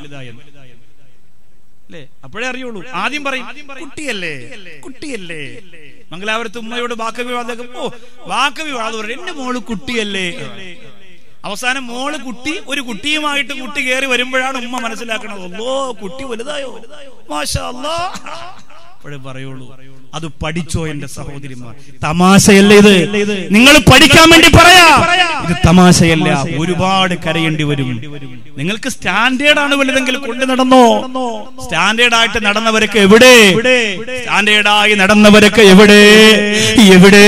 അല്ലേ? അപ്പോഴേ അറിയുള്ളൂ. ആദ്യം പറയും കുട്ടിയല്ലേ കുട്ടിയല്ലേ. മംഗലാപുരത്ത് ഉമ്മയോട് വാക്കവി വാദം, ഓ വാക്കവി വാദം പറയും എന്റെ മോള് കുട്ടിയല്ലേ. അവസാനം മോള് കുട്ടി ഒരു കുട്ടിയുമായിട്ട് കുട്ടി കയറി വരുമ്പോഴാണ് ഉമ്മ മനസ്സിലാക്കണത്, ഓ കുട്ടി വലുതായോ, മാഷാ അല്ലാഹ്. അപ്പോഴേ പറയുള്ളൂ അത് പഠിച്ചോ എന്റെ സഹോദരിമാർ. തമാശയല്ലേ ഇത്? നിങ്ങൾ പഠിക്കാൻ വേണ്ടി പറയാ, ഇത് തമാശയല്ല. ഒരുപാട് കരയേണ്ടി വരും. നിങ്ങൾക്ക് സ്റ്റാൻഡേർഡാണ് വലുതെങ്കിൽ കൊണ്ട് നടന്നോ. സ്റ്റാൻഡേർഡായിട്ട് നടന്നവരൊക്കെ എവിടെ? സ്റ്റാൻഡേർഡായി നടന്നവരൊക്കെ എവിടെ എവിടെ?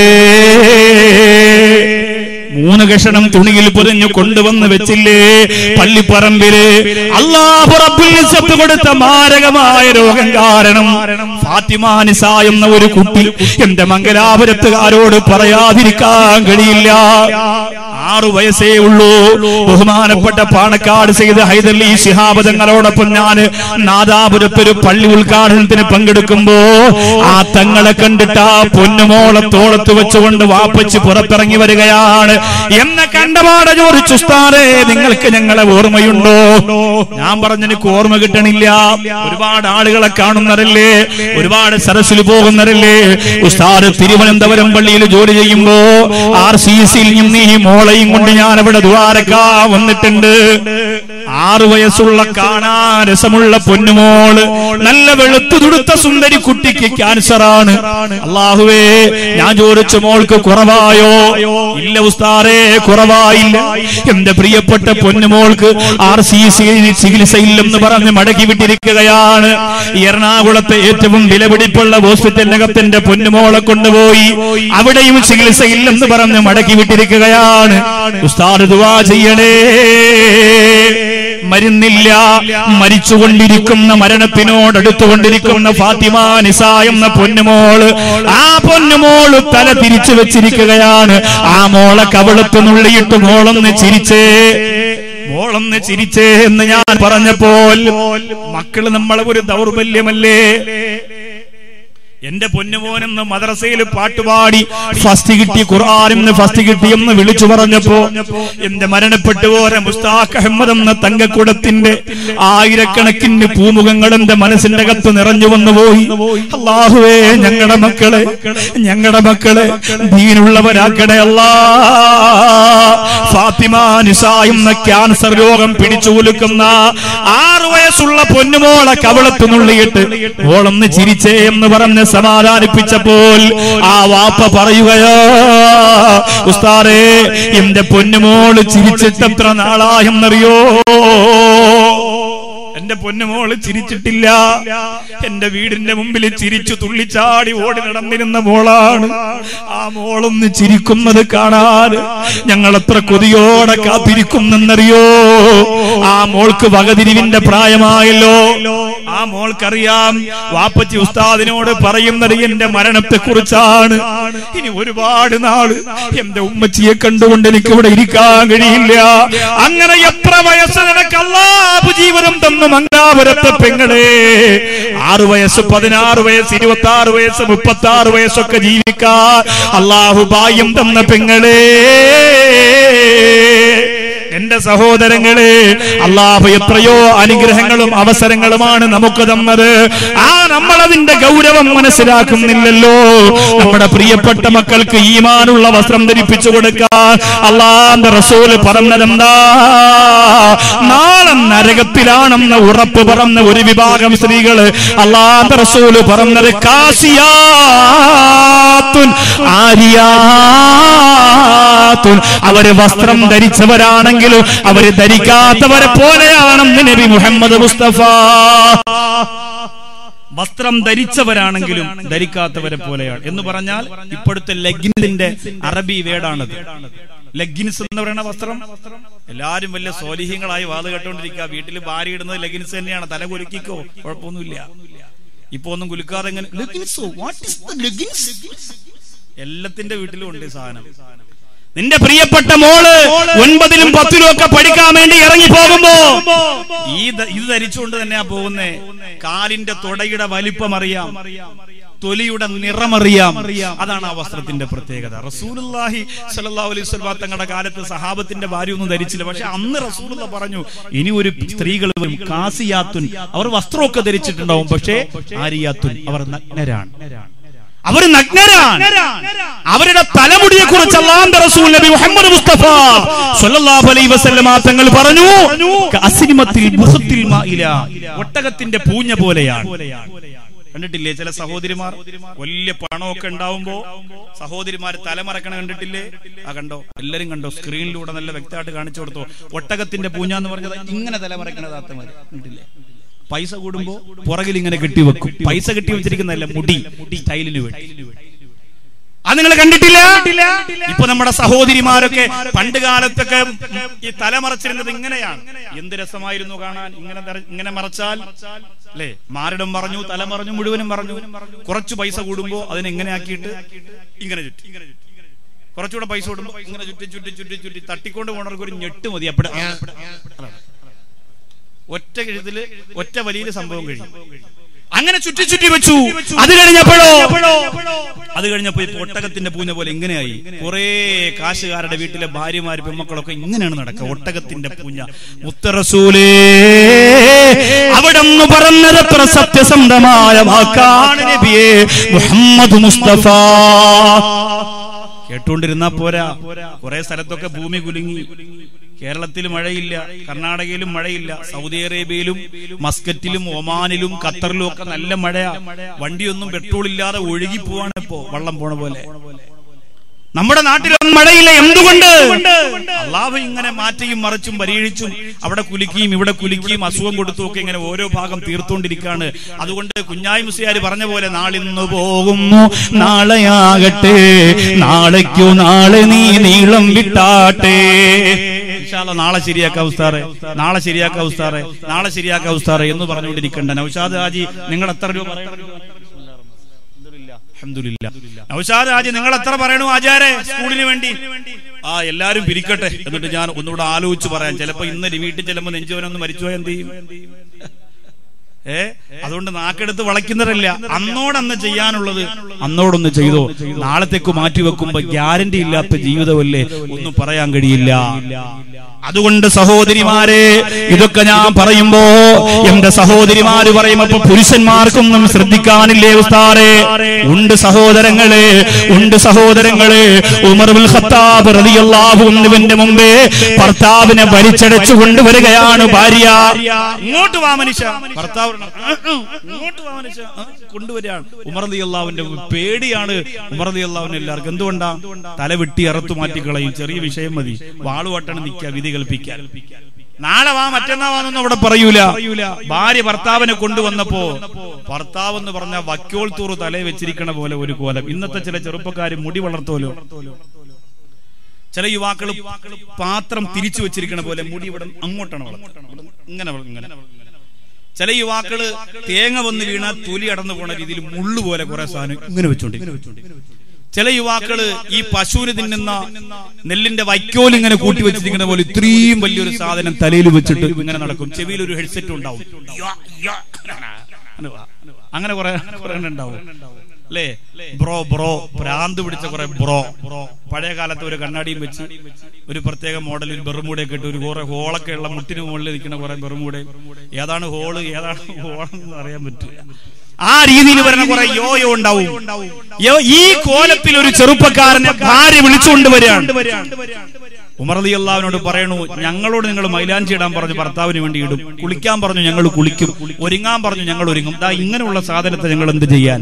മൂന്ന് കഷണം തുണിയിൽ പൊതിഞ്ഞു കൊണ്ടുവന്ന് വെച്ചില്ലേ പള്ളിപ്പറമ്പില്? അല്ലാഹു റബ്ബുൽ ഇസ്സത്ത് കൊടുത്ത മാരകമായ രോഗം കാരണം ഫാത്തിമ നിസ എന്ന ഒരു കുട്ടി എന്റെ മംഗലാപുരത്തുകാരോട് പറയാതിരിക്കാൻ കഴിയില്ല. ആറു വയസ്സേ ഉള്ളൂ. ബഹുമാനപ്പെട്ട പാണക്കാട് സയ്യിദ് ഹൈദരലി ശിഹാബ് തങ്ങളോടൊപ്പം ഞാൻ നാദാപുരത്തൊരു പള്ളി ഉദ്ഘാടനത്തിന് പങ്കെടുക്കുമ്പോ ആ തങ്ങളെ കണ്ടിട്ട് ആ പൊന്നുമോളെ തോളത്ത് വെച്ചുകൊണ്ട് വാപ്പച്ച് പുറത്തിറങ്ങി വരികയാണ്. എന്നെ കണ്ടപാടെ ചോദിച്ചു, ഉസ്താദേ നിങ്ങൾക്ക് ഞങ്ങളെ ഓർമ്മയുണ്ടോ? ഞാൻ പറഞ്ഞു എനിക്ക് ഓർമ്മ കിട്ടണില്ല. ഒരുപാട് ആളുകളെ കാണുന്നവരല്ലേ, ഒരുപാട് സരസിൽ പോകുന്നവരല്ലേ. ഉസ്താദ് തിരുവനന്തപുരം പള്ളിയിൽ ജോലി ചെയ്യുമ്പോ ആർ സി സിയിൽ നിന്ന് ഈ മോളെയും കൊണ്ട് ഞാൻ അവിടെ ദ്വാരക്കാ വന്നിട്ടുണ്ട്. ആറു വയസ്സുള്ള കാണാൻ രസമുള്ള പൊന്നുമോള്, നല്ല വെളുത്തു തുടുത്ത സുന്ദരി കുട്ടിക്ക് ക്യാൻസറാണ്. അല്ലാഹുവേ, ഞാൻ ചോദിച്ചു മോൾക്ക് കുറവായോ? ഇല്ല ഉസ്താദേ, കുറവായില്ല. എന്റെ പ്രിയപ്പെട്ട പൊന്നുമോൾക്ക് ആർ സി സി ചികിത്സയില്ലെന്ന് പറഞ്ഞ് മടക്കി വിട്ടിരിക്കുകയാണ്. എറണാകുളത്തെ ഏറ്റവും വിലപിടിപ്പുള്ള ഹോസ്പിറ്റലിനകത്തിന്റെ പൊന്നുമോളെ കൊണ്ടുപോയി അവിടെയും ചികിത്സയില്ലെന്ന് പറഞ്ഞ് മടക്കി വിട്ടിരിക്കുകയാണ്. ഉസ്താദ് ദുആ ചെയ്യണേ. മരുന്നില്ല. മരിച്ചുകൊണ്ടിരിക്കുന്ന മരണത്തിനോടടുത്തുകൊണ്ടിരിക്കുന്ന ഫാത്തിമ നിസ എന്ന പൊന്നുമോള്, ആ പൊന്നുമോള് തല തിരിച്ചു വെച്ചിരിക്കുകയാണ്. ആ മോളെ കവിളത്ത് നുള്ളിയിട്ട് മോളൊന്ന് ചിരിച്ചേ, മോളൊന്ന് ചിരിച്ചേ എന്ന് ഞാൻ പറഞ്ഞപ്പോൾ മക്കള് നമ്മളെ ഒരു ദൗർബല്യമല്ലേ? എന്റെ പൊന്നുമോനെന്ന് മദ്രസയിൽ പാട്ടുപാടി ഫസ്റ്റ് കിട്ടി, ഖുർആനിന്ന് ഫസ്റ്റ് കിട്ടിയെന്ന് വിളിച്ചു പറഞ്ഞപ്പോ എന്റെ മരണപ്പെട്ടു പോരെ മുസ്താഖ് അഹമ്മദ് എന്ന തങ്കക്കുടത്തിന്റെ ആയിരക്കണക്കിന് പൂമുഖങ്ങൾ എന്റെ മനസ്സിന്റെ അകത്ത് നിറഞ്ഞു വന്നു പോയി. അല്ലാഹുവേ, ഞങ്ങളുടെ മക്കളെ ഞങ്ങളുടെ മക്കളെ ദീനുള്ളവരാക്കണേ അല്ലാ. ഫാത്തിമ നിസ എന്ന ക്യാൻസർ രോഗം പിടിച്ചു കുലുക്കുന്ന ആറു വയസ്സുള്ള പൊന്നുമോളെ കവിളത്ത് നുള്ളിയിട്ട് മോളൊന്ന് ചിരിച്ചേ എന്ന് പറഞ്ഞ് സമാധാനിപ്പിച്ചപ്പോൾ ആ വാപ്പ പറയുകയോ, ഉസ്താദേ, എന്റെ പൊന്നുമോള് ചിരിച്ചിട്ടെത്ര നാളായെന്നറിയോ? എന്റെ പൊന്നുമോള് ചിരിച്ചിട്ടില്ല. എന്റെ വീടിന്റെ മുമ്പിൽ ചിരിച്ചു തുള്ളിച്ചാടി ഓടി നടന്നിരുന്ന മോളാണ്. ആ മോളൊന്ന് ചിരിക്കുന്നത് കാണാൻ ഞങ്ങൾ എത്ര കൊതിയോടെ കാത്തിരിക്കുന്നെന്നറിയോ? ആ മോൾക്ക് വകതിരിവിന്റെ പ്രായമായല്ലോ. ആ മോൾക്കറിയാം വാപ്പച്ചി ഉസ്താദിനോട് പറയുന്നത് എന്റെ മരണത്തെ കുറിച്ചാണ്. ഇനി ഒരുപാട് നാള് എന്റെ ഉമ്മച്ചിയെ കണ്ടുകൊണ്ട് എനിക്ക് ഇവിടെ ഇരിക്കാൻ കഴിയില്ല. അങ്ങനെ എത്ര വയസ്സ് നിനക്ക് അല്ലാഹു ജീവിതം തന്നു മംഗലാപുരത്തെ പെങ്ങളെ? ആറു വയസ്സ്, പതിനാറ് വയസ്സ്, ഇരുപത്തി ആറ് വയസ്സ്, മുപ്പത്തി ആറ് വയസ്സൊക്കെ ജീവിക്കാൻ അല്ലാഹു ഭാഗ്യം തന്ന പെങ്ങളെ. എന്റെ സഹോദരങ്ങളെ, അല്ലാഹു എത്രയോ അനുഗ്രഹങ്ങളും അവസരങ്ങളുമാണ് നമുക്ക് തന്നത്. ആ നമ്മളതിന്റെ ഗൗരവം മനസ്സിലാക്കുന്നില്ലല്ലോ. നമ്മുടെ പ്രിയപ്പെട്ട മക്കൾക്ക് ഈമാനുള്ള വസ്ത്രം ധരിപ്പിച്ചു കൊടുക്കാൻ അല്ലാഹുവിന്റെ റസൂല് പറഞ്ഞതെന്താ? നാളെ നരകത്തിലാണെന്ന് ഉറപ്പ് പറഞ്ഞ ഒരു വിഭാഗം സ്ത്രീകള് അല്ലാഹുവിന്റെ റസൂല് പറഞ്ഞത് കാസിയാത്തുൻ ആരിയാത്തുൻ, അവര് വസ്ത്രം ധരിച്ചവരാണെങ്കിൽ അവര് ധരിക്കാത്തവരെ പോലെയാണെന്ന് നബി മുഹമ്മദ് മുസ്തഫ. വസ്ത്രം ധരിച്ചവരാണെങ്കിലും ധരിക്കാത്തവരെ പോലെയാണ് എന്ന് പറഞ്ഞാൽ ഇപ്പോഴത്തെ ലെഗിൻസിന്റെ അറബി വേർഡാണത്. ലെഗിൻസ് എന്ന് പറയുന്ന വസ്ത്രം. എല്ലാരും വലിയ സോലിഹ്യങ്ങളായി വാത് കേട്ടോണ്ടിരിക്കുക. വീട്ടിൽ ഭാര്യ ഇടുന്നത് ലെഗിൻസ് തന്നെയാണ്. തല കുലുക്കിക്കോ, കുഴപ്പമൊന്നുമില്ല. ഇപ്പൊ ഒന്നും കുലുക്കാതെ എങ്ങനെ എല്ലാത്തിന്റെ വീട്ടിലും ഉണ്ട് സാധനം. നിന്റെ പ്രിയപ്പെട്ട മോള് ഒൻപതിലും പത്തിലും ഒക്കെ പഠിക്കാൻ വേണ്ടി ഇറങ്ങി പോകുമ്പോ ഈ ഇത് ധരിച്ചുകൊണ്ട് തന്നെയാ പോകുന്നേ. കാലിന്റെ തുടയുടെ വലിപ്പം അറിയാം, തൊലിയുടെ നിറമറിയാം. അതാണ് ആ വസ്ത്രത്തിന്റെ പ്രത്യേകത. റസൂലുള്ളാഹി സ്വല്ലല്ലാഹു അലൈഹി വസല്ലം തങ്ങളുടെ കാലത്ത് സഹാബത്തിന്റെ ഭാര്യ ഒന്നും ധരിച്ചില്ല. പക്ഷെ അന്ന് റസൂലുള്ള പറഞ്ഞു, ഇനി ഒരു സ്ത്രീകൾ വരും, കാസിയാത്തുൻ, അവർ വസ്ത്രമൊക്കെ ധരിച്ചിട്ടുണ്ടാവും, പക്ഷേ ആരിയാത്തുൻ, അവർ നഗ്നരാണ്. അവർ നഗ്നരാണ്. അവരുടെ തലമുടിയെ കുറിച്ച് അല്ലാഹുവിന്റെ റസൂൽ നബി മുഹമ്മദ് മുസ്തഫ സ്വല്ലല്ലാഹു അലൈഹി വസല്ലം തങ്ങൾ പറഞ്ഞു, കഅസ്നിമത്തിൽ ബുഖത്തിൽ മാഇല, ഒട്ടകത്തിന്റെ പൂഞ്ഞ പോലെയാണ്. കണ്ടിട്ടില്ലേ ചില സഹോദരിമാർ വലിയ പണമൊക്കെ ഉണ്ടാവുമ്പോ സഹോദരിമാർ തലമറക്കണ കണ്ടിട്ടില്ലേ? ആ കണ്ടോ, എല്ലാരും കണ്ടോ? സ്ക്രീനിലൂടെ നല്ല വ്യക്തമായിട്ട് കാണിച്ചു കൊടുത്തോ. ഒട്ടകത്തിന്റെ പൂഞ്ഞ എന്ന് പറഞ്ഞത് ഇങ്ങനെ തലമറക്കണ താത്തമാര് കണ്ടിട്ടില്ലേ? പൈസ കൂടുമ്പോ പുറകിൽ ഇങ്ങനെ കെട്ടിവെക്കും. പൈസ കെട്ടി വെച്ചിരിക്കുന്നതല്ല, മുടി സ്റ്റൈലിന് വേണ്ടി. അത് നിങ്ങൾ കണ്ടിട്ടില്ല? ഇപ്പൊ നമ്മുടെ സഹോദരിമാരൊക്കെ പണ്ട് കാലത്തൊക്കെ ഈ തലമറച്ചിരുന്നത് ഇങ്ങനെയാണ്. എന്ത് രസമായിരുന്നു കാണാൻ. ഇങ്ങനെ ഇങ്ങനെ മറച്ചാൽ അല്ലേ? മാറിടം പറഞ്ഞു, തല മറഞ്ഞു, മുഴുവനും പറഞ്ഞു. കുറച്ചു പൈസ കൂടുമ്പോ അതിനെ എങ്ങനെ ആക്കിയിട്ട് ഇങ്ങനെ ചുറ്റി, കുറച്ചുകൂടെ പൈസ കൂടുമ്പോ ഇങ്ങനെ ചുറ്റി ചുറ്റി ചുറ്റി ചുറ്റി തട്ടിക്കൊണ്ട് പോണവർക്ക് ഒരു ഞെട്ട് മതി. അപ്പഴ ഒറ്റ കഴുത്തില് ഒറ്റ വലിയ സംഭവം കഴിയും. അങ്ങനെ ചുറ്റി ചുറ്റി വെച്ചു. അത് കഴിഞ്ഞപ്പോഴോ അത് കഴിഞ്ഞപ്പോ ഈ ഒട്ടകത്തിന്റെ പൂഞ്ഞ പോലെ ഇങ്ങനെയായി. കുറെ കാശുകാരുടെ വീട്ടിലെ ഭാര്യമാര് പെൺമക്കളൊക്കെ ഇങ്ങനെയാണ് നടക്കുക. ഒട്ടകത്തിന്റെ പൂഞ്ഞ. മുത്തറസൂലേ അവിടെന്ന് പറഞ്ഞത് എത്ര സത്യസന്ധമായ വാക്കാണ് നബിയേ മുഹമ്മദ് മുസ്തഫ. കേട്ടുകൊണ്ടിരുന്നാ പോരാ. കുറെ സ്ഥലത്തൊക്കെ ഭൂമി കുലുങ്ങി. കേരളത്തിൽ മഴയില്ല, കർണാടകയിലും മഴയില്ല, സൗദി അറേബ്യയിലും മസ്കറ്റിലും ഒമാനിലും ഖത്തറിലും ഒക്കെ നല്ല മഴയാ. വണ്ടിയൊന്നും പെട്രോൾ ഇല്ലാതെ ഒഴുകി പോവാണ് ഇപ്പോ, വള്ളം പോണ പോലെ. നമ്മുടെ നാട്ടിലൊന്നും മഴയില്ല. എന്തുകൊണ്ട്? അല്ലാഹു ഇങ്ങനെ മാറ്റിയും മറിച്ചും പരീക്ഷിച്ചും അവിടെ കുലുക്കിയും ഇവിടെ കുലുക്കിയും അസുഖം കൊടുത്തും ഒക്കെ ഇങ്ങനെ ഓരോ ഭാഗം തീർത്തുകൊണ്ടിരിക്കുകയാണ്. അതുകൊണ്ട് കുഞ്ഞായി മുസ്ലിയാർ പറഞ്ഞ പോലെ നാളിന്ന് പോകുന്നു നാളെയാകട്ടെ, നാളേക്കു നാളെ നീ നീളം വിട്ടാട്ടെ. ഇൻഷാ അല്ലാഹ് നാളെ ശരിയാക്കാം ഉസ്താദേ, നാളെ ശരിയാക്കാം ഉസ്താദേ, നാളെ ശരിയാക്കാം ഉസ്താദേ എന്ന് പറഞ്ഞുകൊണ്ടിരിക്കണ്ട. നൗഷാദ് ഹാജി നിങ്ങൾ എത്ര രൂപ പറയണം? അൽഹംദുലില്ലാ. നൗഷാദ് ഹാജി നിങ്ങൾ എത്ര പറയണു ആചാരെ സ്കൂളിന് വേണ്ടി? ആ എല്ലാരും പിരിക്കട്ടെ, എന്നിട്ട് ഞാൻ ഒന്നുകൂടെ ആലോചിച്ച് പറയാം. ചിലപ്പോ ഇന്ന് വീട്ടിൽ ചെല്ലുമ്പോ നെഞ്ചോനൊന്ന് മരിച്ചുപോയാൽ എന്ത് ചെയ്യും? ഏ അതുകൊണ്ട് നാക്കെടുത്ത് വളയ്ക്കുന്നതല്ല, അന്നോടന്ന് ചെയ്യാനുള്ളത് അന്നോടൊന്ന് ചെയ്തോ. നാളത്തേക്ക് മാറ്റിവെക്കുമ്പോ ഗ്യാരണ്ടി ഇല്ലാത്ത ജീവിതമല്ലേ, ഒന്നും പറയാൻ കഴിയില്ല. അതുകൊണ്ട് സഹോദരിമാരെ, ഇതൊക്കെ ഞാൻ പറയുമ്പോ എന്റെ സഹോദരിമാര് പറയുമ്പോ പുരുഷന്മാർക്കൊന്നും ശ്രദ്ധിക്കാനില്ലേ ഉസ്താദേ? ഉണ്ട് സഹോദരങ്ങളെ, ഉണ്ട് സഹോദരങ്ങളെ. ഉമർ ഇബ്നുൽ ഖത്താബ് റളിയല്ലാഹു അൻഹുവിന്റെ മുമ്പേ ഭർത്താവിനെ വലിച്ചടച്ചു കൊണ്ടുവരികയാണ് ഭാര്യ. ഇങ്ങോട്ട് വാ മനുഷ്യ, ഭർത്താവ് ഇങ്ങോട്ട് വാ മനുഷ്യ കൊണ്ടുവരികയാണ്. ഉമർ റളിയല്ലാഹുവിന്റെ പേടിയാണ് ഉമർ റളിയല്ലാഹുവിന് എല്ലാവർക്കും. എന്തുകൊണ്ടാ? തല വെട്ടി അറുത്തു മാറ്റി കളയും, ചെറിയ വിഷയം മതി, വാളുവട്ടണം നിൽക്കുക, വിധി കൽപ്പിക്കാൻ. നാളെ വാ മറ്റന്നാ വാന്നൊന്നും അവിടെ പറയൂല. ഭാര്യ ഭർത്താവിനെ കൊണ്ടുവന്നപ്പോ ഭർത്താവ് എന്ന് പറഞ്ഞ വക്കോൾ തൂറ് തലയെ വെച്ചിരിക്കണ പോലെ ഒരു കോലം. ഇന്നത്തെ ചില ചെറുപ്പക്കാര് മുടി വളർത്തോലോ, ചില യുവാക്കൾ പാത്രം തിരിച്ചു വെച്ചിരിക്കണ പോലെ മുടി ഇവിടെ അങ്ങോട്ടാണ് വളർത്തുന്നത്, ഇങ്ങനെ ഇങ്ങനെ. ചില യുവാക്കള് തേങ്ങ വന്ന് വീണ തൊലി അടന്നു പോണ രീതിയിൽ മുള്ളു പോലെ കുറെ സാധനം ഇങ്ങനെ വെച്ചോണ്ടി. ചില യുവാക്കള് ഈ പശുവിന് തിന്നുന്ന നെല്ലിന്റെ വൈക്കോൽ ഇങ്ങനെ കൂട്ടി വെച്ചിരിക്കുന്ന പോലെ ഇത്രയും വലിയൊരു സാധനം തലയിൽ വെച്ചിട്ട് ഇങ്ങനെ നടക്കും. ചെവിയിൽ ഒരു ഹെഡ്സെറ്റ് ഉണ്ടാവും, അങ്ങനെ കുറെ കുറെ ഉണ്ടാവും അല്ലേ? ബ്രോ ബ്രോ ഭ്രാന്ത് പിടിച്ച കുറെ ബ്രോ. പഴയ കാലത്ത് ഒരു കണ്ണാടിയും വെച്ച് ഒരു പ്രത്യേക മോഡലിൽ ബെറുമൂടയൊക്കെ ഇട്ട് ഒരു കുറെ ഹോളൊക്കെ ഉള്ള മുട്ടിന് മുകളിൽ നിൽക്കുന്ന കുറെ ബെറുമൂടെ. ഏതാണ് ഹോള് ഏതാണ് ഹോളെന്ന് അറിയാൻ പറ്റില്ല. ആ രീതിയിൽ വരുന്ന കുറെ യോയോ ഉണ്ടാവും. ഈ കോലത്തിൽ ഒരു ചെറുപ്പക്കാരനെ ഭാര്യ വിളിച്ചുകൊണ്ട് വരികയാണ്. ഉമർ റളിയല്ലാഹുവിനോട് പറയണു, ഞങ്ങളോട് നിങ്ങൾ മൈലാഞ്ചി ഇടാൻ പറഞ്ഞു, ഭർത്താവിന് വേണ്ടി ഇടും. കുളിക്കാൻ പറഞ്ഞു, ഞങ്ങൾ കുളിക്കും. ഒരുങ്ങാൻ പറഞ്ഞു, ഞങ്ങൾ ഒരുങ്ങും. ദാ ഇങ്ങനെയുള്ള സാധനത്തെ ഞങ്ങൾ എന്ത് ചെയ്യാൻ?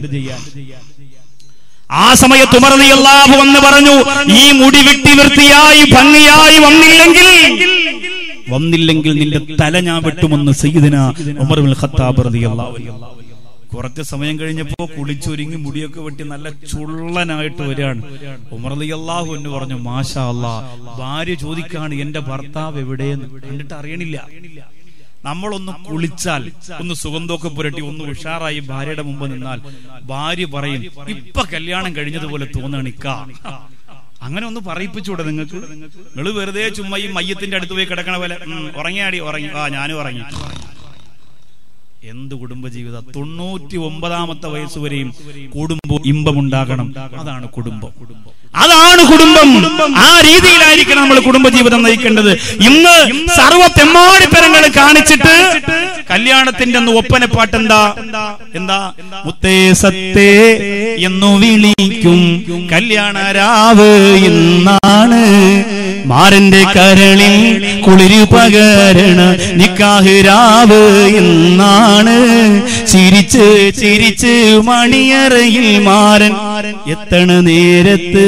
ആ സമയത്ത് ഉമർ റളിയല്ലാഹു അൻഹു പറഞ്ഞു, ഈ മുടി വെട്ടി വൃത്തിയായി ഭംഗിയായി വന്നില്ലെങ്കിൽ വന്നില്ലെങ്കിൽ നിന്റെ തല ഞാൻ വെട്ടുമെന്ന് സയ്യിദുനാ ഉമർ ഇബ്നുൽ ഖത്താബ് റളിയല്ലാഹു അൻഹു. കുറച്ച് സമയം കഴിഞ്ഞപ്പോ കുളിച്ചൊരുങ്ങി മുടിയൊക്കെ വെട്ടി നല്ല ചുള്ളനായിട്ട് വരികയാണ്. ഉമർ റളിയല്ലാഹു അൻഹു പറഞ്ഞു, മാഷാ അല്ലാഹ്, ഭാര്യ ചോദിക്കാണ് എന്റെ ഭർത്താവ് എവിടെയെന്ന്. കണ്ടിട്ട് അറിയണില്ല. നമ്മളൊന്ന് കുളിച്ചാൽ, ഒന്ന് സുഗന്ധമൊക്കെ പുരട്ടി ഒന്ന് ഉഷാറായി ഭാര്യയുടെ മുമ്പ് നിന്നാൽ ഭാര്യ പറയും, ഇപ്പൊ കല്യാണം കഴിഞ്ഞതുപോലെ തോന്നണിക്ക. അങ്ങനെ ഒന്ന് പറയിപ്പിച്ചൂടെ നിങ്ങൾക്ക്? നിങ്ങൾ വെറുതെ ചുമ്മാ ഈ മയ്യത്തിന്റെ അടുത്ത് പോയി കിടക്കണ പോലെ ഉറങ്ങിയാടി ഉറങ്ങി, ആ ഞാനും ഉറങ്ങി. എന്ത് കുടുംബജീവിതം? തൊണ്ണൂറ്റി ഒമ്പതാമത്തെ വയസ്സ് വരെയും കുടുംബം ഇമ്പമുണ്ടാകണം. അതാണ് കുടുംബം, അതാണ് കുടുംബം. ആ രീതിയിലായിരിക്കണം നമ്മൾ കുടുംബജീവിതം നയിക്കേണ്ടത്. ഇന്ന് സർവ്വ തെമ്മാടിത്തരങ്ങൾ കാണിച്ചിട്ട് കല്യാണത്തിന്റെ അന്ന് ഒപ്പനപ്പാട്ട് എന്താ എന്താ മുത്തേ സത്തേ എന്നു വിളിക്കും കല്യാണരാവ് ഇന്നാണ്, മാരന്റെ കരളിൽ കുളിരു പകരണ നിക്കാഹ് രാവ് ഇന്നാണ്, ചിരിച്ച് ചിരിച്ച് മണിയറയിൽ മാരൻ എത്തണ നേരത്ത്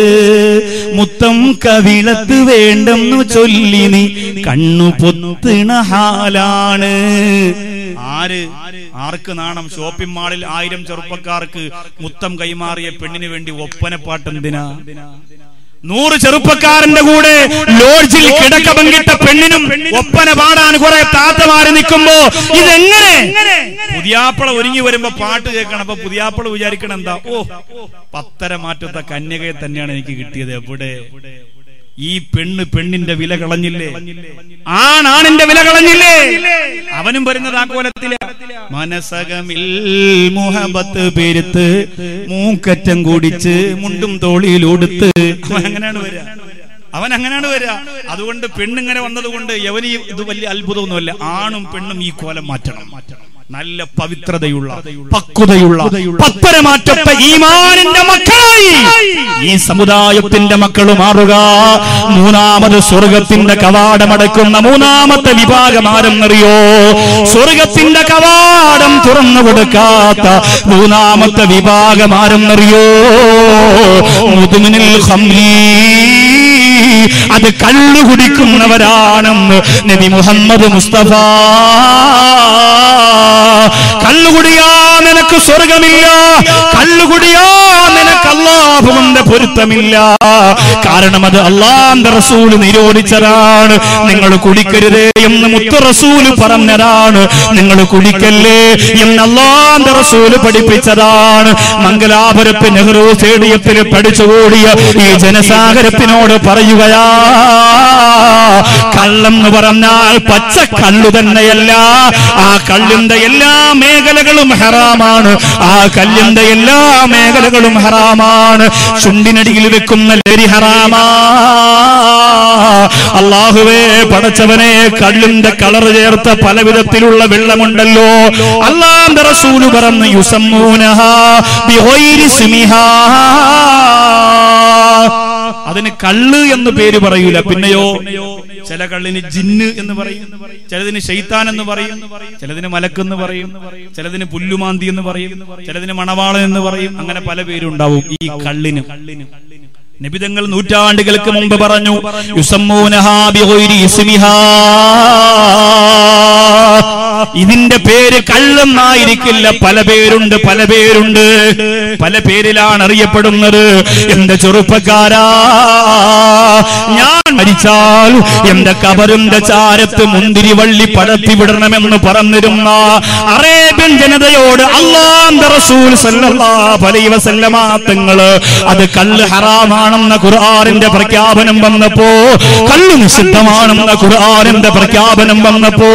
മുത്തം കവിളത്ത് വേണ്ടെന്നു ചൊല്ലി നീ കണ്ണു പൊത്തണ ഹാലാണ്. ആര് ആർക്ക് നാണം? ഷോപ്പിംഗ് മാളിൽ ആയിരം ചെറുപ്പക്കാർക്ക് മുത്തം കൈമാറിയ പെണ്ണിന് വേണ്ടി ഒപ്പനപ്പാട്ട് എന്തിനാ? നൂറ് ചെറുപ്പക്കാരന്റെ കൂടെ ലോഡ്ജിൽ കിടക്ക പങ്കിട്ട പെണ്ണിനും ഒപ്പന പാടാൻ കുറെ താത്തമാര് നിൽക്കുമ്പോ ഇതെങ്ങനെ? പുതിയാപ്പള ഒരുങ്ങി വരുമ്പോ പാട്ട് കേൾക്കണം. അപ്പൊ പുതിയാപ്പള വിചാരിക്കണം എന്താ, ഓ പത്തര മാറ്റത്തെ കന്യകയെ തന്നെയാണ് എനിക്ക് കിട്ടിയത്. എവിടെ ഈ പെണ്ണ് പെണ്ണിന്റെ വില കളഞ്ഞില്ലേ? ആണാണിന്റെ വില കളഞ്ഞില്ലേ? അവനും വരുന്നത് ആ കോലത്തില്. മനസകമിൽ മുഹബത്ത് പെരുത്ത് മൂക്കറ്റം കുടിച്ച് മുണ്ടും തോളിയിലൊടുത്ത് അവൻ അങ്ങനെയാണ് വരിക. അവൻ അങ്ങനെയാണ് വരിക. അതുകൊണ്ട് പെണ്ണിങ്ങനെ വന്നത് കൊണ്ട് യവനി ഇത് വലിയ അത്ഭുതമൊന്നുമല്ല. ആണും പെണ്ണും ഈ കോലം മാറ്റണം. നല്ല പവിത്രതയുള്ള പക്വതയുള്ള പത്തരമാറ്റത്തെ ഈമാനിന്റെ മക്കളായി ഈ സമുദായത്തിന്റെ മക്കൾ മാറുക. മൂന്നാമത് സ്വർഗത്തിന്റെ കവാടമടക്കുന്ന മൂന്നാമത്തെ വിഭാഗം ആരെന്നറിയോ? സ്വർഗത്തിന്റെ കവാടം തുറന്നു കൊടുക്കാത്ത മൂന്നാമത്തെ വിഭാഗം ആരെന്നറിയോ? മുദ്മിനുൽ ഖംരി, അത് കള്ളു കുടിക്കുന്നവരാണെന്ന് നബി മുഹമ്മദ് മുസ്തഫ. കള്ളുകുടിയാ നിനക്ക് നിനക്ക് സ്വർഗമില്ല, കള്ളുകുടിയാ നിനക്ക് അല്ലാഹുവിന്റെ പൊരുത്തമില്ല. കാരണം അത് അല്ലാഹുവിന്റെ റസൂൽ നിരോധിച്ചതാണ്. നിങ്ങൾ കുടിക്കരുതേ എന്ന് മുത്ത് റസൂൽ പറഞ്ഞതാണ്. നിങ്ങൾ കുടിക്കല്ലേ എന്ന് അല്ലാഹുവിന്റെ റസൂൽ പഠിപ്പിച്ചതാണ്. മംഗലാപുരത്ത് നെഹ്റു സ്റ്റേഡിയത്തിൽ പഠിച്ചുകൂടിയ ഈ ജനസാഗരത്തിനോട് പറയുകയാ, കള്ളെന്ന് പറഞ്ഞാൽ പച്ച കള്ളു തന്നെയല്ല. ആ കള്ളിന്റെ എല്ലാ മേഖലകളും ഹറാമാണ്. ആ കല്ലിന്റെ എല്ലാ മേഖലകളും ഹറാമാണ്. ചുണ്ടിനടിയിൽ വെക്കുന്ന ലരി ഹറാമാ. അല്ലാഹുവേ പടച്ചവനെ, കള്ളിന്റെ കളർ ചേർത്ത പല വിധത്തിലുള്ള വെള്ളമുണ്ടല്ലോ. അല്ലാഹുവിന്റെ റസൂൽ പറഞ്ഞു, യുസമ്മൂനഹാ ബിഗൈരി ഇസ്മിഹാ, അതിന് കള്ള് എന്ന് പേര് പറയൂല. പിന്നെയോ ചില കള്ളിന് ജിന്ന് എന്ന് പറയും, ചിലതിന് ശൈത്താൻ എന്ന് പറയും, ചിലതിന് മലക്കെന്ന് പറയും, ചിലതിന് പുല്ലുമാന്തി എന്ന് പറയും, ചിലതിന് മണവാളൻ എന്ന് പറയും. അങ്ങനെ പല പേരുണ്ടാവും ഈ കള്ളിന്. നബിതങ്ങൾ നൂറ്റാണ്ടുകൾക്ക് മുമ്പ് പറഞ്ഞു, യുസമ്മൂനഹാ ബിഗൈരി ഇസ്മിഹാ, ഇതിന്റെ പേര് കള്ളെന്നായിരിക്കില്ല, പല പേരുണ്ട്, പല പേരുണ്ട്, പല പേരിലാണ് അറിയപ്പെടുന്നത്. എന്റെ ചെറുപ്പക്കാരാ, ഞാൻ മരിച്ചാൽ എന്റെ കബറിന്റെ ചാരത്ത് മുന്തിരി വള്ളി പടത്തി വിടണമെന്ന് പറഞ്ഞിരുന്ന അറേബ്യൻ ജനതയോട് അല്ലാഹുവിന്റെ റസൂൽ സല്ലല്ലാഹു അലൈഹി വസല്ലമ തങ്ങള് അത് കള്ള് ഹറാമാണെന്ന ഖുർആനിന്റെ പ്രഖ്യാപനം വന്നപ്പോ, കള്ള് നിഷിദ്ധമാണെന്ന ഖുർആനിന്റെ പ്രഖ്യാപനം വന്നപ്പോ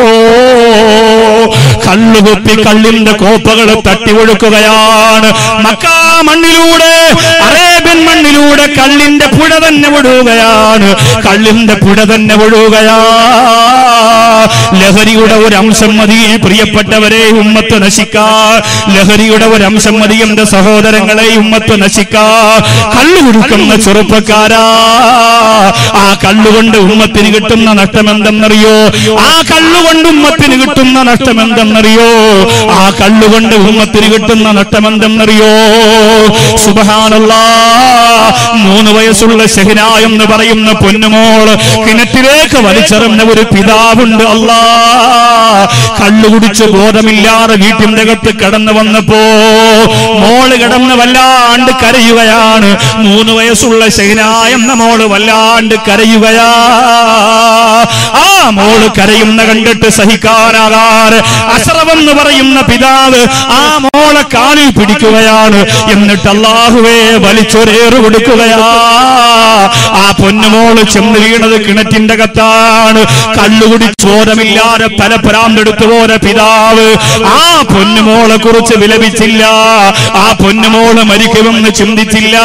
കള്ളുകുപ്പി കള്ളിന്റെ കോപ്പകൾ തട്ടി ഒഴുക്കുകയാണ്. മക്കാ മണ്ണിലൂടെ, അറേബ്യൻ മണ്ണിലൂടെ കള്ളിന്റെ പുഴ തന്നെ ഒഴുകുകയാണ്. കള്ളിന്റെ പുഴ തന്നെ ഒഴുകുകയാ. ലഹരിയുടെ ഒരു അംശം മതി പ്രിയപ്പെട്ടവരെ ഉമ്മത്ത് നശിക്കാ. ലഹരിയുടെ ഒരു അംശം മതി എന്റെ സഹോദരങ്ങളെ ഉമ്മത്ത് നശിക്കാ. കള്ളു കുടിക്കുന്ന ചെറുപ്പക്കാരാ, ആ കള്ളുകൊണ്ട് ഉമ്മത്തിന് കിട്ടുന്ന നഷ്ടം എന്തെന്നറിയോ? ആ കള്ളുകൊണ്ട് ഉമ്മത്തിന് കിട്ടുന്ന നഷ്ടം എന്തെന്നറിയോ? ആ കള്ളുകൊണ്ട് ഉമ്മത്തിന് കിട്ടുന്ന നഷ്ടം എന്തെന്നറിയോ? സുബ്ഹാനല്ലാഹ്, മൂന്ന് വയസ്സുള്ള ഷെഹ്ന എന്ന് പറയുന്ന പൊന്നുമോള് കിണറ്റിലേക്ക് വലിച്ചെറിഞ്ഞ ഒരു പിതാവുണ്ട്. അല്ലാ, കള്ളു കുടിച്ച് ബോധമില്ലാതെ വീട്ടിന്റെ അകത്ത് കടന്നു വന്നപ്പോ മോള് കിടന്ന് വല്ലാണ്ട് കരയുകയാണ്. മൂന്ന് വയസ്സുള്ള ഷെഹ്ന എന്ന മോള് വല്ലാണ്ട് കരയുകയാ. ആ മോള് കരയുന്ന കണ്ടിട്ട് സഹിക്കാനാകാതെ അസ്റവെന്ന് പറയുന്ന പിതാവ് ആ മോളെ കാലിൽ പിടിക്കുകയാണ്. എന്നിട്ട് അല്ലാഹുവേ വലിച്ചൊരേറ് കൊടുക്കുകയാ. ആ പൊന്നുമോള് ചെന്ന് വീണത് കിണറ്റിന്റെ കത്താണ്. കള്ളുകുടി ചോരമില്ലാതെ പരപരാന്തെടുത്തു പോലെ പിതാവ് ആ പൊന്നുമോളെ കുറിച്ച് വിലപിച്ചില്ല. ആ പൊന്നുമോള് മരിക്കുമെന്ന് ചിന്തിച്ചില്ല.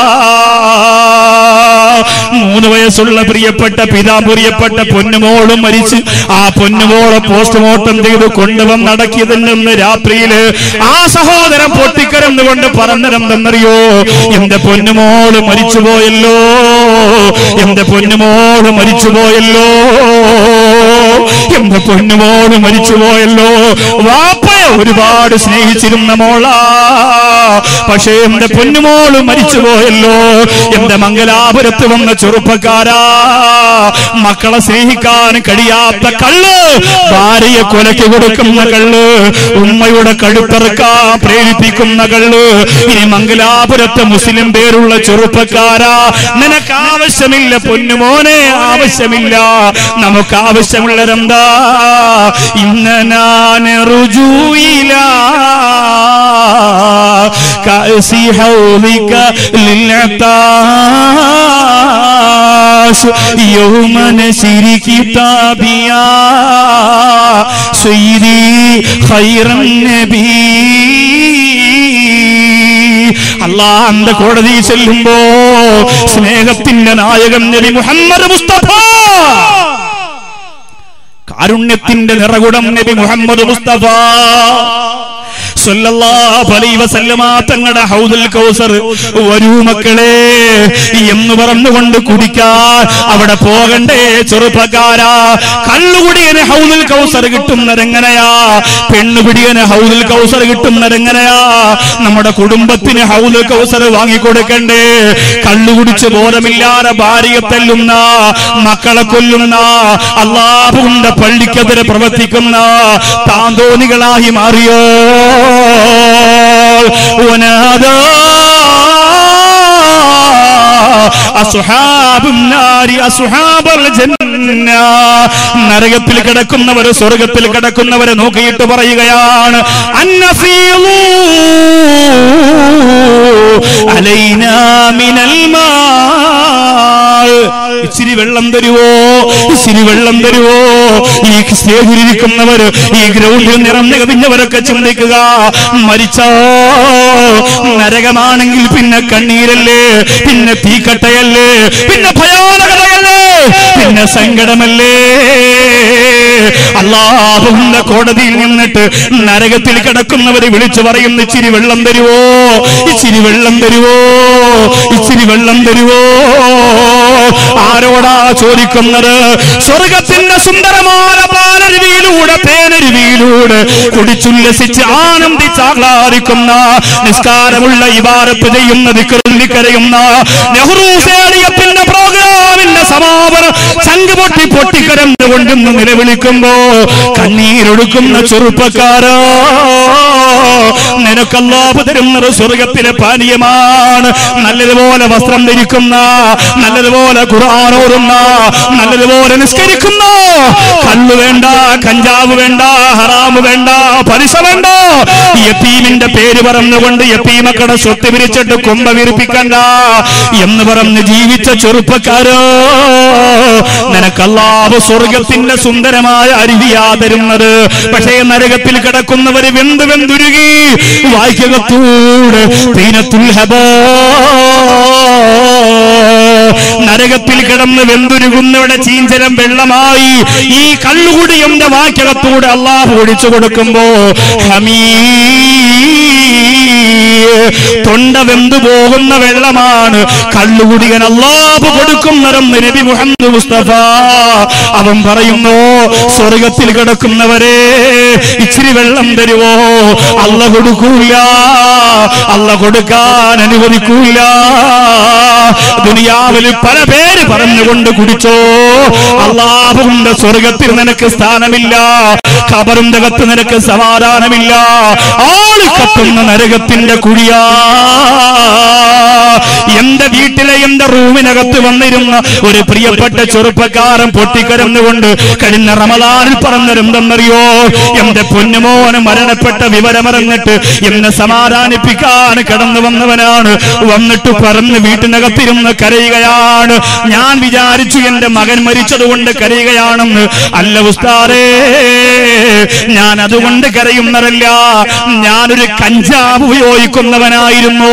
മൂന്ന് വയസ്സുള്ള പ്രിയപ്പെട്ട പിതാ പ്രിയപ്പെട്ട പൊന്നുമോളും മരിച്ച് ആ പൊന്നുമോളെ പോസ്റ്റ്മോർട്ടം ചെയ്ത് കൊണ്ടുവന്നടക്കിയതെന്ന് രാത്രിയില് ആ സഹോദരൻ പൊട്ടിക്കരന്നുകൊണ്ട് പറഞ്ഞതെന്തെന്നറിയോ? എന്റെ പൊന്നുമോള് മരിച്ചുപോയല്ലോ, എന്റെ പൊന്നുമോള് മരിച്ചുപോയല്ലോ, എന്റെ പൊന്നുമോള് മരിച്ചുപോയല്ലോ. വാപ്പയെ ഒരുപാട് സ്നേഹിച്ചിരുന്ന മോളാ, പക്ഷേ എന്റെ പൊന്നുമോള് മരിച്ചുപോയല്ലോ. എന്റെ മംഗലാപുരത്ത് വന്ന ചെറുപ്പക്കാരാ, മക്കളെ സ്നേഹിക്കാൻ കഴിയാത്ത കള്ള്, ഭാര്യയെ കൊലയ്ക്ക് കൊടുക്കുന്ന കള്ള്, ഉമ്മയുടെ കഴുത്തറക്കാൻ പ്രേരിപ്പിക്കുന്ന കള്ള്. ഇനി മംഗലാപുരത്ത് മുസ്ലിം പേരുള്ള ചെറുപ്പക്കാരാ, നിനക്ക് ആവശ്യമില്ല പൊന്നുമോനെ, ആവശ്യമില്ല. നമുക്ക് ആവശ്യമുള്ളതെന്താ? ഇന്നനാന റുജൂയില കഅസി ഹൗലിക ലിൽഅതാസ് യൗമ നസിരി കിതാബിയാ സയ്യിദി ഖൈറൻ നബി. അല്ലാഹുവിന്റെ കോടതി ചെല്ലുമ്പോ സ്നേഹത്തിന്റെ നായകൻ നബി മുഹമ്മദ് മുസ്തഫ, കാരുണ്യത്തിന്റെ നിറകുടം നബി മുഹമ്മദ് മുസ്തഫ സല്ലല്ലാഹു അലൈഹി വസല്ലമ തങ്ങളുടെ ഹൗദുൽ കൗസർ വരൂ മക്കളെ എന്ന് പറഞ്ഞുകൊണ്ട് കുടിക്കാൻ അവിടെ പോകണ്ടേ ചെറുപ്പക്കാരാ? കള്ളുകുടിയന് ഹൗദുൽ കൗസർ കിട്ടുന്നതെങ്ങനെയാ? പെണ്ണുപിടിയന് ഹൗദുൽ കൗസർ കിട്ടുന്നതെങ്ങനെയാ? നമ്മുടെ കുടുംബത്തിന് ഹൗദുൽ കൗസർ വാങ്ങിക്കൊടുക്കണ്ടേ? കള്ളുകുടിച്ച് ബോധമില്ലാതെ ഭാര്യയെ തല്ലുന്ന, മക്കളെ കൊല്ലുന്ന, അല്ലാഹുവിന്റെ പള്ളിക്കെതിരെ പ്രവർത്തിക്കുന്ന താന്തോന്നികളായി മാറിയോ? വനാദാ അസ്ഹാബുൻ നാരി അസ്ഹാബൽ ജന്ന. നരകത്തിൽ കിടക്കുന്നവർ സ്വർഗ്ഗത്തിൽ കിടക്കുന്നവരെ നോക്കിയിട്ട് പറയുകയാണ്, അന്നഫീലൂ അലൈനാ മിനൽ മാ, ഇച്ചിരി വെള്ളം തരുവോ, ഇച്ചിരി വെള്ളം തരുവോ. ഈ സ്റ്റേജിലിരിക്കുന്നവര്, ഈ ഗ്രൗണ്ടിൽ നിറഞ്ഞു കവിഞ്ഞവരൊക്കെ ചിന്തിക്കുക, മരിച്ചോ നരകമാണെങ്കിൽ പിന്നെ കണ്ണീരല്ലേ, പിന്നെ തീക്കട്ടയല്ലേ, പിന്നെ ഭയാനകതയല്ലേ, പിന്നെ സങ്കടമല്ലേ. അല്ലാഹുവിന്റെ കോടതിയിൽ നിന്നിട്ട് നരകത്തിൽ കിടക്കുന്നവരെ വിളിച്ചു പറയുന്ന, ഇച്ചിരി വെള്ളം തരുവോ, ഇച്ചിരി വെള്ളം തരുവോ, ഇച്ചിരി വെള്ളം തരുവോ. ആരോടാ ചോദിക്കുന്നത്? സ്വർഗത്തിന്റെ സുന്ദരമായ പാലരുവിയിലൂടെ, തേനരുവിയിലൂടെ കുടിച്ചുല്ലസിച്ച് ആനന്ദിച്ച് ആഹ്ലാദിക്കുന്ന, നിസ്കാരമുള്ള ഇബാദത്ത് ചെയ്യുന്ന, ദിക്റിൽ കരയുന്ന, നെഹ്റു സ്റ്റേഡിയത്തിന്റെ പ്രോഗ്രാമിന്റെ സമാപനം ചങ്ക് പൊട്ടി പൊട്ടിക്കരന്നുകൊണ്ടെന്ന് നിലവിളിക്കുമ്പോ കണ്ണീരൊടുക്കുന്ന ചെറുപ്പക്കാരോ, നിനക്കല്ലാഹു തരുന്നത് സ്വർഗത്തിലെ പാനീയമാണ്. നല്ലതുപോലെ വസ്ത്രം ധരിക്കുന്ന, നല്ലതുപോലെ ഖുർആൻ ഓതുന്ന, നല്ലതുപോലെ നിസ്കരിക്കുന്ന, കള്ളു വേണ്ട, കഞ്ചാവ് വേണ്ട, ഹറാമ് വേണ്ട, പലിശ വേണ്ട. യതീമിന്റെ പേര് പറഞ്ഞുകൊണ്ട് യതീമക്കളുടെ സ്വത്ത് വിരിച്ചിട്ട് കൊമ്പ വിരിപ്പിക്കണ്ട എന്ന് പറഞ്ഞ് ജീവിച്ച ചെറുപ്പക്കാരോ, നിനക്കല്ലാഹു സ്വർഗത്തിന്റെ സുന്ദരമായ അരുവിയാ തരുന്നത്. പക്ഷേ നരകത്തിൽ കിടക്കുന്നവര് വെന്ത് വെന്തുരുകി വായിക്കകത്തൂടെ തീനത്തുൽ ഹബാ, നരകത്തിൽ കിടന്ന് വെന്തുരുകുന്നവിടെ ചീഞ്ചലം വെള്ളമായി ഈ കള്ളുകുടിയുടെ വാക്യകത്തൂടെ അള്ളാഹു ഒഴിച്ചു കൊടുക്കുമ്പോ ഹമീ, തൊണ്ട വെന്തു പോകുന്ന വെള്ളമാണ് കള്ളുകുടിയൻ അല്ലാഹു കൊടുക്കുന്നതെന്ന് നബി മുഹമ്മദ് മുസ്തഫ. അവൻ പറയുന്നു, സ്വർഗത്തിൽ കിടക്കുന്നവരെ ഇച്ചിരി വെള്ളം തരുവോ? അല്ല കൊടുക്കൂല, അല്ല കൊടുക്കാൻ അനുവദിക്കൂല. ദുനിയാവിൽ പല പേര് പറഞ്ഞുകൊണ്ട് കുടിച്ചോ, അല്ലാഹുവിന്റെ സ്വർഗത്തിൽ നിനക്ക് സ്ഥാനമില്ല, ഖബറിന്റെ അകത്ത് നിനക്ക് സമാധാനമില്ല. ആളി കത്തുന്ന നരകത്തിന്റെ കുഴിയാ. എന്റെ വീട്ടിലെ എന്റെ റൂമിനകത്ത് വന്നിരുന്ന ഒരു പ്രിയപ്പെട്ട ചെറുപ്പക്കാരൻ പൊട്ടിക്കരന്നുകൊണ്ട് കഴിഞ്ഞ റമദാനിൽ പറഞ്ഞിരുന്നെന്നറിയോ? എന്റെ പൊന്നുമോന് മരണപ്പെട്ട വിവരമറിഞ്ഞിട്ട് എന്നെ സമാധാനിപ്പിക്കാൻ കടന്നു വന്നവനാണ്. വന്നിട്ട് പറഞ്ഞ് വീട്ടിനകത്തിരുന്ന് കരയുകയാണ്. ഞാൻ വിചാരിച്ചു എന്റെ മകൻ മരിച്ചതുകൊണ്ട് കരയുകയാണെന്ന്. അല്ല ഉസ്താദേ, ഞാൻ അതുകൊണ്ട് കരയുന്നതല്ല, ഞാനൊരു കഞ്ചാവ് ഉപയോഗിക്കുന്നവനായിരുന്നു.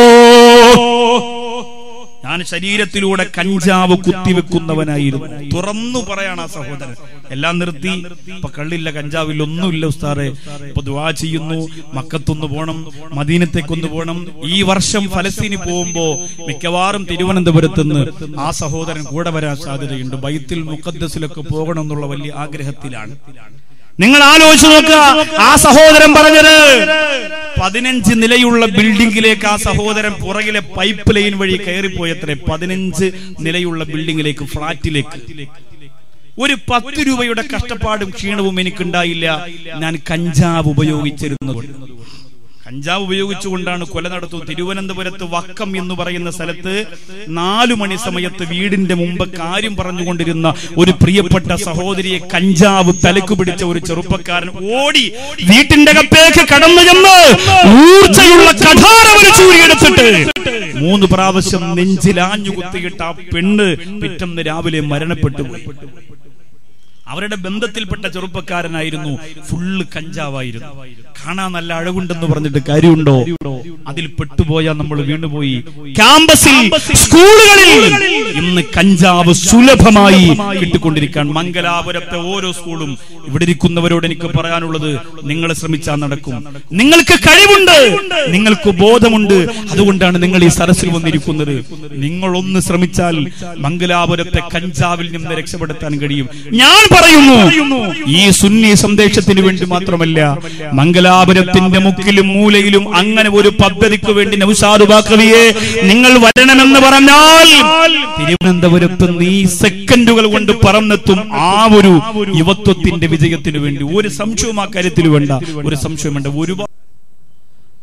ഞാൻ ശരീരത്തിലൂടെ കഞ്ചാവ് കുത്തിവെക്കുന്നവനായിരുന്നു. തുറന്നു പറയാണ് ആ സഹോദരൻ. എല്ലാം നിർത്തി, ഇപ്പൊ കള്ളില്ല, കഞ്ചാവില്ല, ഒന്നുമില്ല ഉസ്താദേ. ഇപ്പൊ ദുആ ചെയ്യുന്നു, മക്കത്തൊന്ന് പോണം, മദീനത്തേക്കൊന്ന് പോണം. ഈ വർഷം ഫലസ്തീനിൽ പോകുമ്പോ മിക്കവാറും തിരുവനന്തപുരത്തുനിന്ന് ആ സഹോദരൻ കൂടെ വരാൻ സാധ്യതയുണ്ട്. ബൈത്തുൽ മുഖദ്ദസിലൊക്കെ പോകണം എന്നുള്ള വലിയ ആഗ്രഹത്തിലാണ്. നിങ്ങൾ ആലോചിച്ച് നോക്കുക, ആ സഹോദരൻ പറഞ്ഞത് പതിനഞ്ച് നിലയുള്ള ബിൽഡിംഗിലേക്ക് ആ സഹോദരൻ പുറകിലെ പൈപ്പ് ലൈൻ വഴി കയറിപ്പോയത്രേ. പതിനഞ്ച് നിലയുള്ള ബിൽഡിംഗിലേക്ക്, ഫ്ളാറ്റിലേക്ക്. ഒരു പത്ത് രൂപയുടെ കഷ്ടപ്പാടും ക്ഷീണവും എനിക്കുണ്ടായില്ല, ഞാൻ കഞ്ചാവ് ഉപയോഗിച്ചിരുന്നതുകൊണ്ട്. കഞ്ചാവ് ഉപയോഗിച്ചുകൊണ്ടാണ് കൊല നടത്തുന്നത്. തിരുവനന്തപുരത്ത് വക്കം എന്ന് പറയുന്ന സ്ഥലത്ത് നാലു മണി സമയത്ത് വീടിന്റെ മുമ്പ് കാര്യം പറഞ്ഞുകൊണ്ടിരുന്ന ഒരു പ്രിയപ്പെട്ട സഹോദരിയെ കഞ്ചാവ് തലക്കു പിടിച്ച ഒരു ചെറുപ്പക്കാരൻ ഓടി വീട്ടിന്റെ അകത്തേക്ക് കടന്നു ചെന്ന് ഊർച്ചയുള്ള കഠാര ഒരു ചൂരിയെടുത്തിട്ട് മൂന്ന് പ്രാവശ്യം നെഞ്ചിലാഞ്ഞു കുത്തിയിട്ട് ആ പെണ്ണ് പിറ്റന്ന് രാവിലെ മരണപ്പെട്ടു പോയി. അവരുടെ ബന്ധത്തിൽപ്പെട്ട ചെറുപ്പക്കാരനായിരുന്നു, ഫുള്ള് കഞ്ചാവായിരുന്നു. കാണാൻ നല്ല അഴകുണ്ടെന്ന് പറഞ്ഞിട്ട് കാര്യമുണ്ടോ? അതിൽ പെട്ടുപോയാൽ നമ്മൾ വീണുപോയി. ക്യാമ്പസിൽ, സ്കൂളുകളിൽ ഇന്ന് കഞ്ചാവ് സുലഭമായി കിട്ടിക്കൊണ്ടിരിക്കാൻ. മംഗലാപുരത്തെ ഓരോ സ്കൂളും. ഇവിടെ ഇരിക്കുന്നവരോട് എനിക്ക് പറയാനുള്ളത്, നിങ്ങൾ ശ്രമിച്ചാൽ നടക്കും. നിങ്ങൾക്ക് കഴിവുണ്ട്, നിങ്ങൾക്ക് ബോധമുണ്ട്, അതുകൊണ്ടാണ് നിങ്ങൾ ഈ സരസിൽ വന്നിരിക്കുന്നത്. നിങ്ങൾ ഒന്ന് ശ്രമിച്ചാൽ മംഗലാപുരത്തെ കഞ്ചാവിൽ നിന്ന് രക്ഷപ്പെടുത്താൻ കഴിയും. ഞാൻ പറയുന്നു, ഈ സുന്നി സന്ദേശത്തിന് വേണ്ടി മാത്രമല്ല, മംഗലാപുരത്തിന്റെ മുക്കിലും മൂലയിലും അങ്ങനെ ഒരു പദ്ധതിക്ക് വേണ്ടി നൗഷാദ് ബാഖവിയെ നിങ്ങൾ വരണമെന്ന് പറഞ്ഞാൽ തിരുവനന്തപുരത്ത് ഈ സെക്കൻഡുകൾ കൊണ്ട് പറന്നെത്തും. ആ ഒരു യുവത്വത്തിന്റെ വിജയത്തിന് വേണ്ടി ഒരു സംശയവും ആ കാര്യത്തിൽ വേണ്ട, ഒരു സംശയം വേണ്ട. ഒരുപാട്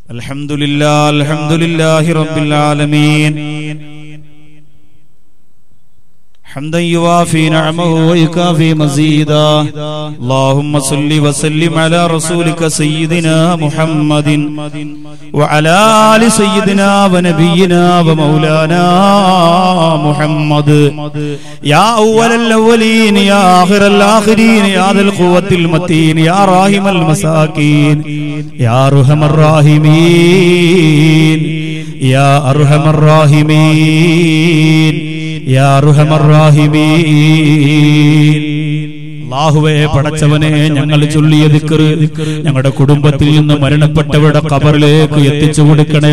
അൽഹംദുലില്ലാ അൽഹംദുലില്ലാഹി റബ്ബിൽ ആലമീൻ حمدا يوافي نعمه ويكافي مزيدا اللهم صل وسلم على رسولك سيدنا محمد وعلى آل سيدنا ونبينا ومولانا محمد يا أول الأولين يا آخر الآخرين يا ذا القوة المتين يا راحم المساكين يا أرحم الراحمين يا أرحم الراحمين യാ അർഹമർ റഹീമീൻ. അല്ലാഹുവേ പടച്ചവനെ, ഞങ്ങൾ ചൊല്ലിയ ദിക്ർ ഞങ്ങളുടെ കുടുംബത്തിൽ നിന്ന് മരണപ്പെട്ടവരുടെ ഖബറിലേക്ക് എത്തിച്ചു കൊടുക്കണേ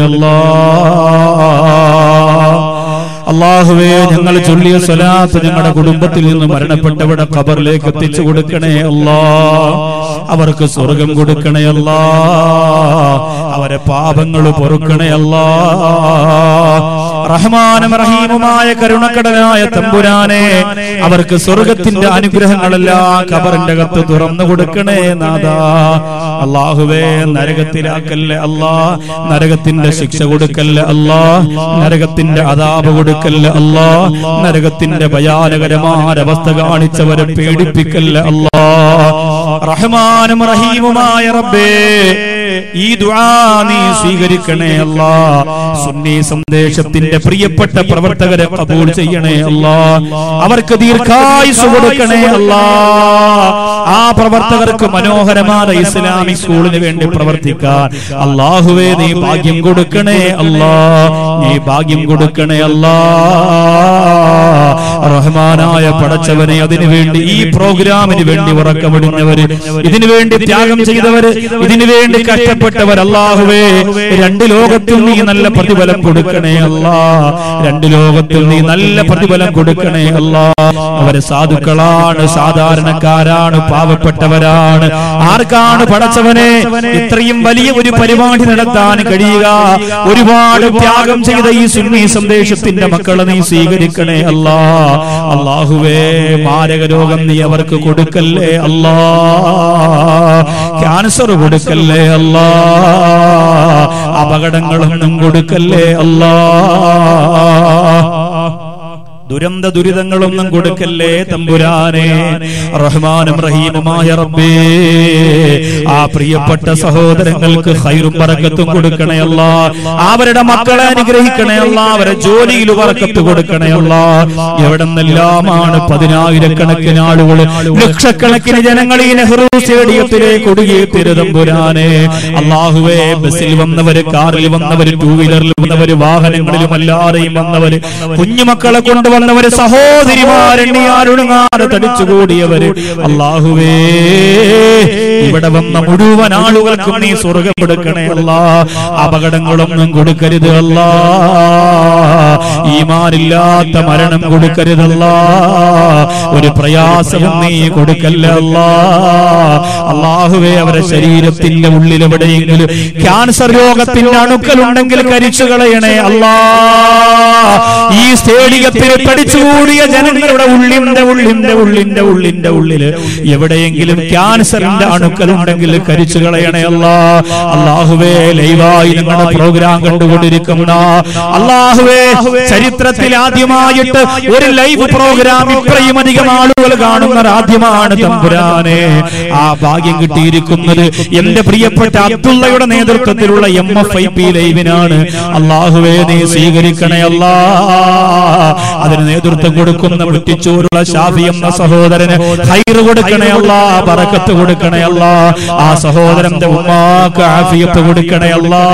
അല്ലാഹ്. അല്ലാഹുവേ ഞങ്ങൾ ചൊല്ലിയ സ്വലാത്ത് ഞങ്ങളുടെ കുടുംബത്തിൽ നിന്ന് മരണപ്പെട്ടവരുടെ ഖബറിലേക്ക് എത്തിച്ചു കൊടുക്കണേ അല്ലാഹ്. അവർക്ക് സ്വർഗം കൊടുക്കണേ അല്ലാഹ്. അവരെ പാപങ്ങൾ പൊറുക്കണേ അല്ലാഹ്. റഹ്മാനും റഹീമുമായ കരുണക്കടനായ തമ്പുരാനെ, അവർക്ക് സ്വർഗത്തിന്റെ അനുഗ്രഹങ്ങളെല്ലാം ഖബറിന്റെ അകത്ത് തുറന്നു കൊടുക്കണേ നാഥാ. അല്ലാഹുവേ നരകത്തിലാക്കല്ലേ അല്ലാഹ്, നരകത്തിന്റെ ശിക്ഷ കൊടുക്കല്ലേ അല്ലാഹ്, നരകത്തിന്റെ അദാബ് കൊടുക്കല്ലേ അല്ലാഹ്, നരകത്തിന്റെ ഭയാനകരമായ അവസ്ഥ കാണിച്ചവരെ പേടിപ്പിക്കല്ലേ അല്ലാഹ്. റഹ്മാനും റഹീമുമായ റബ്ബേ, ഈ ദുആ നീ സ്വീകരിക്കണേ അല്ലാഹ്. സുന്നി സന്ദേശത്തിന്റെ പ്രിയപ്പെട്ട പ്രവർത്തകരെ ഖബൂൽ ചെയ്യണേ അല്ലാഹ്. അവർക്ക് ദീർഘായുസ്സ് കൊടുക്കണേ അല്ലാഹ്. ആ പ്രവർത്തകർക്ക് മനോഹരമായ ഇസ്ലാമിക് സ്കൂളിന് വേണ്ടി പ്രവർത്തിക്കാൻ അല്ലാഹുവേ നീ ഭാഗ്യം കൊടുക്കണേ അല്ലാഹ്. നീ ഭാഗ്യം കൊടുക്കണേ അല്ലാഹ്. റഹ്മാനായ പടച്ചവനെ, അതിനു വേണ്ടി ഈ പ്രോഗ്രാമിന് വേണ്ടി ഉറക്കമിടുന്നവര്, ഇതിനു വേണ്ടി ത്യാഗം ചെയ്തവര്, ഇതിനു വേണ്ടി കഷ്ടപ്പെട്ടവർ, അല്ലാഹുവേ രണ്ട് ലോകത്തിൽ നീ നല്ല പ്രതിഫലം കൊടുക്കണേ അല്ലാഹ്. രണ്ട് ലോകത്തിൽ നീ നല്ല പ്രതിഫലം കൊടുക്കണേ അല്ലാഹ്. അവര് സാധുക്കളാണ്, സാധാരണക്കാരാണ്, പാവപ്പെട്ടവരാണ്. ആർക്കാണ് പടച്ചവനെ ഇത്രയും വലിയ ഒരു പരിപാടി നടത്താൻ കഴിയുക? ഒരുപാട് ത്യാഗം ചെയ്ത ഈ സുന്നി സന്ദേശത്തിന്റെ മക്കളെ നീ സ്വീകരിക്കണേ അല്ലാഹ്. അല്ലാഹുവേ മാരക രോഗം നീ അവർക്ക് കൊടുക്കല്ലേ അല്ലാഹ്. ക്യാൻസർ കൊടുക്കല്ലേ അല്ലാഹ്. അപകടങ്ങളൊന്നും കൊടുക്കല്ലേ അല്ലാഹ്. ദുരന്ത ദുരിതങ്ങളൊന്നും കൊടുക്കല്ലേ തമ്പുരാനെ. റഹ്മാനും റഹീമുമായ റബ്ബേ, ആ പ്രിയപ്പെട്ട സഹോദരങ്ങൾക്ക് ഖൈറും ബറക്കത്തും കൊടുക്കണേ അല്ലാഹ്. അവരുടെ മക്കളെ അനുഗ്രഹിക്കണേ അല്ലാഹ്. അവരെ ജോലിയിൽ ബറക്കത്ത് കൊടുക്കണേ അല്ലാഹ്. എവിടെന്നെല്ലാമാണ് പതിനായിരക്കണക്കിന് ആളുകൾ, ലക്ഷക്കണക്കിന് ജനങ്ങൾ ഈ നെഹ്റു സ്റ്റേഡിയത്തിലേക്ക് ഒടുങ്ങിയെത്തിയത് തമ്പുരാനെ. അല്ലാഹുവേ, ബസ്സിൽ വന്നവര്, കാറിൽ വന്നവര്, ടൂ വീലറിൽ വന്നവര്, വാഹനങ്ങളിലും അല്ലാതെയും വന്നവര്, കുഞ്ഞുമക്കളെ കൊണ്ടുവന്നവര്, സഹോദരിമാരെണ്ണിയാരുണങ്ങാതെ തടിച്ചുകൂടിയവര്, അല്ലാഹുവേ ഇവിടെ വന്ന മുഴുവൻ ആളുകൾക്കും നീ സ്വർഗ്ഗം കൊടുക്കണേ അല്ലാഹ്. അപകടങ്ങളൊന്നും കൊടുക്കരുത് അല്ലാഹ്. ഈമാനില്ലാത്ത മരണം കൊടുക്കരുത് അല്ലാഹ്. ഒരു പ്രയാസവും നീ കൊടുക്കല്ല അല്ലാഹ്. അല്ലാഹുവേ അവരുടെ ശരീരത്തിന്റെ ഉള്ളിൽ എവിടെയെങ്കിലും ക്യാൻസർ രോഗത്തിന്റെ അണുക്കളുണ്ടെങ്കിൽ കരിച്ചു കളയണേ അല്ലാഹ്. ഈ സ്റ്റേഡിയത്തിൽ തടിച്ചുകൂടിയ ജനങ്ങളുടെ ഉള്ളിന്റെ ഉള്ളിന്റെ ഉള്ളിന്റെ ഉള്ളിന്റെ ഉള്ളില് എവിടെയെങ്കിലും ക്യാൻസറിന്റെ അണുക്കൾ ഉണ്ടെങ്കിൽ കരിച്ചു കളയണേ അല്ലാഹ്. അല്ലാഹുവേ ലൈവായി ഞങ്ങളുടെ പ്രോഗ്രാം കണ്ടുകൊണ്ടിരിക്കുന്ന അല്ലാഹുവേ, ചരിത്രത്തിൽ ആദ്യമായിട്ട് ഒരു ലൈവ് പ്രോഗ്രാം ഇത്രയും അധികം ആളുകൾ കാണുന്നത് ആദ്യമാണ് തമ്പുരാനെ. ആ ഭാഗ്യം കിട്ടിയിരിക്കുന്നത് എന്റെ പ്രിയപ്പെട്ട അബ്ദുള്ളയുടെ നേതൃത്വത്തിലുള്ള എം എഫ് ഐ പി ലൈവിനാണ്. അല്ലാഹുവേ നീ സ്വീകരിക്കണേ അല്ലാഹ്. അതിന് നേതൃത്വം കൊടുക്കുന്ന മുറ്റിച്ചൂരുള്ള ഷാഫി എന്ന സഹോദരന് ഖൈറ് കൊടുക്കണേ അല്ലാഹ്, ബറക്കത്ത് കൊടുക്കണേ അല്ലാഹ്. ആ സഹോദരന്റെ ഉമ്മാക്ക് ആഫിയത്ത് കൊടുക്കണേ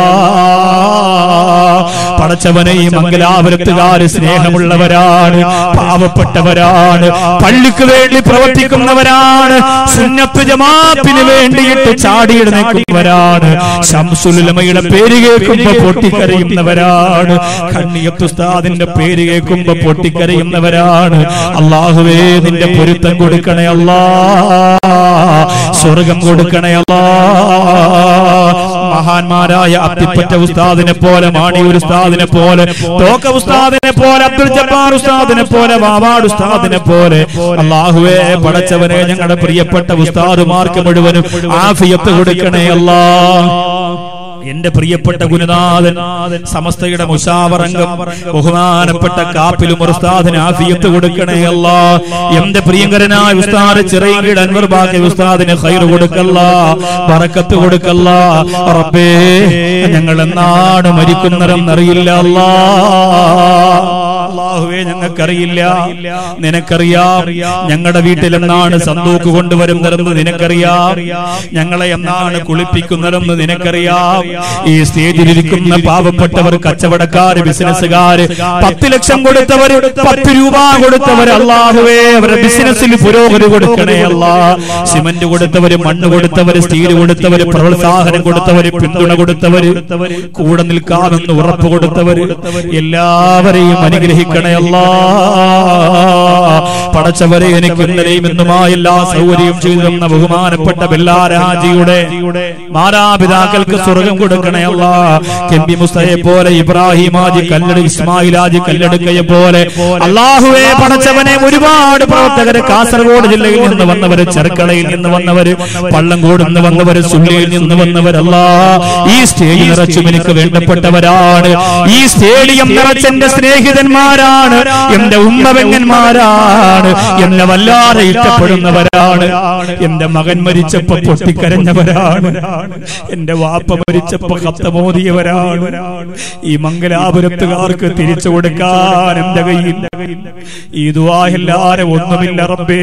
അല്ലാഹ്. പടച്ചവനെ, ഈ മംഗലാപുരത്തുകാര് സ്നേഹമുള്ളവരാണ്, പാവപ്പെട്ടവരാണ്, പള്ളിക്ക് വേണ്ടി പ്രവർത്തിക്കുന്നവരാണ്, സുന്നത്ത് ജമാഅത്തിന് വേണ്ടിയിട്ട് ചാടിയിടുന്നവരാണ്, ശംസുൽ ഉലമയുടെ പേര് കേൾക്കുമ്പോ പൊട്ടിക്കരയുന്നവരാണ്, കണ്ണിയത്ത് ഉസ്താദിന്റെ പേര് കേൾക്കുമ്പോ പൊട്ടിക്കരയുന്നവരാണ്. അല്ലാഹുവേ നിന്റെ പൊരുത്തം കൊടുക്കണേ അല്ലാഹ്. സ്വർഗം കൊടുക്കണേ അല്ലാഹ്. മഹാന്മാരായ അത്തിപ്പറ്റ ഉസ്താദിനെ പോലെ, മാണിയൂർ ഉസ്താദിനെ പോലെ, തോക്ക ഉസ്താദിനെ പോലെ, അബ്ദുൽ ജബ്ബാർ ഉസ്താദിനെ പോലെ, വാവാട് ഉസ്താദിനെ പോലെ, അല്ലാഹുവേ പടച്ചവനെ ഞങ്ങളുടെ പ്രിയപ്പെട്ട ഉസ്താദുമാർക്ക് മുഴുവനും ആഫിയത്ത് കൊടുക്കണേ അല്ലാഹ്. എന്റെ പ്രിയപ്പെട്ട ഗുരുനാഥൻ സമസ്തയുടെ മുശാവറംഗം ബഹുമാനപ്പെട്ട കാപ്പിലും ഉസ്താദിന് ആഫിയത്ത് കൊടുക്കണേ അല്ലാ. എന്റെ പ്രിയങ്കരനായ ഉസ്താദ് ചിറയിൻകീഴ് അൻവർ ബാക്കി ഉസ്താദിന് ഖൈർ കൊടുക്കല്ലാ, ബറക്കത്ത് കൊടുക്കല്ലാ. റബ്ബേ ഞങ്ങൾ എന്നാണ് മരിക്കുന്നതെന്നറിയില്ല അല്ലാ. അല്ലാഹുവേ ഞങ്ങൾക്കറിയില്ല, നിനക്കറിയാം. ഞങ്ങളുടെ വീട്ടിൽ എന്നാണ് സന്തൂക്ക് കൊണ്ടുവരുന്നതെന്ന് നിനക്കറിയാം. ഞങ്ങളെ എന്നാണ് കുളിപ്പിക്കുന്നതെന്ന് നിനക്കറിയാം. ഈ സ്റ്റേജിലിരിക്കുന്ന പാവപ്പെട്ടവർ, കച്ചവടക്കാര്, ബിസിനസ്സുകാര്, പത്ത് ലക്ഷം കൊടുത്തവർ, പത്ത് രൂപ കൊടുത്തവർ, അല്ലാഹുവേ അവരുടെ ബിസിനസ്സിൽ പുരോഗതി കൊടുക്കണേ അല്ലാ. സിമന്റ് കൊടുത്തവര്, മണ്ണ് കൊടുത്തവര്, സ്റ്റീൽ കൊടുത്തവര്, പ്രോത്സാഹനം കൊടുത്തവര്, പിന്തുണ കൊടുത്തവര്, കൂടെ നിൽക്കാമെന്ന് ഉറപ്പ് കൊടുത്തവര്, എല്ലാവരെയും അനുഗ്രഹിക്കണേ അല്ലാ. പടച്ചവരെ എനിക്ക് ഇന്നലെയും ഇന്നുമായി എല്ലാ സൗകര്യവും ചെയ്തു തന്ന ബഹുമാനപ്പെട്ട ബെല്ലാരാജിയുടെ മാതാപിതാക്കൾക്ക് സ്വർഗം കൊടുക്കണേ അല്ലാ. കെമ്പി മുസ്തയെ പോലെ, ഇബ്രാഹിം ആജി കല്ലട, ഇസ്മായിൽ ആജി കല്ലടുക്കയെ പോലെ അല്ലാഹുവേ പടച്ചവനെ ഒരുപാട് പ്രവർത്തകര് കാസർഗോഡ് ജില്ലയിൽ നിന്ന് വന്നവര്, ചെറുക്കളയിൽ നിന്ന് വന്നവര്, പള്ളങ്കോട് നിന്ന് വന്നവര്, സുള്ളിയിൽ നിന്ന് വന്നവരല്ലാ. ഈ സ്റ്റേജ് നിറച്ചും എനിക്ക് വേണ്ടപ്പെട്ടവരാണ്. ഈ സ്റ്റേഡിയം നിറച്ചെന്റെ സ്നേഹിതന്മാരാണ്, എന്റെ ഉമ്മവെങ്ങന്മാരാണ്, എന്നെ വല്ലാതെ ഇഷ്ടപ്പെടുന്നവരാണ്. എന്റെ മകൻ മരിച്ചപ്പോ പൊട്ടിക്കരഞ്ഞവരാണ്, എന്റെ വാപ്പ മരിച്ചപ്പോ കത്തമോദിയവരാണ്. ഈ മംഗലാപുരത്തുകാർക്ക് തിരിച്ചു കൊടുക്കാൻ എന്റെ കയ്യിൽ ഈ ദുആ എല്ലാരും ഒന്നുമില്ല റബ്ബേ,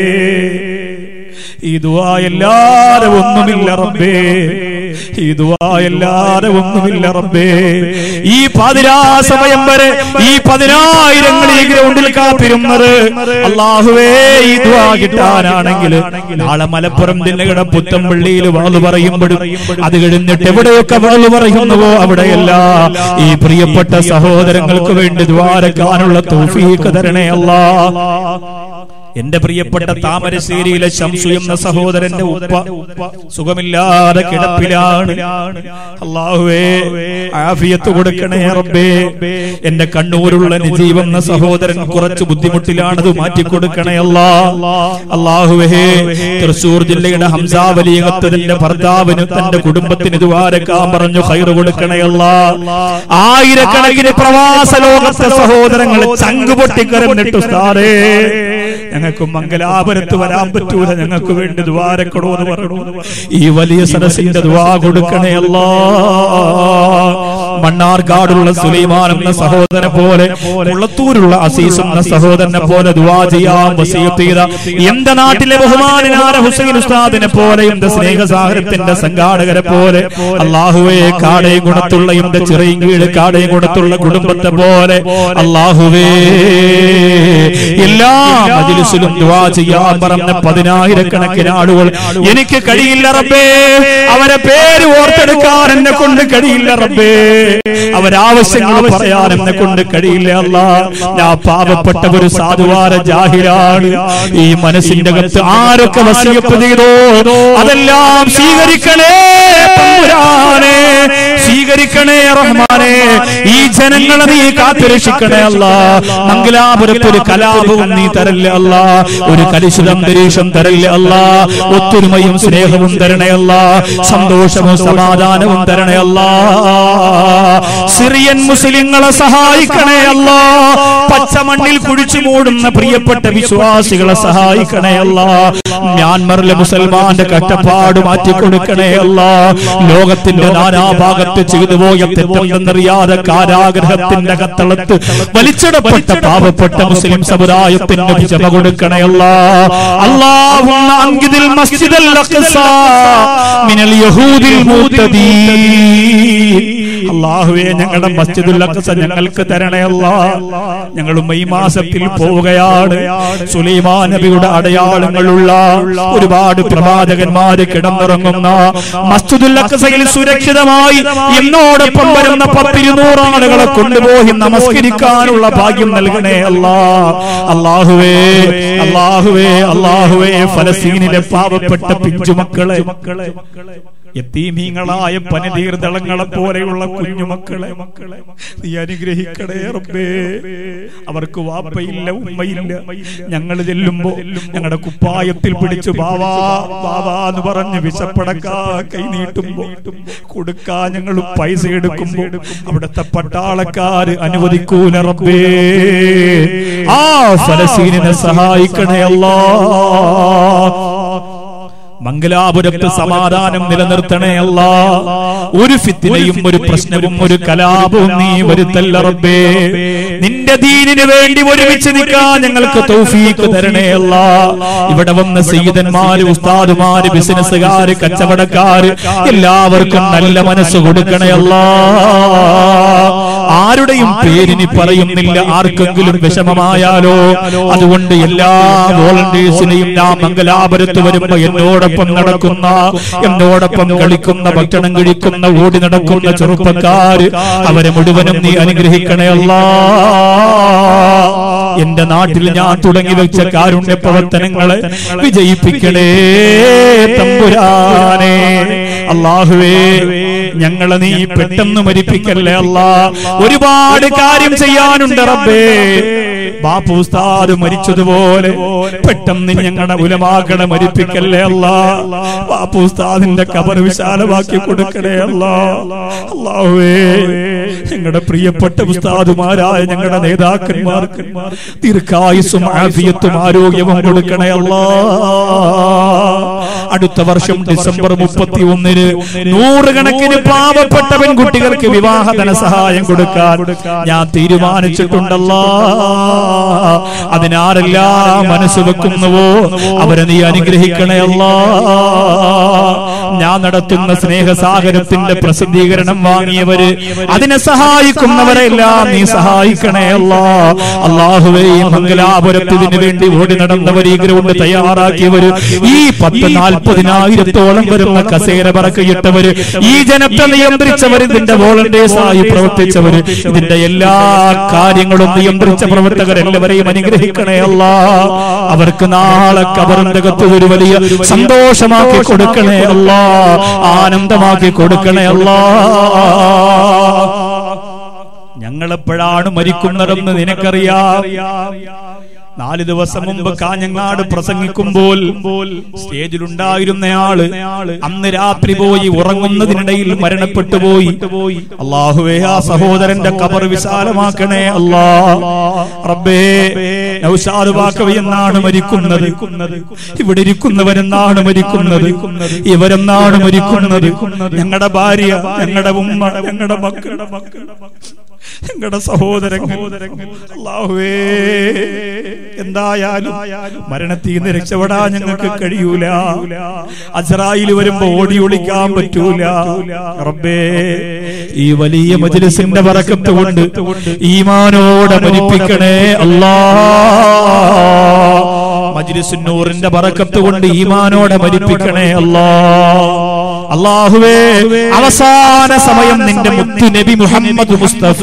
ഈ ദുആ എല്ലാരും ഒന്നുമില്ല റബ്ബേ, ഈ ദുആ എല്ലാരും ഒന്നുമില്ല റബ്ബേ. ഈ പാതിരാ സമയം വരെ ഈ പതിനായിരങ്ങൾ ഈ ഗ്രൗണ്ടിൽ കാത്തിരുന്നത് അല്ലാഹുവേ ഈ ദുആ കിട്ടാനാണെങ്കിൽ നാളെ മലപ്പുറം ജില്ലയുടെ പുത്തമ്പള്ളിയിൽ വാള് പറയുമ്പോഴും അത് കഴിഞ്ഞിട്ട് എവിടെയൊക്കെ വാള് പറയുന്നുവോ അവിടെയല്ല ഈ പ്രിയപ്പെട്ട സഹോദരങ്ങൾക്ക് വേണ്ടി ദ്വാരക്കാനുള്ള തൗഫീഖ് തരണേ അല്ലാ. എന്റെ പ്രിയപ്പെട്ട താമരശ്ശേരിയിലെ ശംസു എന്ന സഹോദരന്റെ ഉപ്പ സുഖമില്ലാതെ കിടപ്പിലാണ്. അല്ലാഹുവേ ആഫിയത്ത് കൊടുക്കണേ റബ്ബേ. എന്റെ കണ്ണൂരുള്ള നജീബ് എന്ന സഹോദരൻ കുറച്ച് ബുദ്ധിമുട്ടിലാണത് മാറ്റിക്കൊടുക്കണേ അല്ലാ. അല്ലാഹുവേ തൃശൂർ ജില്ലയുടെ ഹംസാ വലിയകത്തിന്റെ ഭർത്താവിന് തന്റെ കുടുംബത്തിന് ദ്വാരക്കാൻ പറഞ്ഞു ഖൈർ കൊടുക്കണേ അല്ലാ. ആയിരക്കണക്കിന് പ്രവാസ ലോകത്തെ സഹോദരങ്ങൾ ചങ്കുപൊട്ടിക്കരന്നിട്ട് ഉസ്താദേ ഞങ്ങൾക്ക് മംഗലാപുരത്ത് വരാൻ പറ്റൂല, ഞങ്ങൾക്ക് വേണ്ടി ദ്വാരക്കടോ എന്ന് പറഞ്ഞു. ഈ വലിയ സദസ്സിന്റെ ദ്വാ കൊടുക്കണേ അല്ലാ. മണ്ണാർക്കാടുള്ള സുലൈമാൻ എന്ന സഹോദരനെ പോലെ, മുളത്തൂരുള്ള അസീസ് എന്ന സഹോദരനെ പോലെ ദുആ ചെയ്യാൻ വസിയത്ത് ചെയ്ത എന്റെ നാട്ടിലെ ബഹുമാനനായ ഹുസൈൻ ഉസ്താദിനെ പോലെ, എന്റെ സ്നേഹസാഗരത്തിന്റെ സംഘാടകരെ പോലെ, അല്ലാഹുവേ കാടയും ഗുണത്തുള്ള എന്റെ ചിറയിൻകീഴ് കാടയും ഗുണത്തുള്ള കുടുംബത്തെ പോലെ അല്ലാഹുവേ എല്ലാ മജ്‌ലിസിലും ദുആ ചെയ്യാൻ പറഞ്ഞ പതിനായിരക്കണക്കിന് ആളുകൾ എനിക്ക് കഴിയില്ല റബ്ബേ. അവരെ പേര് ഓർത്തെടുക്കാൻ എന്നെ കൊണ്ട് കഴിയില്ല റബ്ബേ. അവരാവശ്യങ്ങൾ പറയാൻ എന്നെ കൊണ്ട് കഴിയില്ല അല്ലാ. ഞാൻ പാവപ്പെട്ട ഒരു സാധുവാര ജാഹിലാണ്. ഈ മനസ്സിന്റെ അകത്ത് ആരൊക്കെ വസിയത്ത് ചെയ്തോ അതെല്ലാം സ്വീകരിക്കണേ തമ്പുരാനെ, സ്വീകരിക്കണേ റഹ്മാനെ. ഈ ജനങ്ങളെ നീ കാത്തുരക്ഷിക്കണേ അല്ലാ. മംഗലാപുരത്ത് ഒരു കലാപവും നീ തരല്ലേ അല്ലാ, ഒരു കലുഷിത അന്തരീക്ഷം തരല്ലേ അല്ലാ. ഒത്തൊരുമയും സ്നേഹവും തരണേ അല്ലാ, സന്തോഷവും സമാധാനവും തരണേ അല്ലാ. സിറിയൻ മുസ്ലിങ്ങളെ സഹായിക്കണേ അല്ലാ. പച്ചമണ്ണിൽ കുഴിച്ചു മൂടുന്ന പ്രിയപ്പെട്ട വിശ്വാസികളെ സഹായിക്കണേ അല്ലാ. മ്യാൻമറിലെ മുസൽമാന്റെ കഷ്ടപ്പാട് മാറ്റിക്കൊടുക്കണേ അല്ലാ. ലോകത്തിന്റെ നാനാഭാഗത്ത് ചെയ്തു പോയ തെറ്റെന്നറിയാതെ കാരാഗ്രഹത്തിന്റെ കത്തളത്ത് വലിച്ചിടപ്പെട്ട പാവപ്പെട്ട മുസ്ലിം സമുദായത്തിന് ക്ഷമ കൊടുക്കണേ അല്ലാ. അല്ലാഹുമ്മ അൻഖിദിൽ മസ്ജിദൽ അഖ്സ മിനൽ യഹൂദിൽ മുഅ്തദീൻ. അല്ലാഹുവേ ഞങ്ങളുടെ മസ്ജിദുൽ അഖ്സ ഞങ്ങൾക്ക് തരണേ അല്ലാ. ഞങ്ങൾ ഈ മാസത്തിൽ പോവുകയാണ്. സുലൈമാൻ നബിയുടെ അടയാളങ്ങളുള്ള ഒരുപാട് പ്രവാചകന്മാര് കിടന്നിറങ്ങുന്ന മസ്ജിദുൽ അഖ്സയിൽ സുരക്ഷിതമായി എന്നോടൊപ്പം വരുന്ന പത്തിരുന്നൂറ് ആളുകളെ കൊണ്ടുപോയി നമസ്കരിക്കാനുള്ള ഭാഗ്യം നൽകണേ അല്ലാ. അല്ലാഹുവേ അല്ലാഹുവേ അല്ലാഹുവേ ഫലസ്തീനിലെ പാവപ്പെട്ട പിഞ്ചുമക്കളെ യതീമീങ്ങളായ പനിതീർദളങ്ങളെ പോലെയുള്ള കുഞ്ഞുമക്കളെ നീ അനുഗ്രഹിക്കണേ റബ്ബേ. അവർക്ക് വാപ്പയില്ല, ഉമ്മയില്ല. ഞങ്ങൾ ചെല്ലുമ്പോ ഞങ്ങളുടെ കുപ്പായത്തിൽ പിടിച്ചു ബാവാ ബാവാ എന്ന് പറഞ്ഞ് വിശപ്പടക്കാ കൈ നീട്ടുമ്പോ കൊടുക്കാ ഞങ്ങൾ പൈസ എടുക്കുമ്പോ അവിടുത്തെ പട്ടാളക്കാര് അനുവദിക്കൂല റബ്ബേ. ആ ഫലസ്തീനിനെ സഹായിക്കണേ അല്ലാഹ്. മംഗലാപുരത്ത് സമാധാനം നിലനിർത്തണേ അല്ലാഹ്. ഒരു ഫിത്നയും ഒരു പ്രശ്നവും ഒരു കലാപവും നീ വരുത്തല്ല റബ്ബേ. നിന്റെ ദീനിന് വേണ്ടി ഒരുമിച്ച് നിൽക്കാൻ ഞങ്ങൾക്ക് തൗഫീഖ് തരണേ അല്ലാഹ്. ഇവിടെ വന്ന സയ്യിദന്മാര്, ഉസ്താദുമാര്, ബിസിനസ്സുകാര്, കച്ചവടക്കാര് എല്ലാവർക്കും നല്ല മനസ്സ് കൊടുക്കണേ അല്ലാഹ്. ആരുടെയും പേരിനി പറയുന്നില്ല, ആർക്കെങ്കിലും വിഷമമായാലോ. അതുകൊണ്ട് എല്ലാ വോളണ്ടിയേഴ്സിനെയും ഞാൻ മംഗലാപുരത്ത് വരുമ്പോ എന്നോടൊപ്പം നടക്കുന്ന, എന്നോടൊപ്പം കളിക്കുന്ന, ഭക്ഷണം കഴിക്കുന്ന, ഓടി നടക്കുന്ന ചെറുപ്പക്കാര് അവരെ മുഴുവനും നീ അനുഗ്രഹിക്കണേ അല്ലാഹ്. എന്റെ നാട്ടിൽ ഞാൻ തുടങ്ങി വെച്ച കാരുണ്യ പ്രവർത്തനങ്ങളെ വിജയിപ്പിക്കണേ തമ്പുരാനെ. അല്ലാഹുവേ, ഞങ്ങളെ നീ പെട്ടെന്ന് മരിപ്പിക്കല്ലേ അല്ലാഹ്. ഒരുപാട് കാര്യം ചെയ്യാനുണ്ട് റബ്ബേ. ബാപ്പു ഉസ്താദ് മരിച്ചതുപോലെ പെട്ടെന്ന് ഞങ്ങളുടെ ഉലമാക്കളെ മരിപ്പിക്കല്ലേ അല്ലാഹ്. ബാപ്പു ഉസ്താദിന്റെ ഖബർ വിശാലമാക്കി കൊടുക്കണേ അല്ലാഹ്. അല്ലാഹുവേ, ഞങ്ങളുടെ പ്രിയപ്പെട്ട ഉസ്താദുമാരായ ഞങ്ങളുടെ നേതാക്കന്മാർക്ക് ദീർഘായുസ്സും ആഫിയത്തും ആരോഗ്യവും കൊടുക്കണേ അല്ലാഹ്. അടുത്ത വർഷം ഡിസംബർ മുപ്പത്തി ഒന്നിന് നൂറുകണക്കിന് പാവപ്പെട്ട പെൺകുട്ടികൾക്ക് വിവാഹ ധനസഹായം കൊടുക്കാൻ ഞാൻ തീരുമാനിച്ചിട്ടുണ്ടല്ലോ. അതിനാരെല്ലാം മനസ്സ് വെക്കുന്നുവോ അവരെ നീ അനുഗ്രഹിക്കണേ അല്ലാഹ്. ഞാൻ നടത്തുന്ന സ്നേഹസാഗരത്തിന്റെ പ്രസിദ്ധീകരണം വാങ്ങിയവര്, അതിനെ സഹായിക്കുന്നവരെല്ലാം നീ സഹായിക്കണേ അല്ലാഹ്. അല്ലാഹുവേ, മംഗലാപുരത്തിന് വേണ്ടി ഓടി നടന്നവർ, ഈ ഗ്രൗണ്ട് തയ്യാറാക്കിയവര്, ഈ പത്ത് നാൽപ്പതിനായിരത്തോളം വരുന്ന കസേര പറക്കയിട്ടവര്, ഈ ജനത്തെ നിയന്ത്രിച്ചവർ, ഇതിന്റെ വോളണ്ടിയേഴ്സായി പ്രവർത്തിച്ചവര്, ഇതിന്റെ എല്ലാ കാര്യങ്ങളും നിയന്ത്രിച്ച പ്രവർത്തകരെല്ലാവരെയും അനുഗ്രഹിക്കണേ അല്ലാഹ്. അവർക്ക് നാളെ ഖബറിന്റെ അകത്ത് ഒരു വലിയ സന്തോഷമാക്കി കൊടുക്കണേ അല്ലാഹ്, ആനന്ദമാക്കി കൊടുക്കണേ അല്ലാഹ്. ഞങ്ങളെപ്പോഴാണ് മരിക്കുന്നതെന്ന് നിനക്കറിയാം. നാല് ദിവസം മുമ്പ് കാഞ്ഞങ്ങാട് പ്രസംഗിക്കുമ്പോൾ സ്റ്റേജിലുണ്ടായിരുന്നയാള് അന്ന് രാത്രി പോയി ഉറങ്ങുന്നതിനിടയിൽ മരണപ്പെട്ടു പോയി. അല്ലാഹുവേ, ആ സഹോദരന്റെ ഖബർ വിശാലമാക്കണേ അല്ലാഹ്. റബ്ബേ, നൗഷാദ് ബാക്കവി എന്നാണ് മരിക്കുന്നത്, ഇവിടെ ഇരിക്കുന്നവരെന്നാണ് മരിക്കുന്നത്, ഇവരെന്നാണ് മരിക്കുന്നത്. ഞങ്ങളുടെ ഭാര്യ, ഞങ്ങളുടെ ഉമ്മ, ഞങ്ങളുടെ മക്കളുടെ മക്കൾ, ഞങ്ങളുടെ സഹോദരങ്ങൾ. അല്ലാഹുവേ, എന്തായാലും മരണത്തിൽ നിന്ന് രക്ഷപ്പെടാൻ ഞങ്ങൾക്ക് കഴിയൂല. അസ്രായിൽ വരുമ്പോ ഓടി ഒളിക്കാൻ പറ്റൂല. റബ്ബേ, ഈ വലിയ മജ്ലിസിന്റെ ബറക്കത്ത് കൊണ്ട് ഈമാനോടെ മരിപ്പിക്കണേ അല്ലാഹ്. മജ്ലിസുൻ നൂറിന്റെ ബറക്കത്ത് കൊണ്ട് ഈമാനോടെ മരിപ്പിക്കണേ അല്ലാഹ്. അല്ലാഹുവേ, അവസാന സമയം നിന്റെ മുത്തു നബി മുഹമ്മദ് മുസ്തഫ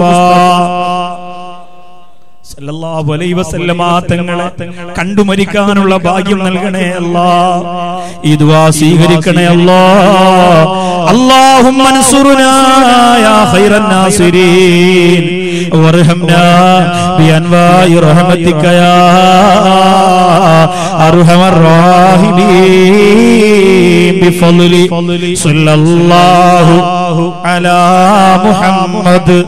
സല്ലല്ലാഹു അലൈഹി വസല്ലമ തങ്ങളെ കണ്ടു മരിക്കാനുള്ള ഭാഗ്യം നൽകണേ അല്ലാഹ്. ഈ ദുആ സ്വീകരിക്കണേ അല്ലാഹ്. അല്ലാഹുമ്മ അൻസുർനാ യാ ഖൈറൻ നാസിരീൻ വർഹംനാ ബിഅൻവാഇ റഹ്മതിക യാ അർഹമർ റഹീമീൻ ബിഫളലി സല്ലല്ലാഹു അലാ മുഹമ്മദ്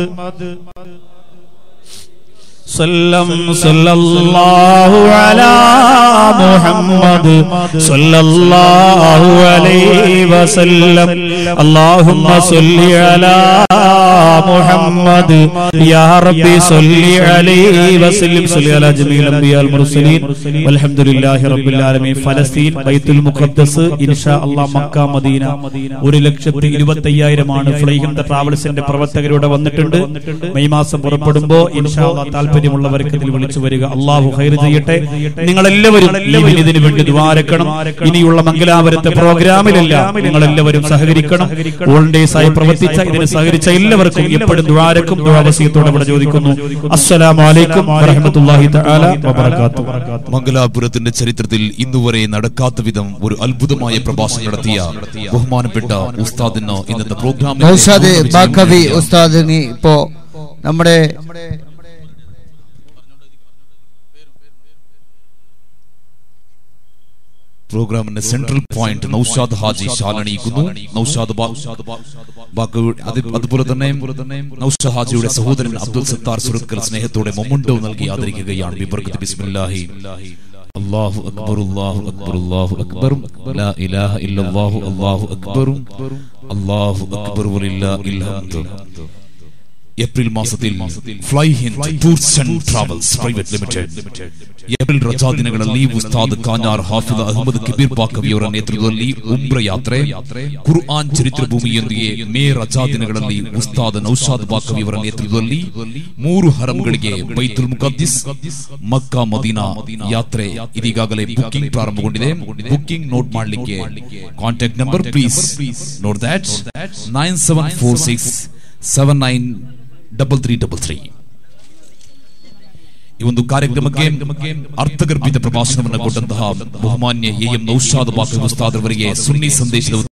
സല്ലം സല്ലല്ലാഹു അലാ മുഹമ്മദ് സല്ലല്ലാഹു അലൈഹി വസല്ലം. അല്ലാഹുമ്മ സല്ലി അലാ മുഹമ്മദ് യാ റബ്ബി സല്ലി അലൈഹി വസല്ലം. സല്ലി അലാ ജമീൽ അംബിയാൽ മുർസലീൻ വൽഹംദുലില്ലാഹി റബ്ബിൽ ആലമീൻ. ഫലസ്തീൻ ബൈത്തുൽ മുഖദ്ദസ് ഇൻഷാ അല്ലാഹ് മക്ക മദീന ഒരു ലക്ഷത്തി ഇരുപത്തി അയ്യായിരം ആണ്. ഫ്ലൈഹിന്ദ ട്രാവൽസിന്റെ പ്രവർത്തകരോട് വന്നിട്ടുണ്ട്. മെയ് മാസം പുറപ്പെടുമ്പോ ഇൻഷാ അല്ലാഹ് താല്പര്യമുള്ളവർക്ക് ഇതിൽ വിളിച്ചു വരിക. അള്ളാഹു ഖൈർ ചെയ്യട്ടെ. നിങ്ങളെല്ലാവരും ഇതിനു വേണ്ടി ദുആരക്കണം. ഇനിയുള്ള മംഗലാപുരത്തെ പ്രോഗ്രാമിലെല്ലാം നിങ്ങളെല്ലാവരും സഹകരിക്കണം. വോളണ്ടിയേഴ്സായി പ്രവർത്തിച്ച, ഇതിന് സഹകരിച്ച എല്ലാവർക്കും എപ്പോഴും ദുആരക്കും ദുആ വസിയത്തോടെ ഇവിടെ ചോദിക്കുന്നു. അസ്സലാമു അലൈക്കും വറഹ്മത്തുള്ളാഹി തആല വബറകാതുഹു. മംഗലാപുരത്തിന്റെ ചരിത്രത്തിൽ ഇന്നുവരെ നടക്കാത്ത വിധം ഒരു അത്ഭുതമായ പ്രഭാഷണം നടത്തിയ ബഹുമാനപ്പെട്ട ഉസ്താദിന് ഇന്നത്തെ പ്രോഗ്രാമിൽ നൗഷാദ് ബാക്കവി ഉസ്താദിന് ഇപ്പോ നമ്മുടെ പ്രോഗ്രാമിന്റെ സെൻട്രൽ പോയിന്റ് നൗഷാദ് ഹാജി ശാലണിയിക്കുന്നു. നൗഷാദ് അതുപോലെ തന്നെ നൗഷാദ് ഹാജിയുടെ സഹോദരൻ അബ്ദുൽ സത്താർ സുരത്കൽ സ്നേഹത്തോടെ മൊമന്റോ നൽകി ആദരിക്കുകയാണ്. ബിബർക്കത്ത് ബിസ്മില്ലാഹി. അല്ലാഹു അക്ബർ അല്ലാഹു അക്ബർ അല്ലാഹു അക്ബർ ലാ ഇലാഹ ഇല്ലല്ലാഹു അല്ലാഹു അക്ബർ അല്ലാഹു അക്ബർ വലില്ലാഹിൽ ഹംദ്. ഏപ്രിൽ മാസത്തിൽ fly Hind tours and travels private limited April ರಜಾದಿನಗಳಲ್ಲಿ ಉಸ್ತಾದ್ ಕಾನಾರ್ ಹಾಫಿಜ್ ಅಹಮದ್ ಕಬೀರ್ ಬಾಕವಿಯವರ ನೇತೃತ್ವದಲ್ಲಿ ಉಮ್ರ ಯಾತ್ರೆ, ಕುರ್ಆನ್ ಚರಿತ್ರ ಭೂಮಿಯೊಂದಿಗೆ ಮೇ ರಜಾದಿನಗಳಲ್ಲಿ ಉಸ್ತಾದ್ ನೌಶಾದ್ ಬಾಕವಿಯವರ ನೇತೃತ್ವದಲ್ಲಿ ಮೂರು ಹರಂಗಳಿಗೆ ಬೈತುಲ್ ಮುಕದ್ದಸ್, ಮಕ್ಕಾ, ಮದೀನಾ ಯಾತ್ರೆ ಇದೀಗಾಗಲೇ ಬುಕಿಂಗ್ ಪ್ರಾರಂಭಗೊಂಡಿದೆ. ಬುಕಿಂಗ್ ನೋಟ್ ಮಾಡಲಿಕ್ಕೆ contact number please note that nine seven four six seven nine double three double three. ಈ ಒಂದು ಕಾರ್ಯಕ್ರಮಕ್ಕೆ ಅರ್ಥಗರ್ಭಿತ ಪ್ರಭಾಷಣವನ್ನು ಕೊಟ್ಟಂತಹ ಬಹುಮಾನ್ಯ ಎ ಎಂ ನೌಶಾದ್ ಬಾಕವಿ ಉಸ್ತಾದ್ ಅವರಿಗೆ ಸುನ್ನಿ ಸಂದೇಶದ